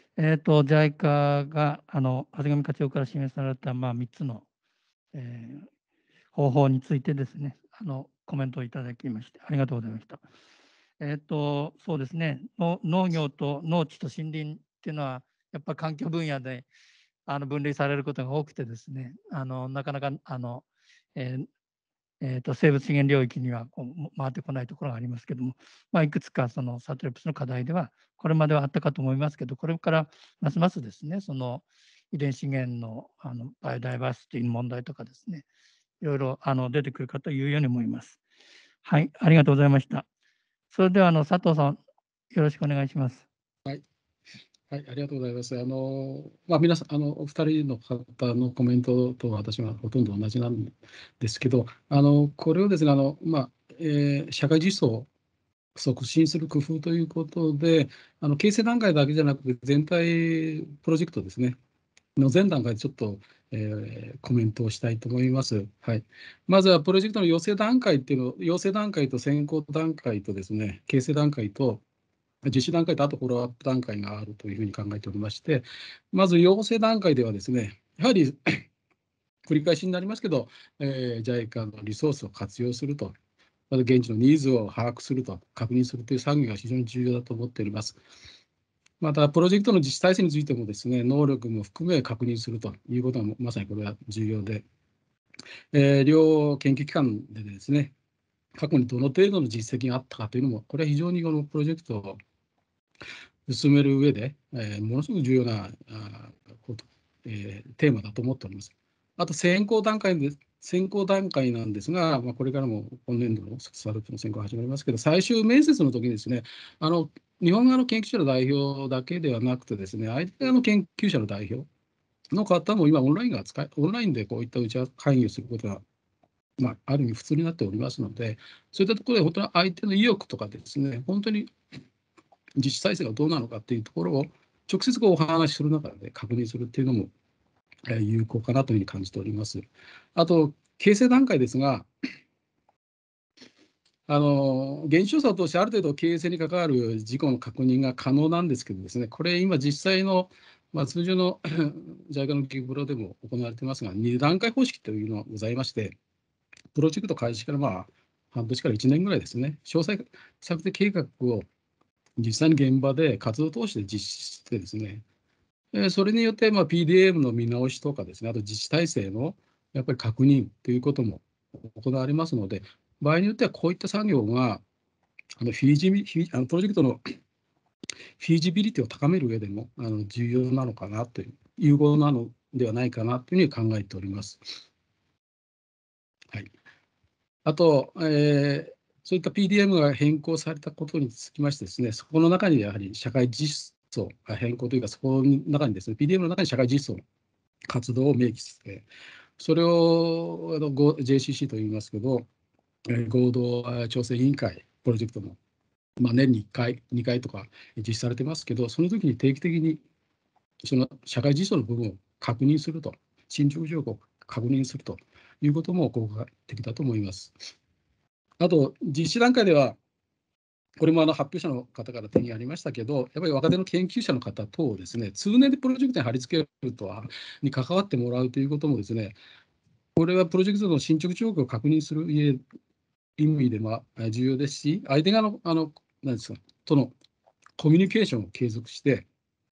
。JICA が長谷上課長から示された3つの、方法についてですね、コメントをいただきましてありがとうございました。そうですね、農業と農地と森林っていうのはやっぱり環境分野で分類されることが多くてですね、なかなか生物資源領域には回ってこないところがありますけども、いくつかそのサトレプスの課題ではこれまではあったかと思いますけど、これからますますですね、その遺伝資源のバイオダイバーシティの問題とかですね、いろいろ出てくるかというように思います。はい、ありがとうございました。それでは佐藤さん、よろしくお願いします。 はい、はい、ありがとうございます。皆さん、お二人の方のコメントと私はほとんど同じなんですけど、これをですね、社会実装促進する工夫ということで、形成段階だけじゃなくて、全体プロジェクトですね、の前段階でちょっと、コメントをしたいと思います。はい、まずはプロジェクトの要請段階っていうのを、要請段階と先行段階とですね、形成段階と実施段階とあとフォローアップ段階があるというふうに考えておりまして、まず要請段階ではですね、やはり繰り返しになりますけど、JICA のリソースを活用すると、また現地のニーズを把握すると、確認するという作業が非常に重要だと思っております。また、プロジェクトの実施体制についてもですね、能力も含め確認するということがまさにこれは重要で、両研究機関でですね、過去にどの程度の実績があったかというのも、これは非常にこのプロジェクトを進める上で、ものすごく重要なテーマだと思っております。あと先行段階なんですが、これからも今年度のスタートアップの選考が始まりますけど、最終面接の時にですね、日本側の研究者の代表だけではなくてですね、相手側の研究者の代表の方も今オンラインでこういった打ち合わせ会議をすることが、ある意味普通になっておりますので、そういったところで本当に相手の意欲とかですね、本当に実施体制がどうなのかっていうところを直接お話しする中で確認するっていうのも有効かなというふうに感じております。あと、形成段階ですが、現地調査を通してある程度経営性に関わる事項の確認が可能なんですけどですね、これ今実際の、通常のJICA のギブロでも行われていますが、2段階方式というのがございまして、プロジェクト開始から半年から1年ぐらいですね、詳細策定計画を実際に現場で活動を通して実施してですね、それによって、PDM の見直しとかですね、あと自治体制のやっぱり確認ということも行われますので、場合によってはこういった作業がプロジェクトのフィージビリティを高める上でも重要なのかなという、有効なのではないかなというふうに考えております。はい、あと、そういった PDM が変更されたことにつきましてですね、そこの中にやはり社会実装変更というか、そこの中にですね、PDM の中に社会実装活動を明記して、それをJCC と言いますけど、合同調整委員会プロジェクトも、年に1回、2回とか実施されてますけど、その時に定期的にその社会実装の部分を確認すると、進捗状況を確認するということも効果的だと思います。あと、実施段階では、これも発表者の方から提言ありましたけど、やっぱり若手の研究者の方等をですね、通年でプロジェクトに貼り付けるに関わってもらうということもですね、これはプロジェクトの進捗状況を確認する意味で重要ですし、相手側の何ですかとのコミュニケーションを継続して、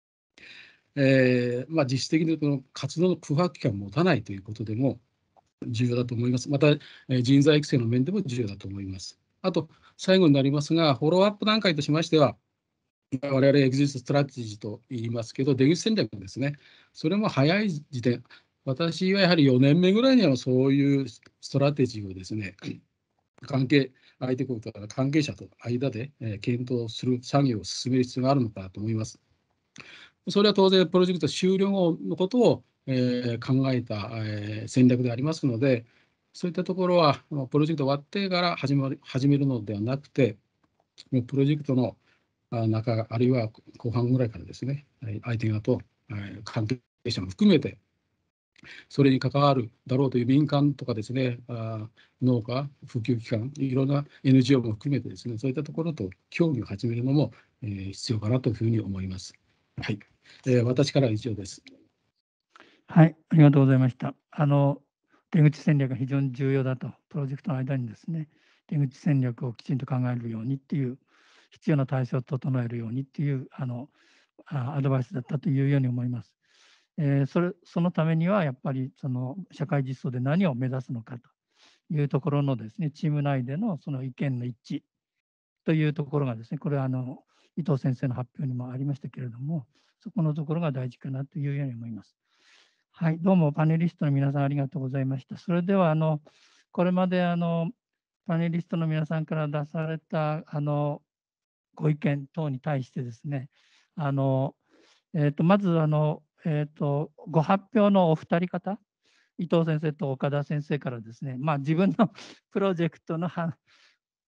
実質的にこの活動の空白期間を持たないということでも重要だと思います。また、人材育成の面でも重要だと思います。あと、最後になりますが、フォローアップ段階としましては、我々エグジストストラテジーと言いますけど、出口戦略ですね、それも早い時点、私はやはり4年目ぐらいにはそういうストラテジーをですね、相手国とか関係者との間で検討する作業を進める必要があるのかと思います。それは当然、プロジェクト終了後のことを考えた戦略でありますので、そういったところは、プロジェクト終わってから始めるのではなくて、プロジェクトの中、あるいは後半ぐらいからですね、相手側と関係者も含めて、それに関わるだろうという民間とかですね、農家、普及機関、いろんな NGO も含めてですね、そういったところと協議を始めるのも必要かなというふうに思います。はい、私からは以上です。 はい、ありがとうございました。出口戦略が非常に重要だと、プロジェクトの間にですね、出口戦略をきちんと考えるようにっていう、必要な体制を整えるようにっていうアドバイスだったというように思います。そのためにはやっぱりその社会実装で何を目指すのかというところのですね、チーム内でのその意見の一致というところがですね、これは伊藤先生の発表にもありましたけれども、そこのところが大事かなというように思います。はい、どうもパネリストの皆さんありがとうございました。それではこれまでパネリストの皆さんから出されたご意見等に対してですね、まずご発表のお二人方、伊藤先生と岡田先生からですね、自分のプロジェクトの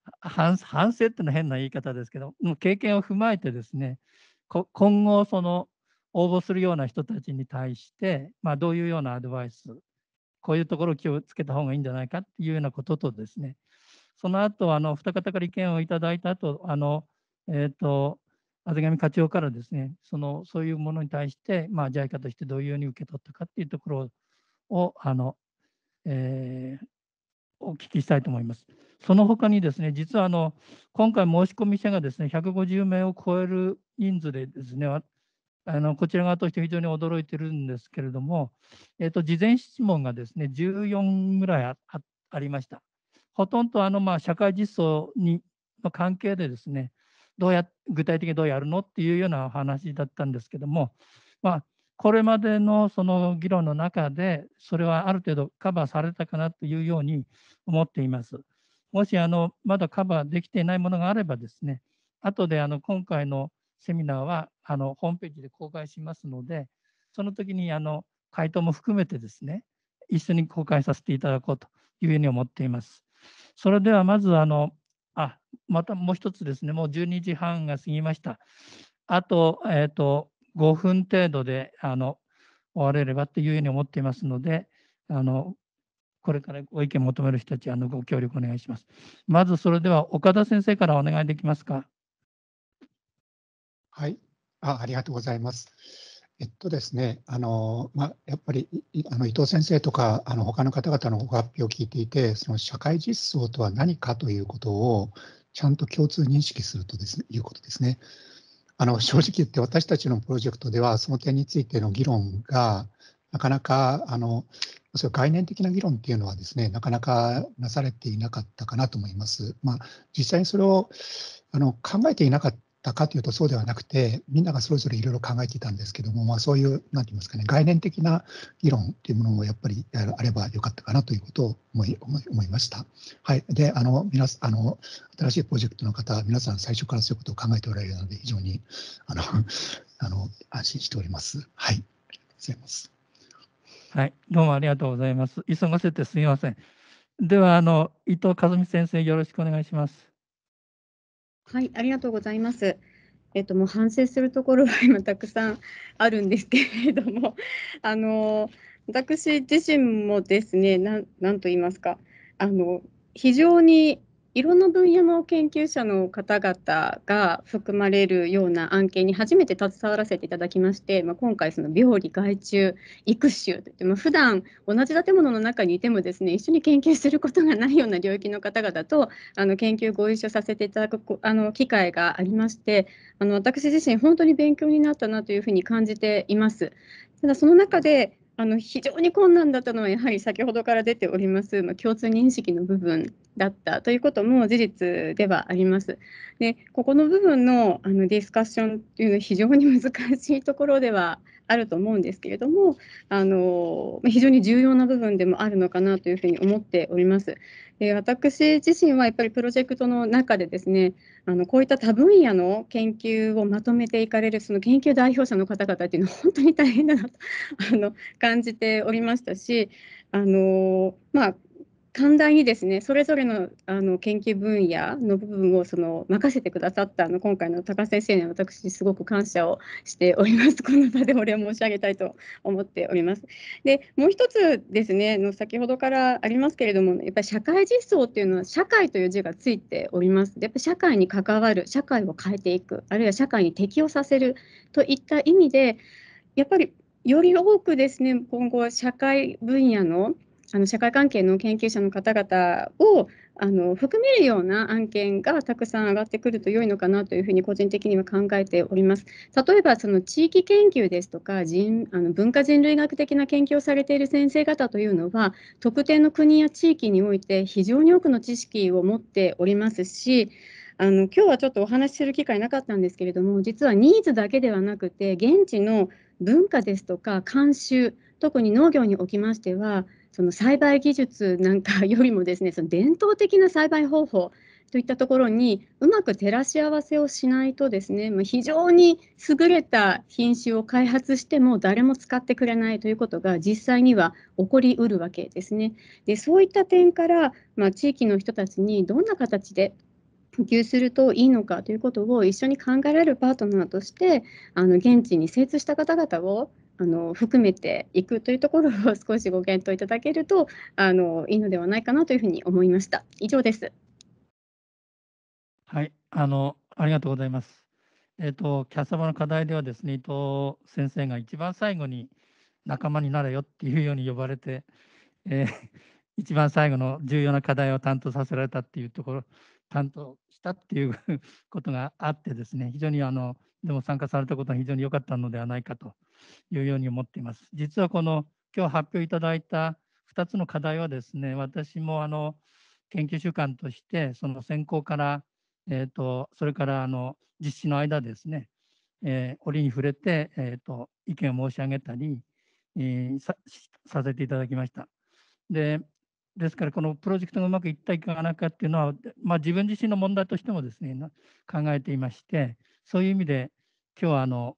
反省っていうのは変な言い方ですけど、経験を踏まえてですね、今後応募するような人たちに対して、どういうようなアドバイス、こういうところを気をつけた方がいいんじゃないかっていうようなこととですね、その後二方から意見をいただいた後、畔上課長からですね、そういうものに対して、JICA としてどういうふうに受け取ったかっていうところをお聞きしたいと思います。その他にですね、実は今回申し込み者がですね、150名を超える人数でですね、こちら側として非常に驚いているんですけれども、事前質問がですね、14ぐらいありました。ほとんど社会実装の関係でですね、具体的にどうやるのっていうような話だったんですけども、これまでのその議論の中で、それはある程度カバーされたかなというように思っています。もしまだカバーできていないものがあればですね、後で今回のセミナーはホームページで公開しますので、その時に回答も含めてですね、一緒に公開させていただこうというふうに思っています。それではまずまたもう一つですね、もう12時半が過ぎました。あと、5分程度で終われればというふうに思っていますので、これからご意見を求める人たち、ご協力お願いします。まずそれでは岡田先生からお願いできますか。 はい、ありがとうございます。ですね、やっぱり伊藤先生とか他の方々のご発表を聞いていて、その社会実装とは何かということをちゃんと共通認識するということですね。正直言って私たちのプロジェクトではその点についての議論がなかなかそういう概念的な議論っていうのはですね、なかなかなされていなかったかなと思います。実際にそれを考えていなかったかというとそうではなくて、みんながそれぞれいろいろ考えていたんですけども、そういうなんて言いますかね、概念的な議論っていうものもやっぱりあればよかったかなということを思いました。はい。で、新しいプロジェクトの方、皆さん最初からそういうことを考えておられるので、非常に安心しております。はい。ありがとうございます。 はい、どうもありがとうございます。急がせてすみません。では、伊藤和美先生、よろしくお願いします。 はい、ありがとうございます。もう反省するところは今たくさんあるんですけれども、私自身もですね、なんと言いますか、非常にいろんな分野の研究者の方々が含まれるような案件に初めて携わらせていただきまして、今回その病理害虫育種といって、普段同じ建物の中にいてもですね、一緒に研究することがないような領域の方々と研究ご一緒させていただく機会がありまして、私自身本当に勉強になったなというふうに感じています。ただその中で非常に困難だったのはやはり先ほどから出ております、共通認識の部分だったということも事実ではあります。で、ここの部分のディスカッションというのは非常に難しいところではあると思うんですけれども、非常に重要な部分でもあるのかなというふうに思っております。私自身はやっぱりプロジェクトの中でですね、こういった多分野の研究をまとめていかれるその研究代表者の方々っていうのは本当に大変だなと感じておりましたし、寛大にですね、それぞれの研究分野の部分を任せてくださった今回の高須先生には私すごく感謝をしております。この場でお礼を申し上げたいと思っております。で、もう一つですね、先ほどからありますけれども、やっぱり社会実装っていうのは社会という字がついております。で、やっぱり社会に関わる、社会を変えていく、あるいは社会に適応させるといった意味で、やっぱりより多くですね、今後は社会分野の社会関係の研究者の方々を含めるような案件がたくさん上がってくると良いのかなというふうに個人的には考えております。例えばその地域研究ですとか文化人類学的な研究をされている先生方というのは特定の国や地域において非常に多くの知識を持っておりますし、今日はちょっとお話しする機会なかったんですけれども、実はニーズだけではなくて現地の文化ですとか慣習、特に農業におきましてはその栽培技術なんかよりもですね、その伝統的な栽培方法といったところにうまく照らし合わせをしないとですね、非常に優れた品種を開発しても誰も使ってくれないということが実際には起こりうるわけですね。で、そういった点から、地域の人たちにどんな形で普及するといいのかということを一緒に考えられるパートナーとして現地に精通した方々を含めていくというところを少しご検討いただけるといいのではないかなというふうに思いました。以上です。 はい、ありがとうございます。キャッサバの課題ではですね、伊藤先生が一番最後に仲間になれよっていうように呼ばれて、一番最後の重要な課題を担当させられたっていうところ、担当したっていうことがあってですね、非常にでも参加されたことは非常に良かったのではないかというように思っています。実はこの今日発表いただいた2つの課題はですね、私も研究習慣としてその選考から、それから実施の間ですね、折に触れて、意見を申し上げたり、させていただきました。ですから、このプロジェクトがうまくいったいかがなかっていうのは、自分自身の問題としてもですね、考えていまして、そういう意味で、今日は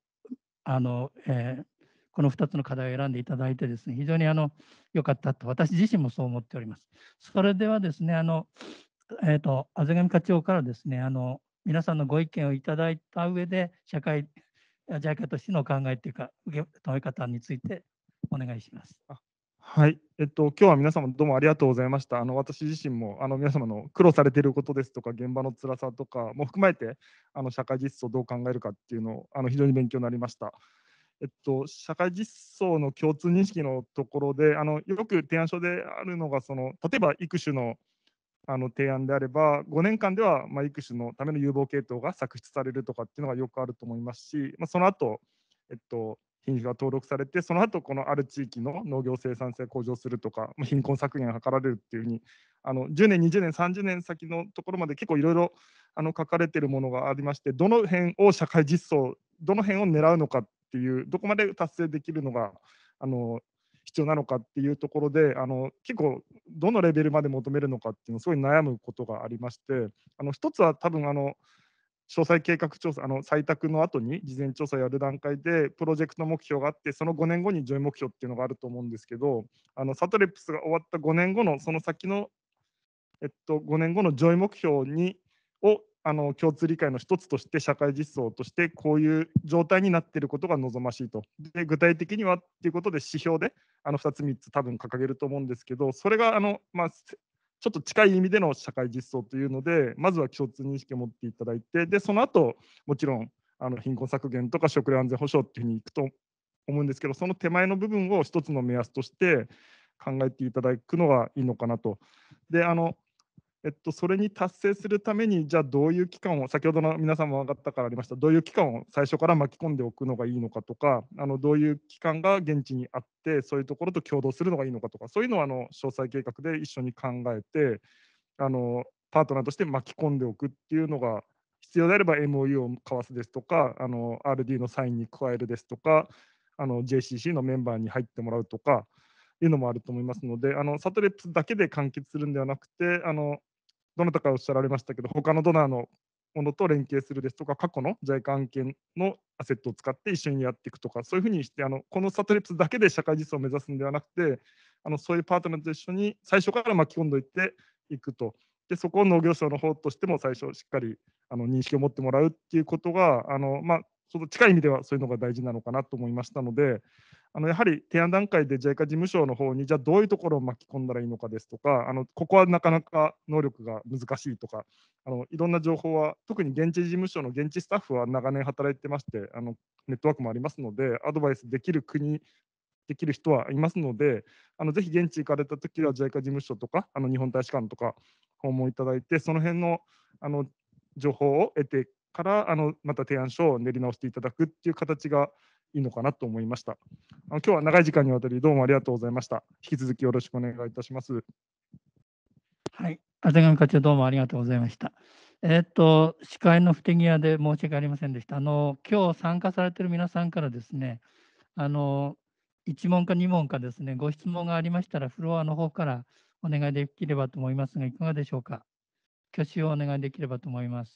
この2つの課題を選んでいただいてですね、非常に良かったと、私自身もそう思っております。それではですね、畔上課長からですね、皆さんのご意見をいただいた上で、JICAとしてのお考えというか、受け止め方についてお願いします。 はい、今日は皆様どうもありがとうございました。私自身も皆様の苦労されていることですとか、現場の辛さとかも含めて、社会実装をどう考えるかっていうのを非常に勉強になりました。社会実装の共通認識のところで、よく提案書であるのが、例えば育種の提案であれば、5年間では育種のための有望系統が作出されるとかっていうのがよくあると思いますし、その後、品種が登録されて、その後このある地域の農業生産性向上するとか、貧困削減が図られるっていうふうに、10年、20年、30年先のところまで結構いろいろ書かれているものがありまして、どの辺を社会実装、どの辺を狙うのかっていう、どこまで達成できるのが必要なのかっていうところで、結構どのレベルまで求めるのかっていうのをすごい悩むことがありまして、一つは多分詳細計画調査、採択の後に事前調査やる段階で、プロジェクト目標があって、その5年後に上位目標っていうのがあると思うんですけど、サトレップスが終わった5年後の、その先の、5年後の上位目標を共通理解の一つとして、社会実装として、こういう状態になっていることが望ましいと。で、具体的にはっていうことで、指標で2つ、3つ、多分掲げると思うんですけど、それがちょっと近い意味での社会実装というので、まずは共通認識を持っていただいて、でその後もちろん貧困削減とか食料安全保障っていうふうにいくと思うんですけど、その手前の部分を一つの目安として考えていただくのがいいのかなと。でそれに達成するために、じゃあどういう期間を、先ほどの皆様方からありました、どういう期間を最初から巻き込んでおくのがいいのかとか、どういう期間が現地にあって、そういうところと共同するのがいいのかとか、そういうのは詳細計画で一緒に考えて、パートナーとして巻き込んでおくっていうのが、必要であれば MOU を交わすですとか、RD のサインに加えるですとか、JCC のメンバーに入ってもらうとか、いうのもあると思いますので、サトレップスだけで完結するんではなくて、どなたかおっしゃられましたけど、他のドナーのものと連携するですとか、過去の JICA 案件のアセットを使って一緒にやっていくとか、そういうふうにして、このサトレップスだけで社会実装を目指すんではなくて、そういうパートナーと一緒に最初から巻き込んでいっていくと。で、そこを農業省の方としても最初しっかり認識を持ってもらうっていうことが、その近い意味ではそういうのが大事なのかなと思いましたので、やはり提案段階で JICA 事務所の方に、じゃあどういうところを巻き込んだらいいのかですとか、ここはなかなか能力が難しいとか、いろんな情報は、特に現地事務所の現地スタッフは長年働いてまして、ネットワークもありますので、アドバイスできる人はいますので、ぜひ現地行かれたときは JICA 事務所とか、日本大使館とか訪問いただいて、その辺の情報を得てから、また提案書を練り直していただくっていう形がいいのかなと思いました。今日は長い時間にわたりどうもありがとうございました。引き続きよろしくお願いいたします。 はい、畔上課長、どうもありがとうございました。司会の不手際で申し訳ありませんでした。今日参加されている皆さんからですね、1問か2問かですね、ご質問がありましたら、フロアの方からお願いできればと思いますが、いかがでしょうか。挙手をお願いできればと思います。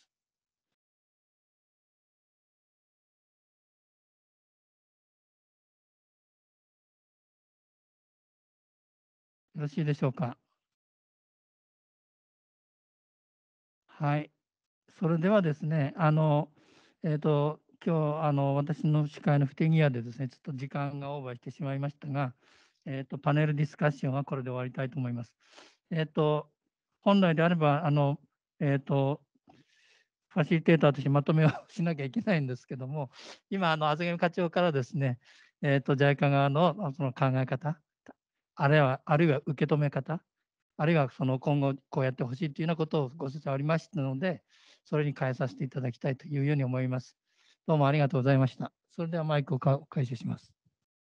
よろしいでしょうか。はい。 それではですね、今日私の司会の不手際でですね、ちょっと時間がオーバーしてしまいましたが、パネルディスカッションはこれで終わりたいと思います。本来であれば、ファシリテーターとしてまとめをしなきゃいけないんですけども、今、厚木課長からですね、JICA 側のその考え方、あるいは受け止め方、あるいはその今後こうやってほしいというようなことをご説明ありましたので、それに変えさせていただきたいというように思います。どうもありがとうございました。それではマイクを開始します。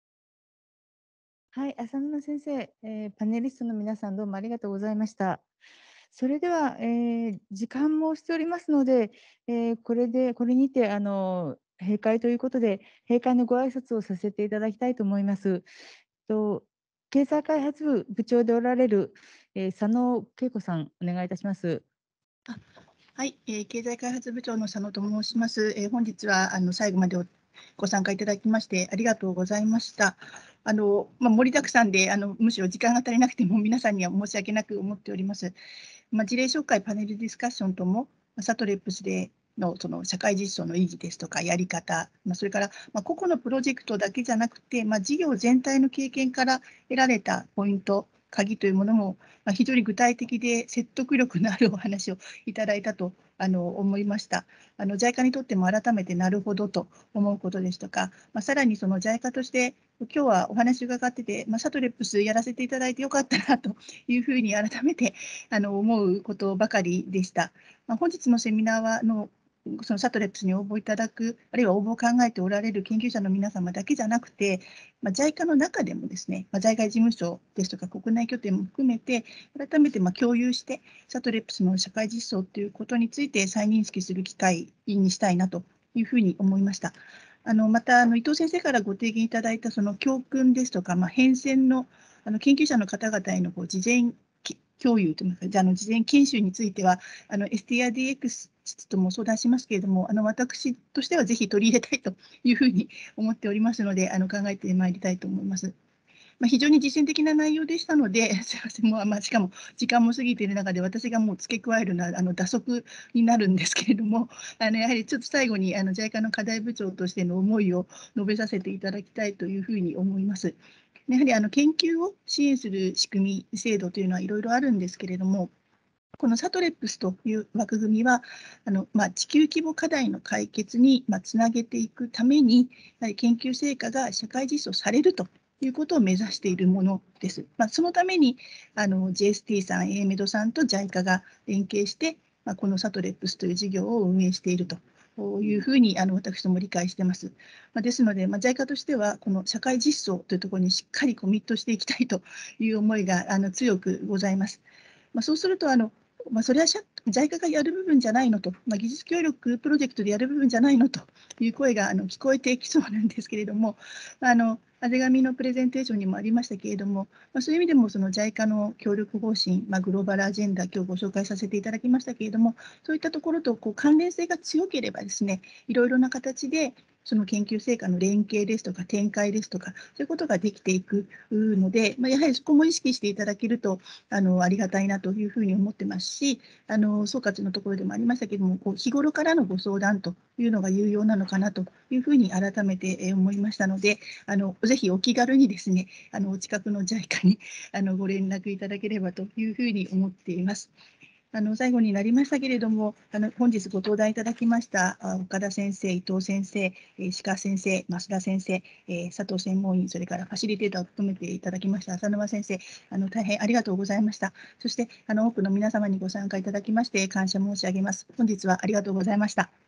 はい、浅沼先生、パネリストの皆さんどうもありがとうございました。それでは、時間もしておりますので、これにて閉会ということで、閉会のご挨拶をさせていただきたいと思います。経済開発部部長でおられる、佐野恵子さん、お願いいたします。 はい、経済開発部長の佐野と申します。本日は最後までご参加いただきましてありがとうございました。盛りだくさんでむしろ時間が足りなくても皆さんには申し訳なく思っております。事例紹介、パネルディスカッションとも、サトレップスでのその社会実装の意義ですとか、やり方、それから個々のプロジェクトだけじゃなくて、事業全体の経験から得られたポイント、鍵というものも非常に具体的で説得力のあるお話をいただいたと思いました。JICA にとっても改めてなるほどと思うことですとか、さらにその JICA として今日はお話を伺ってて、サトレップスやらせていただいてよかったなというふうに改めて思うことばかりでした。本日のセミナーはそのサトレップスに応募いただく、あるいは応募を考えておられる研究者の皆様だけじゃなくて、JICA の中でもですね、在外事務所ですとか国内拠点も含めて、改めて共有して、サトレップスの社会実装ということについて再認識する機会にしたいなというふうに思いました。また伊藤先生からご提言いただいたその教訓ですとか、変遷の研究者の方々への事前共有といいますか、事前研修については、STRDX とも相談しますけれども、私としてはぜひ取り入れたいというふうに思っておりますので、考えてまいりたいと思います。非常に実践的な内容でしたので、すみません、しかも時間も過ぎている中で、私がもう付け加えるのは打足になるんですけれども、やはりちょっと最後にJICA の課題部長としての思いを述べさせていただきたいというふうに思います。やはり研究を支援する仕組み、制度というのはいろいろあるんですけれども、このサトレップスという枠組みは地球規模課題の解決につなげていくために、やはり研究成果が社会実装されるということを目指しているものです。そのためにJST さん、AMED さんと JICA が連携して、このサトレップスという事業を運営しているというふうに私ども理解しています。ですので、JICA としては、この社会実装というところにしっかりコミットしていきたいという思いが強くございます。そうするとそれはJICA がやる部分じゃないのと、技術協力プロジェクトでやる部分じゃないのという声が聞こえてきそうなんですけれども、あぜがみのプレゼンテーションにもありましたけれども、そういう意味でもその JICA の協力方針、グローバルアジェンダ、今日ご紹介させていただきましたけれども、そういったところと関連性が強ければですね、いろいろな形でその研究成果の連携ですとか展開ですとか、そういうことができていくので、やはりそこも意識していただけるとありがたいなというふうに思ってますし、総括のところでもありましたけれども、日頃からのご相談というのが有用なのかなというふうに改めて思いましたので、ぜひお気軽にですね、お近くの JICA にご連絡いただければというふうに思っています。最後になりましたけれども、本日ご登壇いただきました岡田先生、伊藤先生、鹿先生、増田先生、佐藤専門員、それからファシリテーターを務めていただきました浅沼先生、大変ありがとうございました。そして多くの皆様にご参加いただきまして感謝申し上げます。本日はありがとうございました。